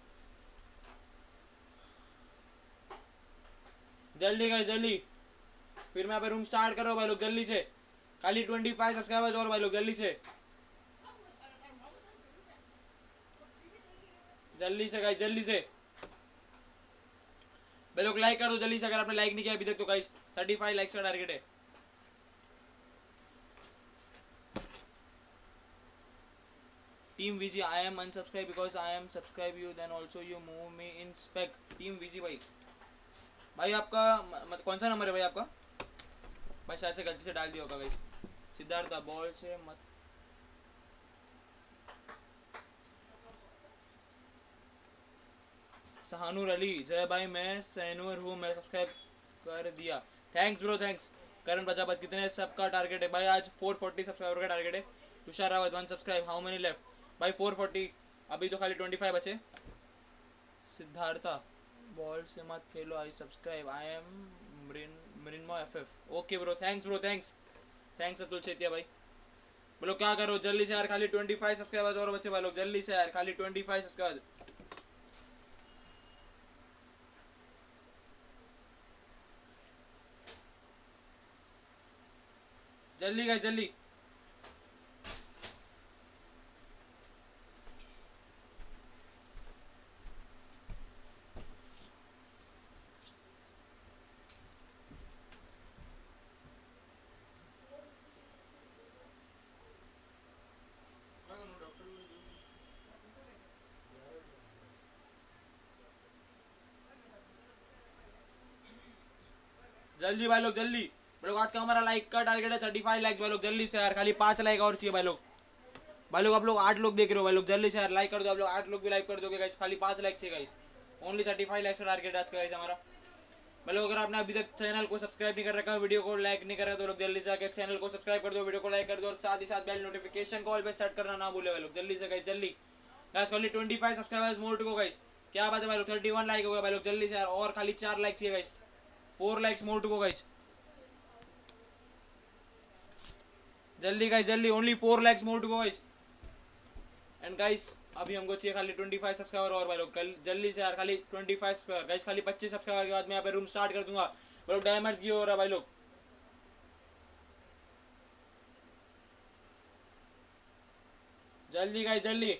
जल्दी गाइस, जल्दी। फिर मैं यहाँ पे रूम स्टार्ट कर रहा हूँ भाई लोग, जल्दी से, खाली 25 सब्सक्राइबर्स और भाई लोग, जल्दी से, जल्दी से गाइस, जल्दी से भाई लोग लाइक कर दो जल्दी से, अगर आपने लाइक नहीं किया अभी तक तो गाइस 35 लाइक्स का टारगेट है। Team VG, I am unsubscribe because I am subscribe you, then also you move me in spec. Team VG भाई, भाई आपका कौन सा नंबर है भाई आपका? भाई शायद से गलती से डाल दिया होगा गाइस। सिद्धार्थ बॉल से मत, सहानूर अली, जय भाई मैं सैनूर हूँ, मैं सब्सक्राइब कर दिया, thanks bro thanks. Karan Prajapati, कितने सबका टारगेट है भाई? आज 440 सब्सक्राइबर का टारगेट है। Tushar Rawat 1 subscribe, how many left भाई? 440, अभी तो खाली 25 बचे। सिद्धार्था, बॉल से मत खेलो, I subscribe, I am Mrinmoy FF, okay bro, thanks bro, thanks thanks Atul Chetia भाई। बोलो क्या करो जल्दी से यार, खाली 25 सब्सक्राइबर्स और बच्चे भाई लोग, जल्दी से यार, खाली 25 सब्सक्राइबर्स। जल्दी गाइस जल्दी। जल्दी भाई लोग जल्दी। भाई लोग आज का हमारा लाइक का टारगेट है 35 लाइक्स भाई लोग, जल्दी से यार, खाली 5 लाइक और चाहिए भाई लोग। भाई लोग आप लोग 8 लोग देख रहे हो भाई लोग, जल्दी से यार लाइक कर दो, आप लोग 8 लोग भी लाइक कर दोगे गाइस, खाली 5 लाइक चाहिए गाइस, ओनली 35 लाइक्स का टारगेट आज का गाइस हमारा। भाई लोग अगर आपने अभी तक चैनल को सब्सक्राइब नहीं कर रखा, वीडियो को लाइक नहीं करा तो लोग जल्दी से आके चैनल को सब्सक्राइब कर दो, वीडियो को लाइक कर दो और साथ ही साथ बेल नोटिफिकेशन कॉल पे सेट करना ना भूले भाई लोग, जल्दी से गाइस जल्दी। Guys only 25 subscribers more to go guys, क्या बात है भाई लोग, 31 लाइक हो गया भाई लोग, जल्दी से यार, और खाली 4 लाइक चाहिए guys, 4 likes more to go guys, जल्दी गाइस जल्दी, only 4 likes more to go guys. And guys अभी हमको चाहिए खाली 25 सब्सक्राइबर और भाई लोग, कल जल्दी से यार, खाली 25 सब्सक्राइबर गाइस, खाली 25 सब्सक्राइबर के बाद मैं यहाँ पे रूम स्टार्ट कर दूंगा भाई लोग। डायमंड्स की हो रहा है भाई लोग, जल्दी गाइस जल्दी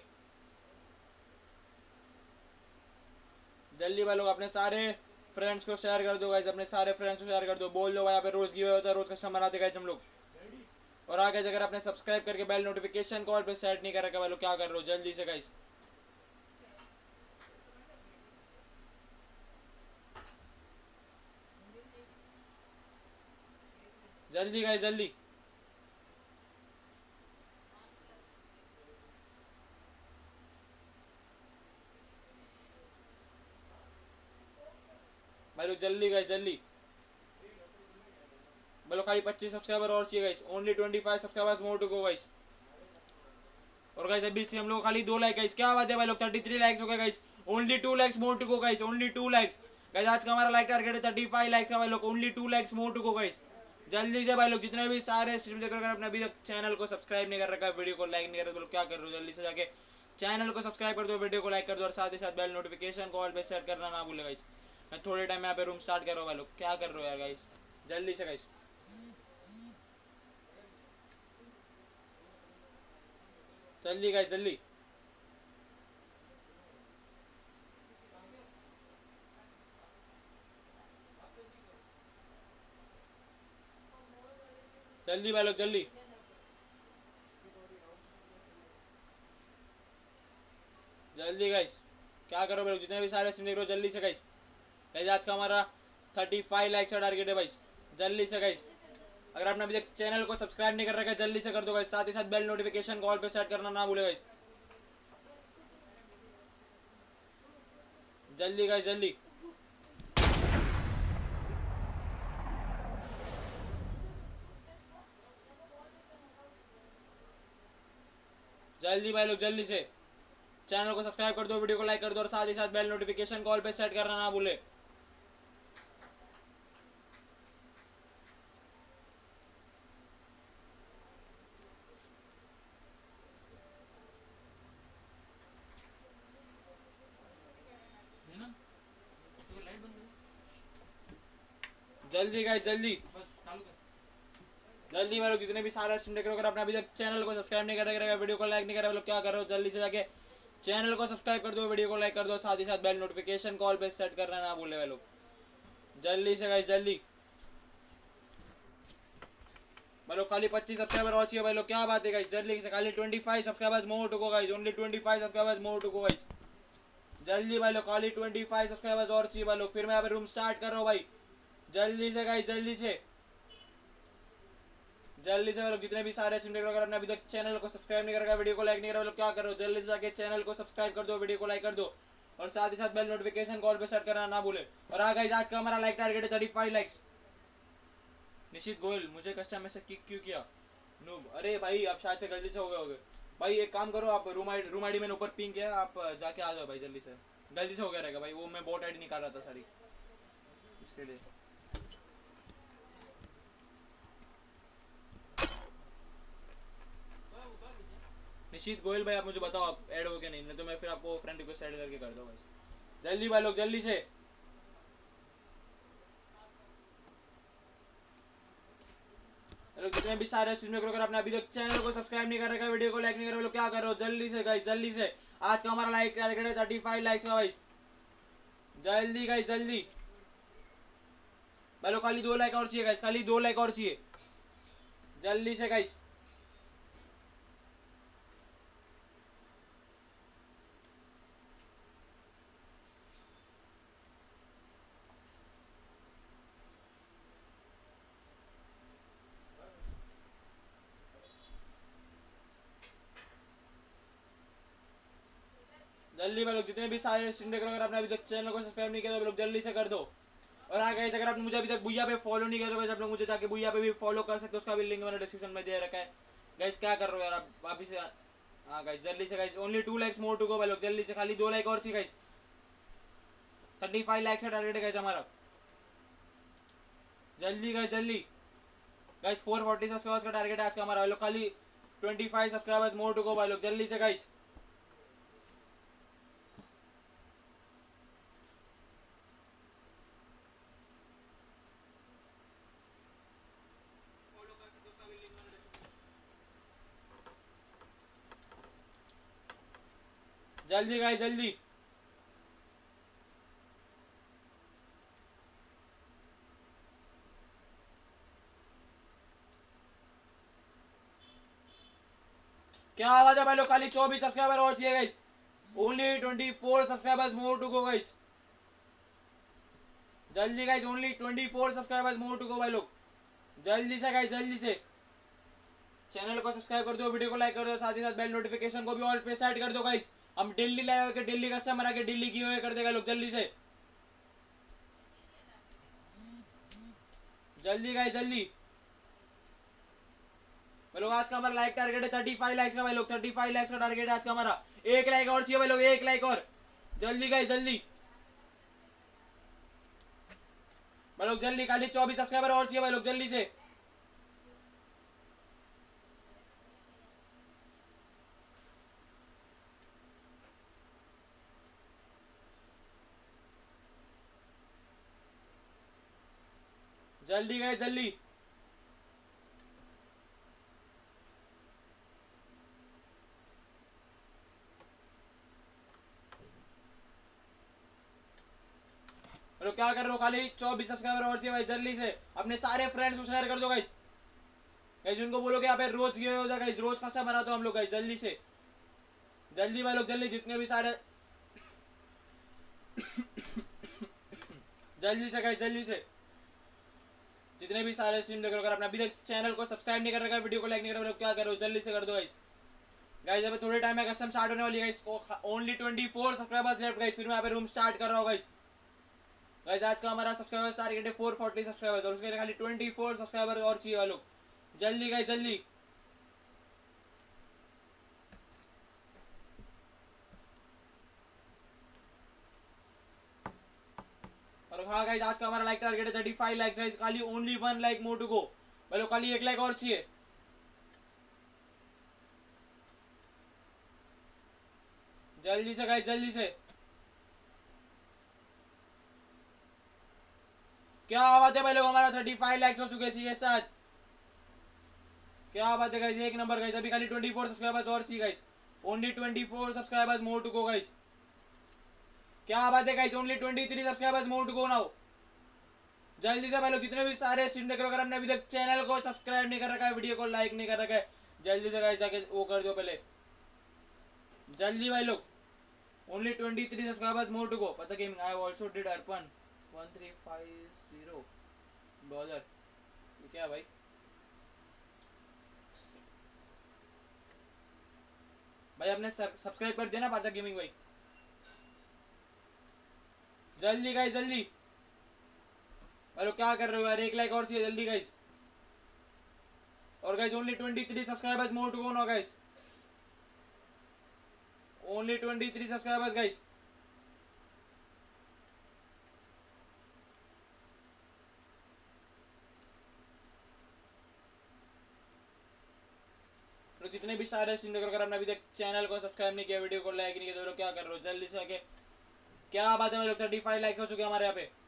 जल्दी भाई लोग, अपने सारे फ्रेंड्स को शेयर कर दो गाइस, अपने सारे फ्रेंड्स को शेयर कर दो, बोल दो भाई यहाँ पे रोज गिव होता है, रोज कस्टमर आते गाइस हम लोग। और आगे अगर आपने सब्सक्राइब करके बेल नोटिफिकेशन कॉल पे सेट नहीं कर रखा भाई लोग, क्या कर रहे हो, जल्दी से गाइस जल्दी गाइस जल्दी। भाई लोग जल्दी गाइस जल्दी, बोलो खाली 25 सब्सक्राइबर और चाहिए guys, only 25 subscribers more to go guys. और गाइस अभी से हम लोग खाली 2 लाइक गाइस, क्या बात है भाई लोग, 33 लाइक्स हो गए guys, only 2 likes more to go guys, only 2 likes guys. आज का हमारा लाइक टारगेट है 35 लाइक्स का भाई लोग, only 2 likes more to go guys, जल्दी से भाई लोग। जितने भी सारे स्ट्रीम देखकर अगर आपने अभी तक चैनल को सब्सक्राइब नहीं कर रखा, वीडियो को लाइक नहीं कर रहे तो क्या कर रहे हो, जल्दी से जाके चैनल को सब्सक्राइब कर दो, वीडियो को लाइक कर दो और साथ ही साथ बेल नोटिफिकेशन कॉल पे सेट करना ना भूले गाइस। मैं थोड़े टाइम यहाँ पे रूम स्टार्ट कर रहा हूँ भाई लोग, क्या कर रहे हो यार गाइस, जल्दी से गाइस जल्दी गाइस जल्दी। जल्दी भाई लोग जल्दी जल्दी गाइस, क्या करो भाई लोग, जितने भी सारे स्ट्रीम देख रहे हो जल्दी से गाइस। गाइस आज का हमारा 35 लाइक का टारगेट है भाई, जल्दी से गाइस। अगर आपने अभी तक चैनल को सब्सक्राइब नहीं कर रखा है जल्दी से कर दो गाइस, साथ ही साथ बेल नोटिफिकेशन कॉल पे सेट करना ना भूले गाइस, जल्दी गाइस जल्दी जल्दी भाई लोग, जल्दी से चैनल को सब्सक्राइब कर दो, वीडियो को लाइक कर दो और साथ ही साथ बेल नोटिफिकेशन कॉल पे सेट करना ना भूले। जल्दी गाइस जल्दी जल्दी भाई लोग, जितने भी सारे स्ट्रीम देख रहे हो अगर आपने अभी तक चैनल को सब्सक्राइब नहीं कर रखा, वीडियो को लाइक नहीं करा लोग, क्या कर रहे हो, जल्दी से जाके चैनल को सब्सक्राइब कर दो, वीडियो को लाइक कर दो, साथ ही साथ बेल नोटिफिकेशन कॉल पे सेट करना ना भूले भाई लोग, जल्दी से गाइस जल्दी। भाई लोग खाली 25 सब्सक्राइबर और चाहिए भाई लोग, क्या बात है गाइस, जल्दी से खाली 25 subscribers more to go guys, only 25 subscribers more to go guys, जल्दी भाई लोग, खाली 25 सब्सक्राइबर्स और चाहिए भाई लोग। फिर मैं यहाँ पे रूम स्टार्ट कर रहा हूँ भाई, जल्दी से गाइस जल्दी से जल्दी से लोग, जितने भी सारे स्ट्रीम देख रहे हो अगर आपने अभी तक चैनल को सब्सक्राइब नहीं कर रखा, वीडियो को लाइक नहीं कर रहा लोग, क्या कर रहे हो, जल्दी से जाके चैनल को सब्सक्राइब कर दो, वीडियो को लाइक कर दो और साथ ही साथ बेल नोटिफिकेशन कॉल पे सेट करना ना भूले। और हाँ गाइस, आज का हमारा लाइक टारगेट है 35 लाइक्स। निशित गोयल, मुझे कस्टम में से किक क्यों किया? नूब, अरे भाई आप शायद से गलती से हो गए होगे भाई। एक काम करो, आप रूम आईडी मैंने ऊपर पिंग किया, आप जाके आ जाओ भाई जल्दी से। गलती से हो गया रहेगा भाई, वो मैं बॉट आईडी निकाल रहा था सारी, इसके लिए। निशित गोयल भाई, आप मुझे बताओ आप ऐड हो क्या नहीं तो मैं फिर आपको फ्रेंड रिक्वेस्ट ऐड करके कर दो भाई। जल्दी भाई लोग, जल्दी से। लोग जितने भी सारे चीज में, अगर आपने अभी तक चैनल को सब्सक्राइब नहीं कर रखा, वीडियो को लाइक नहीं कर रहे, लोग क्या कर रहे हो? जल्दी से गाइस, जल्दी से। आज का हमारा लाइक टारगेट है 35 लाइक्स का गाइस। जल्दी गाइस, जल्दी भाई लोग, खाली 2 लाइक और चाहिए गाइस, खाली 2 लाइक और चाहिए, जल्दी से गाइस। जल्दी भाई लोग, जितने भी सारे स्ट्रीम देख रहे हो, अगर आपने अभी तक चैनल को सब्सक्राइब नहीं किया तो लोग जल्दी से कर दो। और हाँ गाइस, अगर आपने मुझे अभी तक बुया पे फॉलो नहीं किया तो गाइस आप लोग मुझे जाके बुया पे भी फॉलो कर सकते हो, उसका भी लिंक मैंने डिस्क्रिप्शन में दे रखा है। गाइस क्या कर रहे हो यार आप वापिस से? हाँ गाइस, जल्दी से guys, only 2 likes more to go भाई लोग, जल्दी से, खाली 2 लाइक और चाहिए गाइस। 35 लाइक्स का टारगेट है गाइस हमारा, जल्दी गाइस, जल्दी गाइस। 440 सब्सक्राइबर्स का टारगेट है आज का हमारा भाई लोग, खाली 25 सब्सक्राइबर्स मोर टू गो भाई लोग, जल्दी से गाइस। जल्दी गाइस, जल्दी। क्या आवाज है भाई लोग? खाली 24 सब्सक्राइबर और चाहिए guys, only 24 subscribers more to go guys, जल्दी guys, only 24 subscribers more to go भाई लोग, जल्दी से गाइस, जल्दी से। चैनल को सब्सक्राइब कर दो, वीडियो को लाइक कर दो, साथ ही साथ बेल नोटिफिकेशन को भी ऑल पे सेट कर दो गाइस। हम डेली लाइव के डेली कस्टमर आके डेली की हुए कर देगा लोग, जल्दी से, जल्दी गाइस, जल्दी भाई लोग। आज का हमारा लाइक टारगेट है 35 लाइक्स का भाई लोग, 35 लाइक्स का टारगेट है आज का हमारा। 1 लाइक और चाहिए भाई लोग, 1 लाइक और, जल्दी गाइस, जल्दी भाई लोग, जल्दी। खाली 24 सब्सक्राइबर और चाहिए भाई लोग, जल्दी से। जल्दी गाइस, जल्दी। हेलो, क्या कर रहे हो? खाली 24 सब्सक्राइबर और चाहिए भाई, जल्दी से। अपने सारे फ्रेंड्स को शेयर कर दो गाइस। गाइस उनको बोलो कि यहाँ पे रोज गिवे हो जाएगा गाइस, रोज का सब बनाते हो हम लोग गाइस, जल्दी से, जल्दी भाई लोग, जल्दी। जितने भी सारे जल्दी से गाइस, जल्दी से। जितने भी सारे स्ट्रीम देख रहे हो, अगर आपने अभी तक चैनल को सब्सक्राइब नहीं कर रखा, वीडियो को लाइक नहीं कर रहे हो, क्या कर रहे हो? जल्दी से कर दो गाइस। गाइस अभी थोड़े टाइम में कस्टम स्टार्ट होने वाली है guys, only 24 subscribers left guys, फिर मैं यहाँ पे रूम स्टार्ट कर रहा हूँ गाइस। गाइस आज का हमारा सब्सक्राइबर्स टारगेट है 440 सब्सक्राइबर्स, और उसके लिए खाली 24 सब्सक्राइबर और चाहिए वालों, जल्दी गाइस, जल्दी। और हाँ गाइस, आज का हमारा लाइक टारगेट है 35 लाइक्स गाइस, खाली only 1 like more to go भाई लोग, खाली 1 लाइक और चाहिए, जल्दी से गाइस, जल्दी से। क्या बात है भाई लोग, हमारा 35 लाइक्स हो चुके हैं सीधे साथ। क्या बात है गाइस, एक नंबर गाइस। अभी खाली 24 सब्सक्राइबर्स और चाहिए guys, only 24 subscribers more to go guys. क्या बात है guys, only 23 subscribers more to go now, जल्दी से भाई लोग। जितने भी सारे स्ट्रीम देख रहे हो, अगर हमने अभी तक चैनल को सब्सक्राइब नहीं कर रखा है, वीडियो को लाइक नहीं कर रखा है, जल्दी से गाइस जाके वो कर दो पहले, जल्दी भाई लोग। Only 23 subscribers more to go. पता gaming, I also did Arpan 1350 dollar. ये क्या भाई? भाई आपने सब्सक्राइब कर दिया ना पाता गेमिंग भाई? जल्दी गाइस जल्दी। हेलो क्या कर रहे हो यार, एक लाइक और चाहिए जल्दी गाइस। और guys only 23 subscribers more to go now guys, only 23 subscribers guys. तो जितने भी सारे स्ट्रीम देखो, अगर आपने अभी तक चैनल को सब्सक्राइब नहीं किया, वीडियो को लाइक नहीं किया, तो क्या कर रहे हो, जल्दी से आके। क्या बात है भाई लोग, 35 लाइक्स हो चुके हैं हमारे यहाँ पे।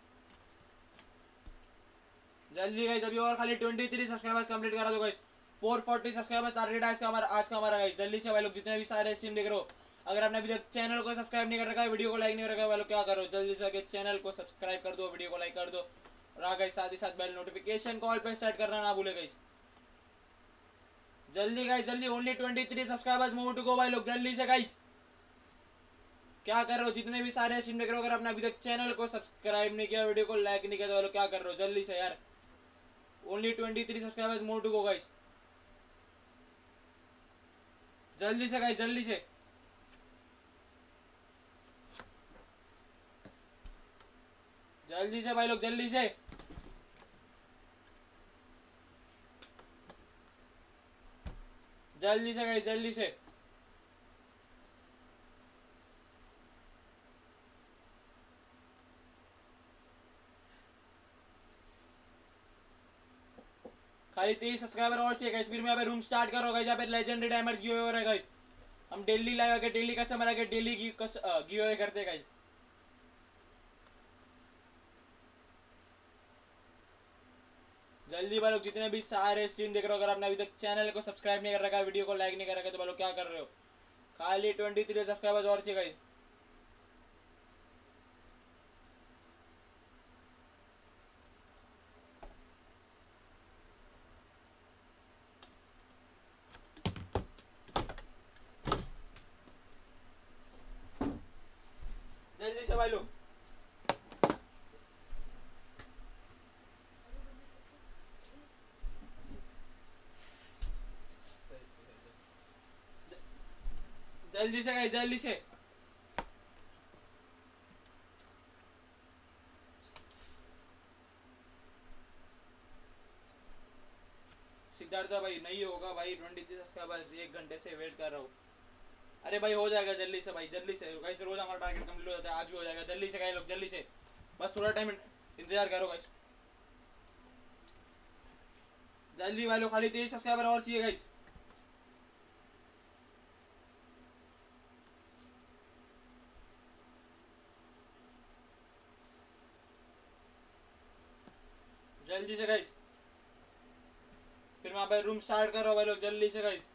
जल्दी गाइस, अभी और खाली 23 सब्सक्राइबर्स कंप्लीट करा दो गाइस। 440 सब्सक्राइबर्स टारगेट आज का हमारा गाइस। जल्दी से भाई लोग जितने भी सारे स्ट्रीम देख रहे हो, अगर आपने अभी तक चैनल को सब्सक्राइब नहीं कर रखा है, वीडियो को लाइक नहीं कर रखा है, भाई लोग क्या कर रहे हो, जल्दी से आके चैनल को सब्सक्राइब कर दो, वीडियो को लाइक कर दो, और गाइस साथ ही साथ बेल नोटिफिकेशन कॉल पे सेट करना ना भूले गाइस। जल्दी गाइस जल्दी, only 23 subscribers more to go भाई लोग, जल्दी से गाइस। क्या कर रहे हो, जितने भी सारे स्ट्रीम देख रहे हो, अगर आपने अभी तक चैनल को सब्सक्राइब नहीं किया, वीडियो को लाइक नहीं किया, तो भाई लोग क्या कर रहे हो, जल्दी से यार। Only 23 subscribers more to go guys, जल्दी से गाइस जल्दी से। जल्दी से भाई लोग जल्दी से। जल्दी से गाइस जल्दी से। खाली 23 सब्सक्राइबर और चाहिए गाइस, फिर मैं यहाँ पे रूम स्टार्ट कर रहा हूँ गाइस। यहाँ पे लेजेंडरी डायमंड्स गिव अवे हो रहा है गाइस। हम डेली लाइव आके डेली कस्टमर आके डेली गिव अवे करते हैं गाइस। जल्दी भाई लोग जितने भी सारे स्ट्रीम देख रहे हो, अगर आपने अभी तक चैनल को सब्सक्राइब नहीं कर रखा है, वीडियो को लाइक नहीं कर रखा है, तो भाई लोग क्या कर रहे हो, खाली 23 सब्सक्राइबर्स और चाहिए गाइस। जल्दी से भाई लोग। जल्दी से गाइस जल्दी से। सिद्धार्थ भाई नहीं होगा भाई, 23 सब्सक्राइबर्स, 1 घंटे से वेट कर रहा हूँ। अरे भाई हो जाएगा जल्दी से भाई, जल्दी से गाइस। रोज हमारा टारगेट कंप्लीट हो जाता है, आज भी हो जाएगा। जल्दी से गाइस लोग जल्दी से, बस थोड़ा टाइम इंतजार करो गाइस। जल्दी भाई लोग, खाली 23 सब्सक्राइबर और चाहिए गाइस। जल्दी से गाइस, फिर मैं भाई रूम स्टार्ट कर रहा हूँ भाई लोग, जल्दी से गाइस।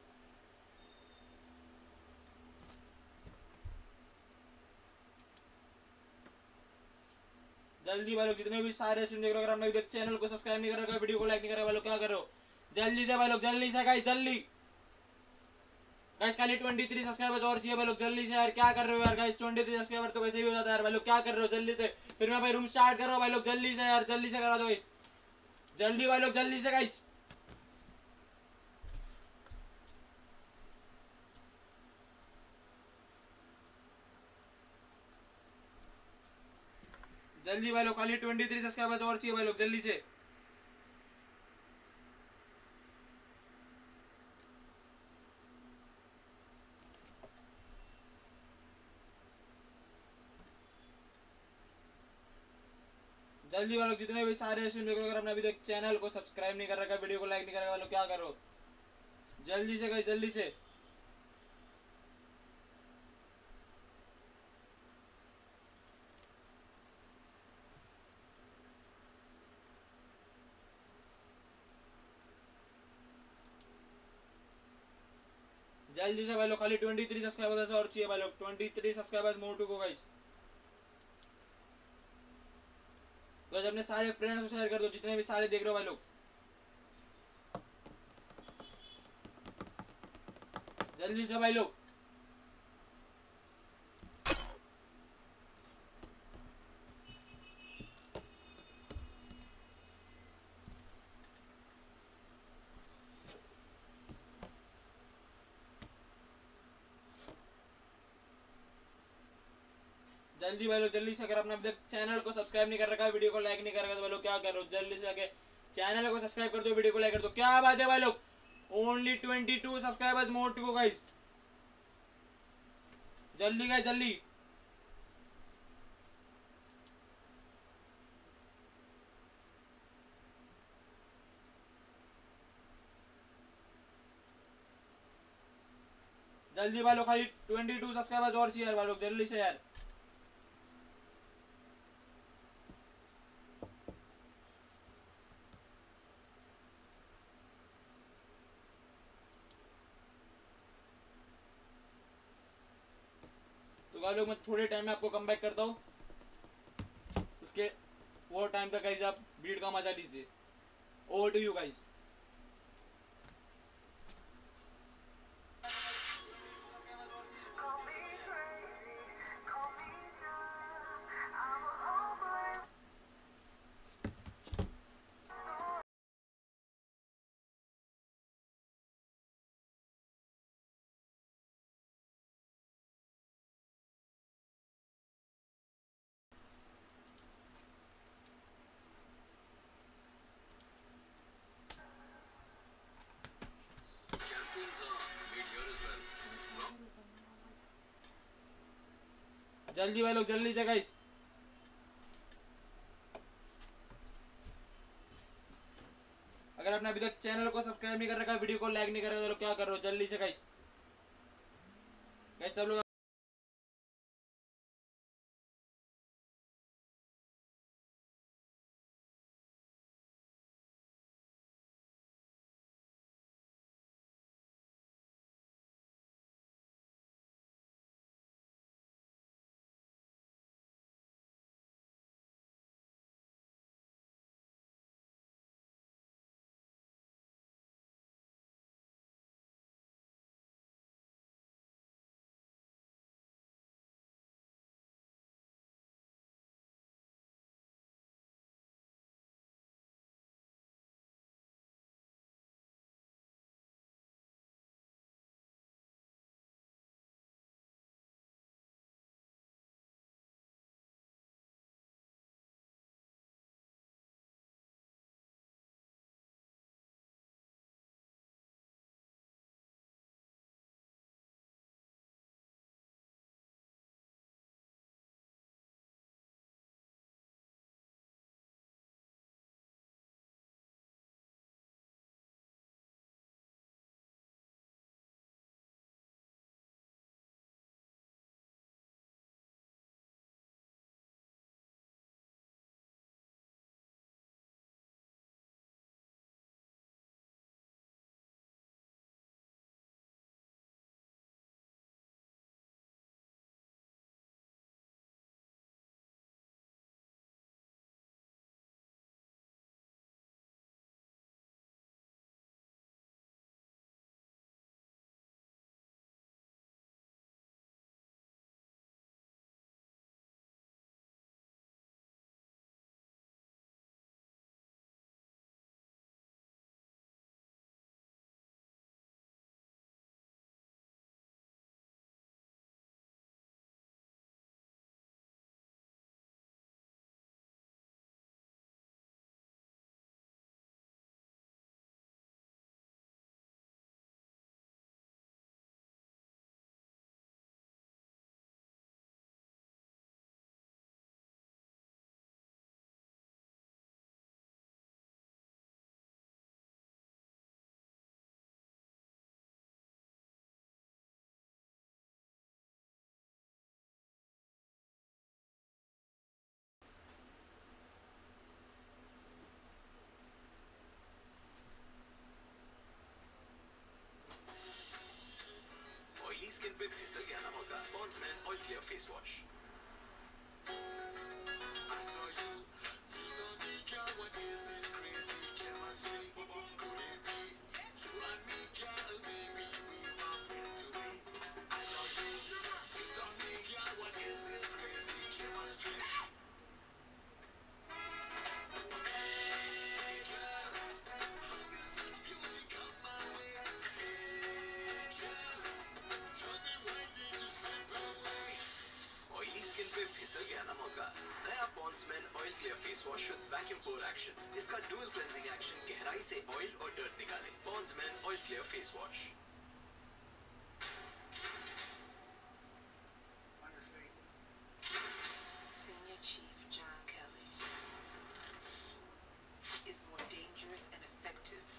जल्दी भाई लोग जितने भी सारे स्ट्रीम देख रहे हो, अगर आपने अभी तक चैनल को सब्सक्राइब नहीं कर रखा है, वीडियो को लाइक नहीं कर रहा है, भाई लोग क्या कर रहे हो, जल्दी से भाई लोग जल्दी से गाइस जल्दी। गाइस खाली 23 सब्सक्राइबर्स और चाहिए भाई लोग, जल्दी से यार। क्या कर रहे हो यार गाइस, 23 सब्सक्राइबर तो वैसे ही हो जाता है यार, भाई लोग क्या कर रहे हो, जल्दी से। फिर मैं भाई रूम स्टार्ट कर रहा हूँ भाई लोग, जल्दी से यार, जल्दी से करा दो गाइस। जल्दी भाई लोग जल्दी से गाइस। जल्दी भाई लोग, खाली 23 सब्सक्राइबर्स और चाहिए भाई लोग, जल्दी से। जल्दी वालों जितने भी सारे स्ट्रीम देख रहे हो, अगर आपने अभी तक चैनल को सब्सक्राइब नहीं कर रखा, वीडियो को लाइक नहीं कर रखा, वालों क्या करो, जल्दी से गाइस जल्दी से। जल्दी से भाई लोग, खाली 23 सब्सक्राइबर्स और चाहिए भाई लोग, 23 subscribers more to go guys. Guys अपने सारे फ्रेंड्स को शेयर कर दो, जितने भी सारे देख रहे हो भाई लोग, जल्दी से भाई लोग। जल्दी भाई लोग, जल्दी से अगर आपने अभी तक चैनल को सब्सक्राइब नहीं कर रखा है, वीडियो को लाइक नहीं कर रखा तो भाई लोग क्या कर रहे हो, जल्दी से आके चैनल को सब्सक्राइब कर दो, वीडियो को लाइक कर दो। क्या बात है भाई लोग, only 22 subscribers more to go guys. जल्दी गाइस जल्दी। जल्दी भाई लोग, खाली 22 सब्सक्राइबर्स और चाहिए भाई लोग, जल्दी से यार। तो भाई लोग मैं थोड़े टाइम में आपको कम बैक करता हूँ, उसके वो टाइम तक गाइस आप भीड़ का मजा लीजिए। Over to you guys. जल्दी भाई लोग, जल्दी से गाइस। अगर आपने अभी तक चैनल को सब्सक्राइब नहीं कर रखा, वीडियो को लाइक नहीं कर रखा तो क्या कर रहे हो, जल्दी से गाइस। गाइस सब लोग स्किन पे फिसल गया ना होगा Pond's Men oil clear face wash. 4 action. इसका डुअल क्लेंजिंग एक्शन गहराई से ऑयल और डर्ट निकाले। Pond's Men oil clear face wash. Senior Chief John Kelly is more dangerous and effective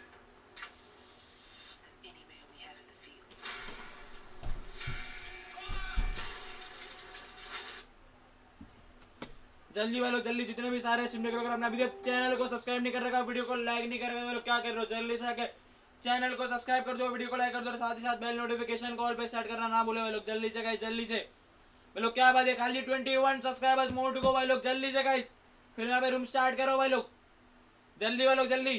than any man we have in the field. जल्दी वालों जल्दी, जितने भी सारे सिम अगर आपने अभी तक चैनल को सब्सक्राइब नहीं कर रखा, वीडियो को लाइक नहीं कर रखा, तो लोग क्या कर रहे हो, जल्दी से आके चैनल को सब्सक्राइब कर दो, वीडियो को लाइक कर दो और साथ ही साथ बेल नोटिफिकेशन कॉल पे सेट करना ना भूले भाई लोग। जल्दी से गाइस, जल्दी से भाई लोग, क्या बात है, खाली 21 सब्सक्राइबर्स मोर टू गो भाई लोग। जल्दी से गाइस, फिर यहाँ पे रूम स्टार्ट करो भाई लोग, जल्दी भाई लोग जल्दी।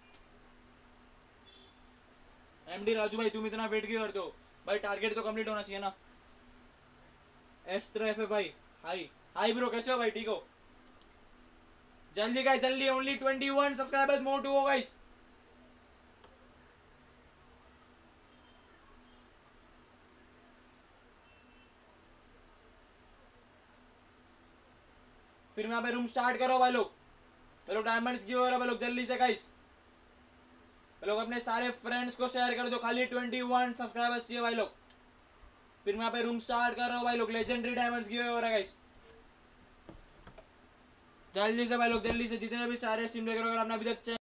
एमडी राजू भाई, तुम इतना वेट क्यों करते हो भाई, टारगेट तो कंप्लीट होना चाहिए ना। एस्ट्रो एफ भाई, हाई हाई ब्रो, कैसे हो भाई, ठीक हो? जल्दी गाइस जल्दी, only 21 subscribers more to go guys. फिर यहाँ पे रूम स्टार्ट करो भाई लोग, भाई लोग डायमंड्स की हो रहा भाई लोग, जल्दी से गाइस भाई लोग, अपने सारे फ्रेंड्स को शेयर कर दो, खाली 21 सब्सक्राइबर्स चाहिए भाई लोग। फिर यहाँ पे रूम स्टार्ट कर रहा हूँ भाई लोग, लेजेंडरी डायमंड्स की हो रहा है गाइस। जल्दी से भाई लोग, जल्दी से, जितने भी सारे सिम लेकर अगर आपने अभी तक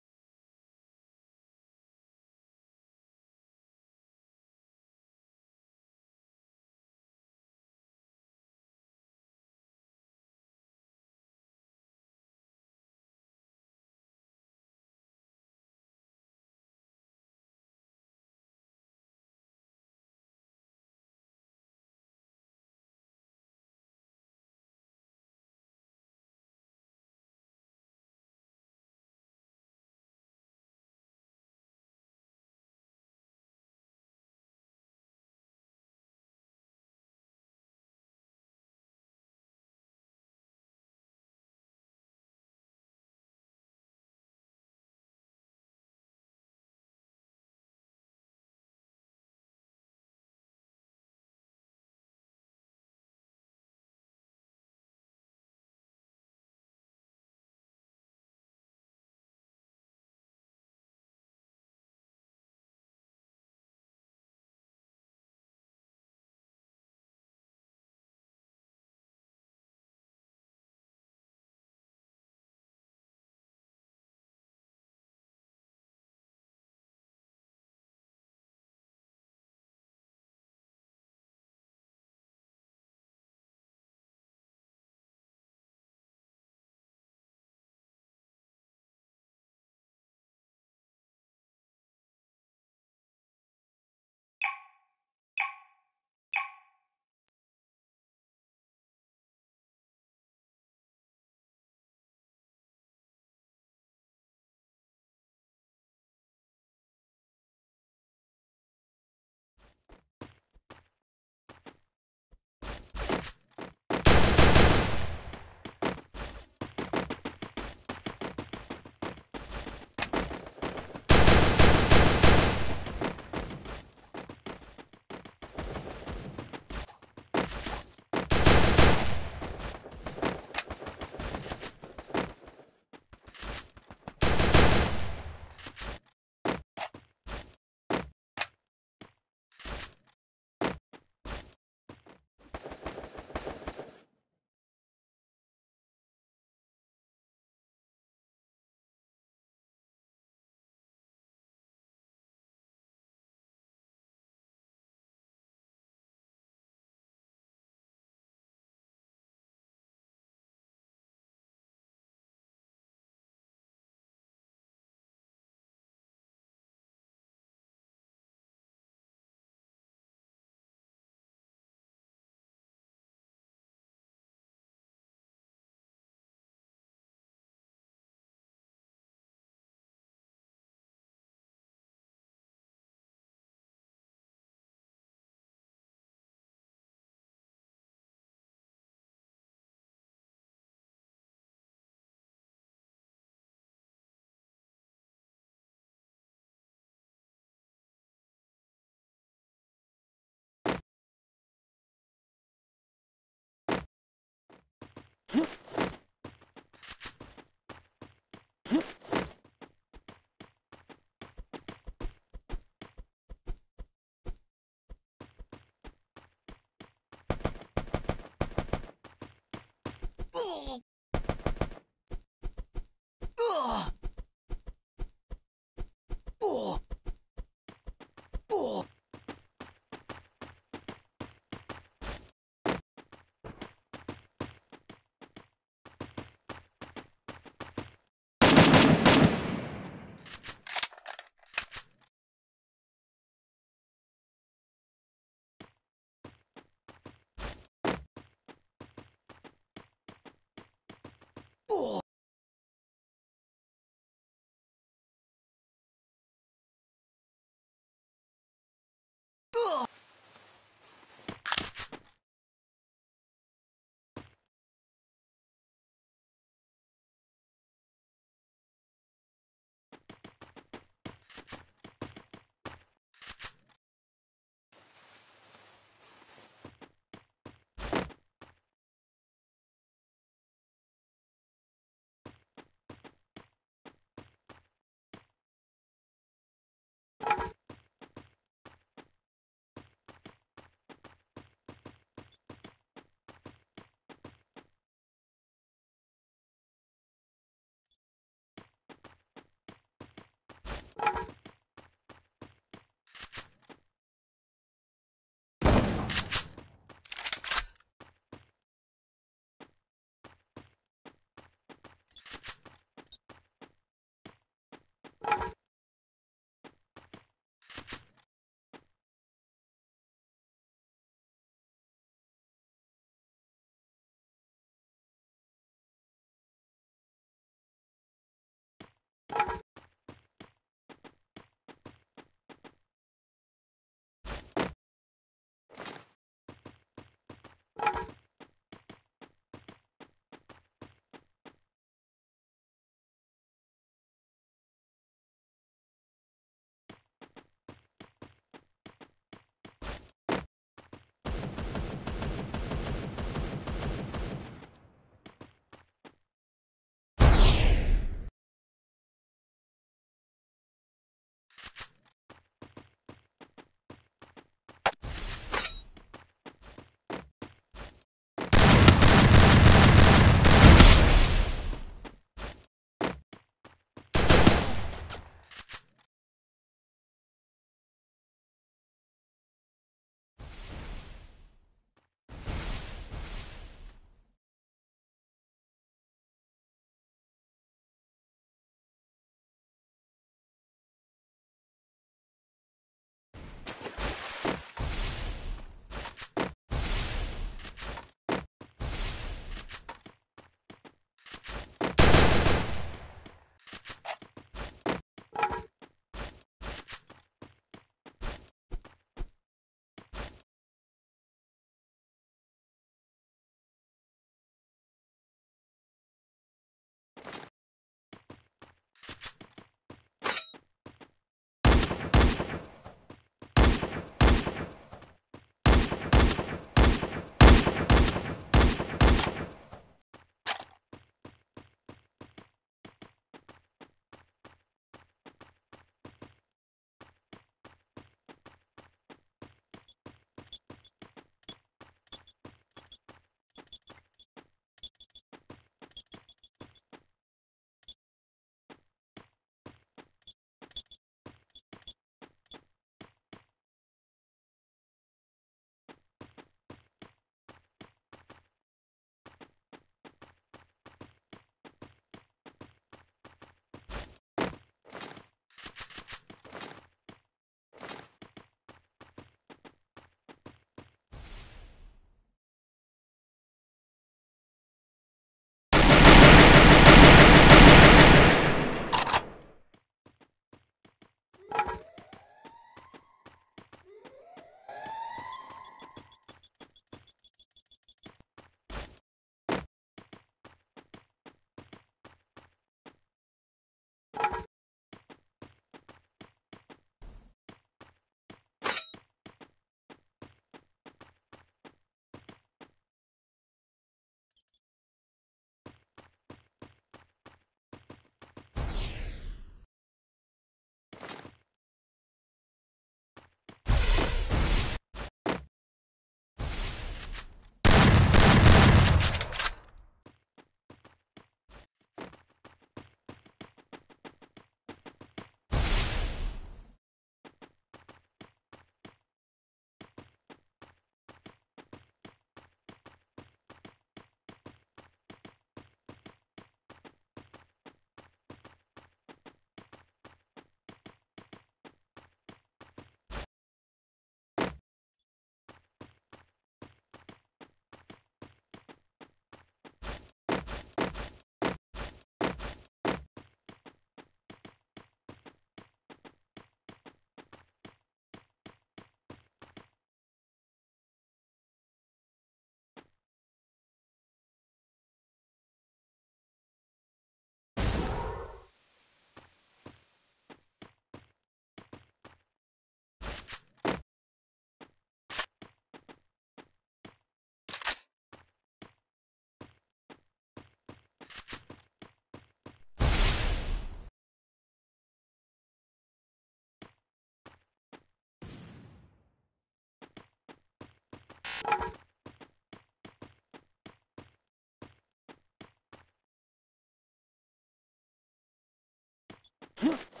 है।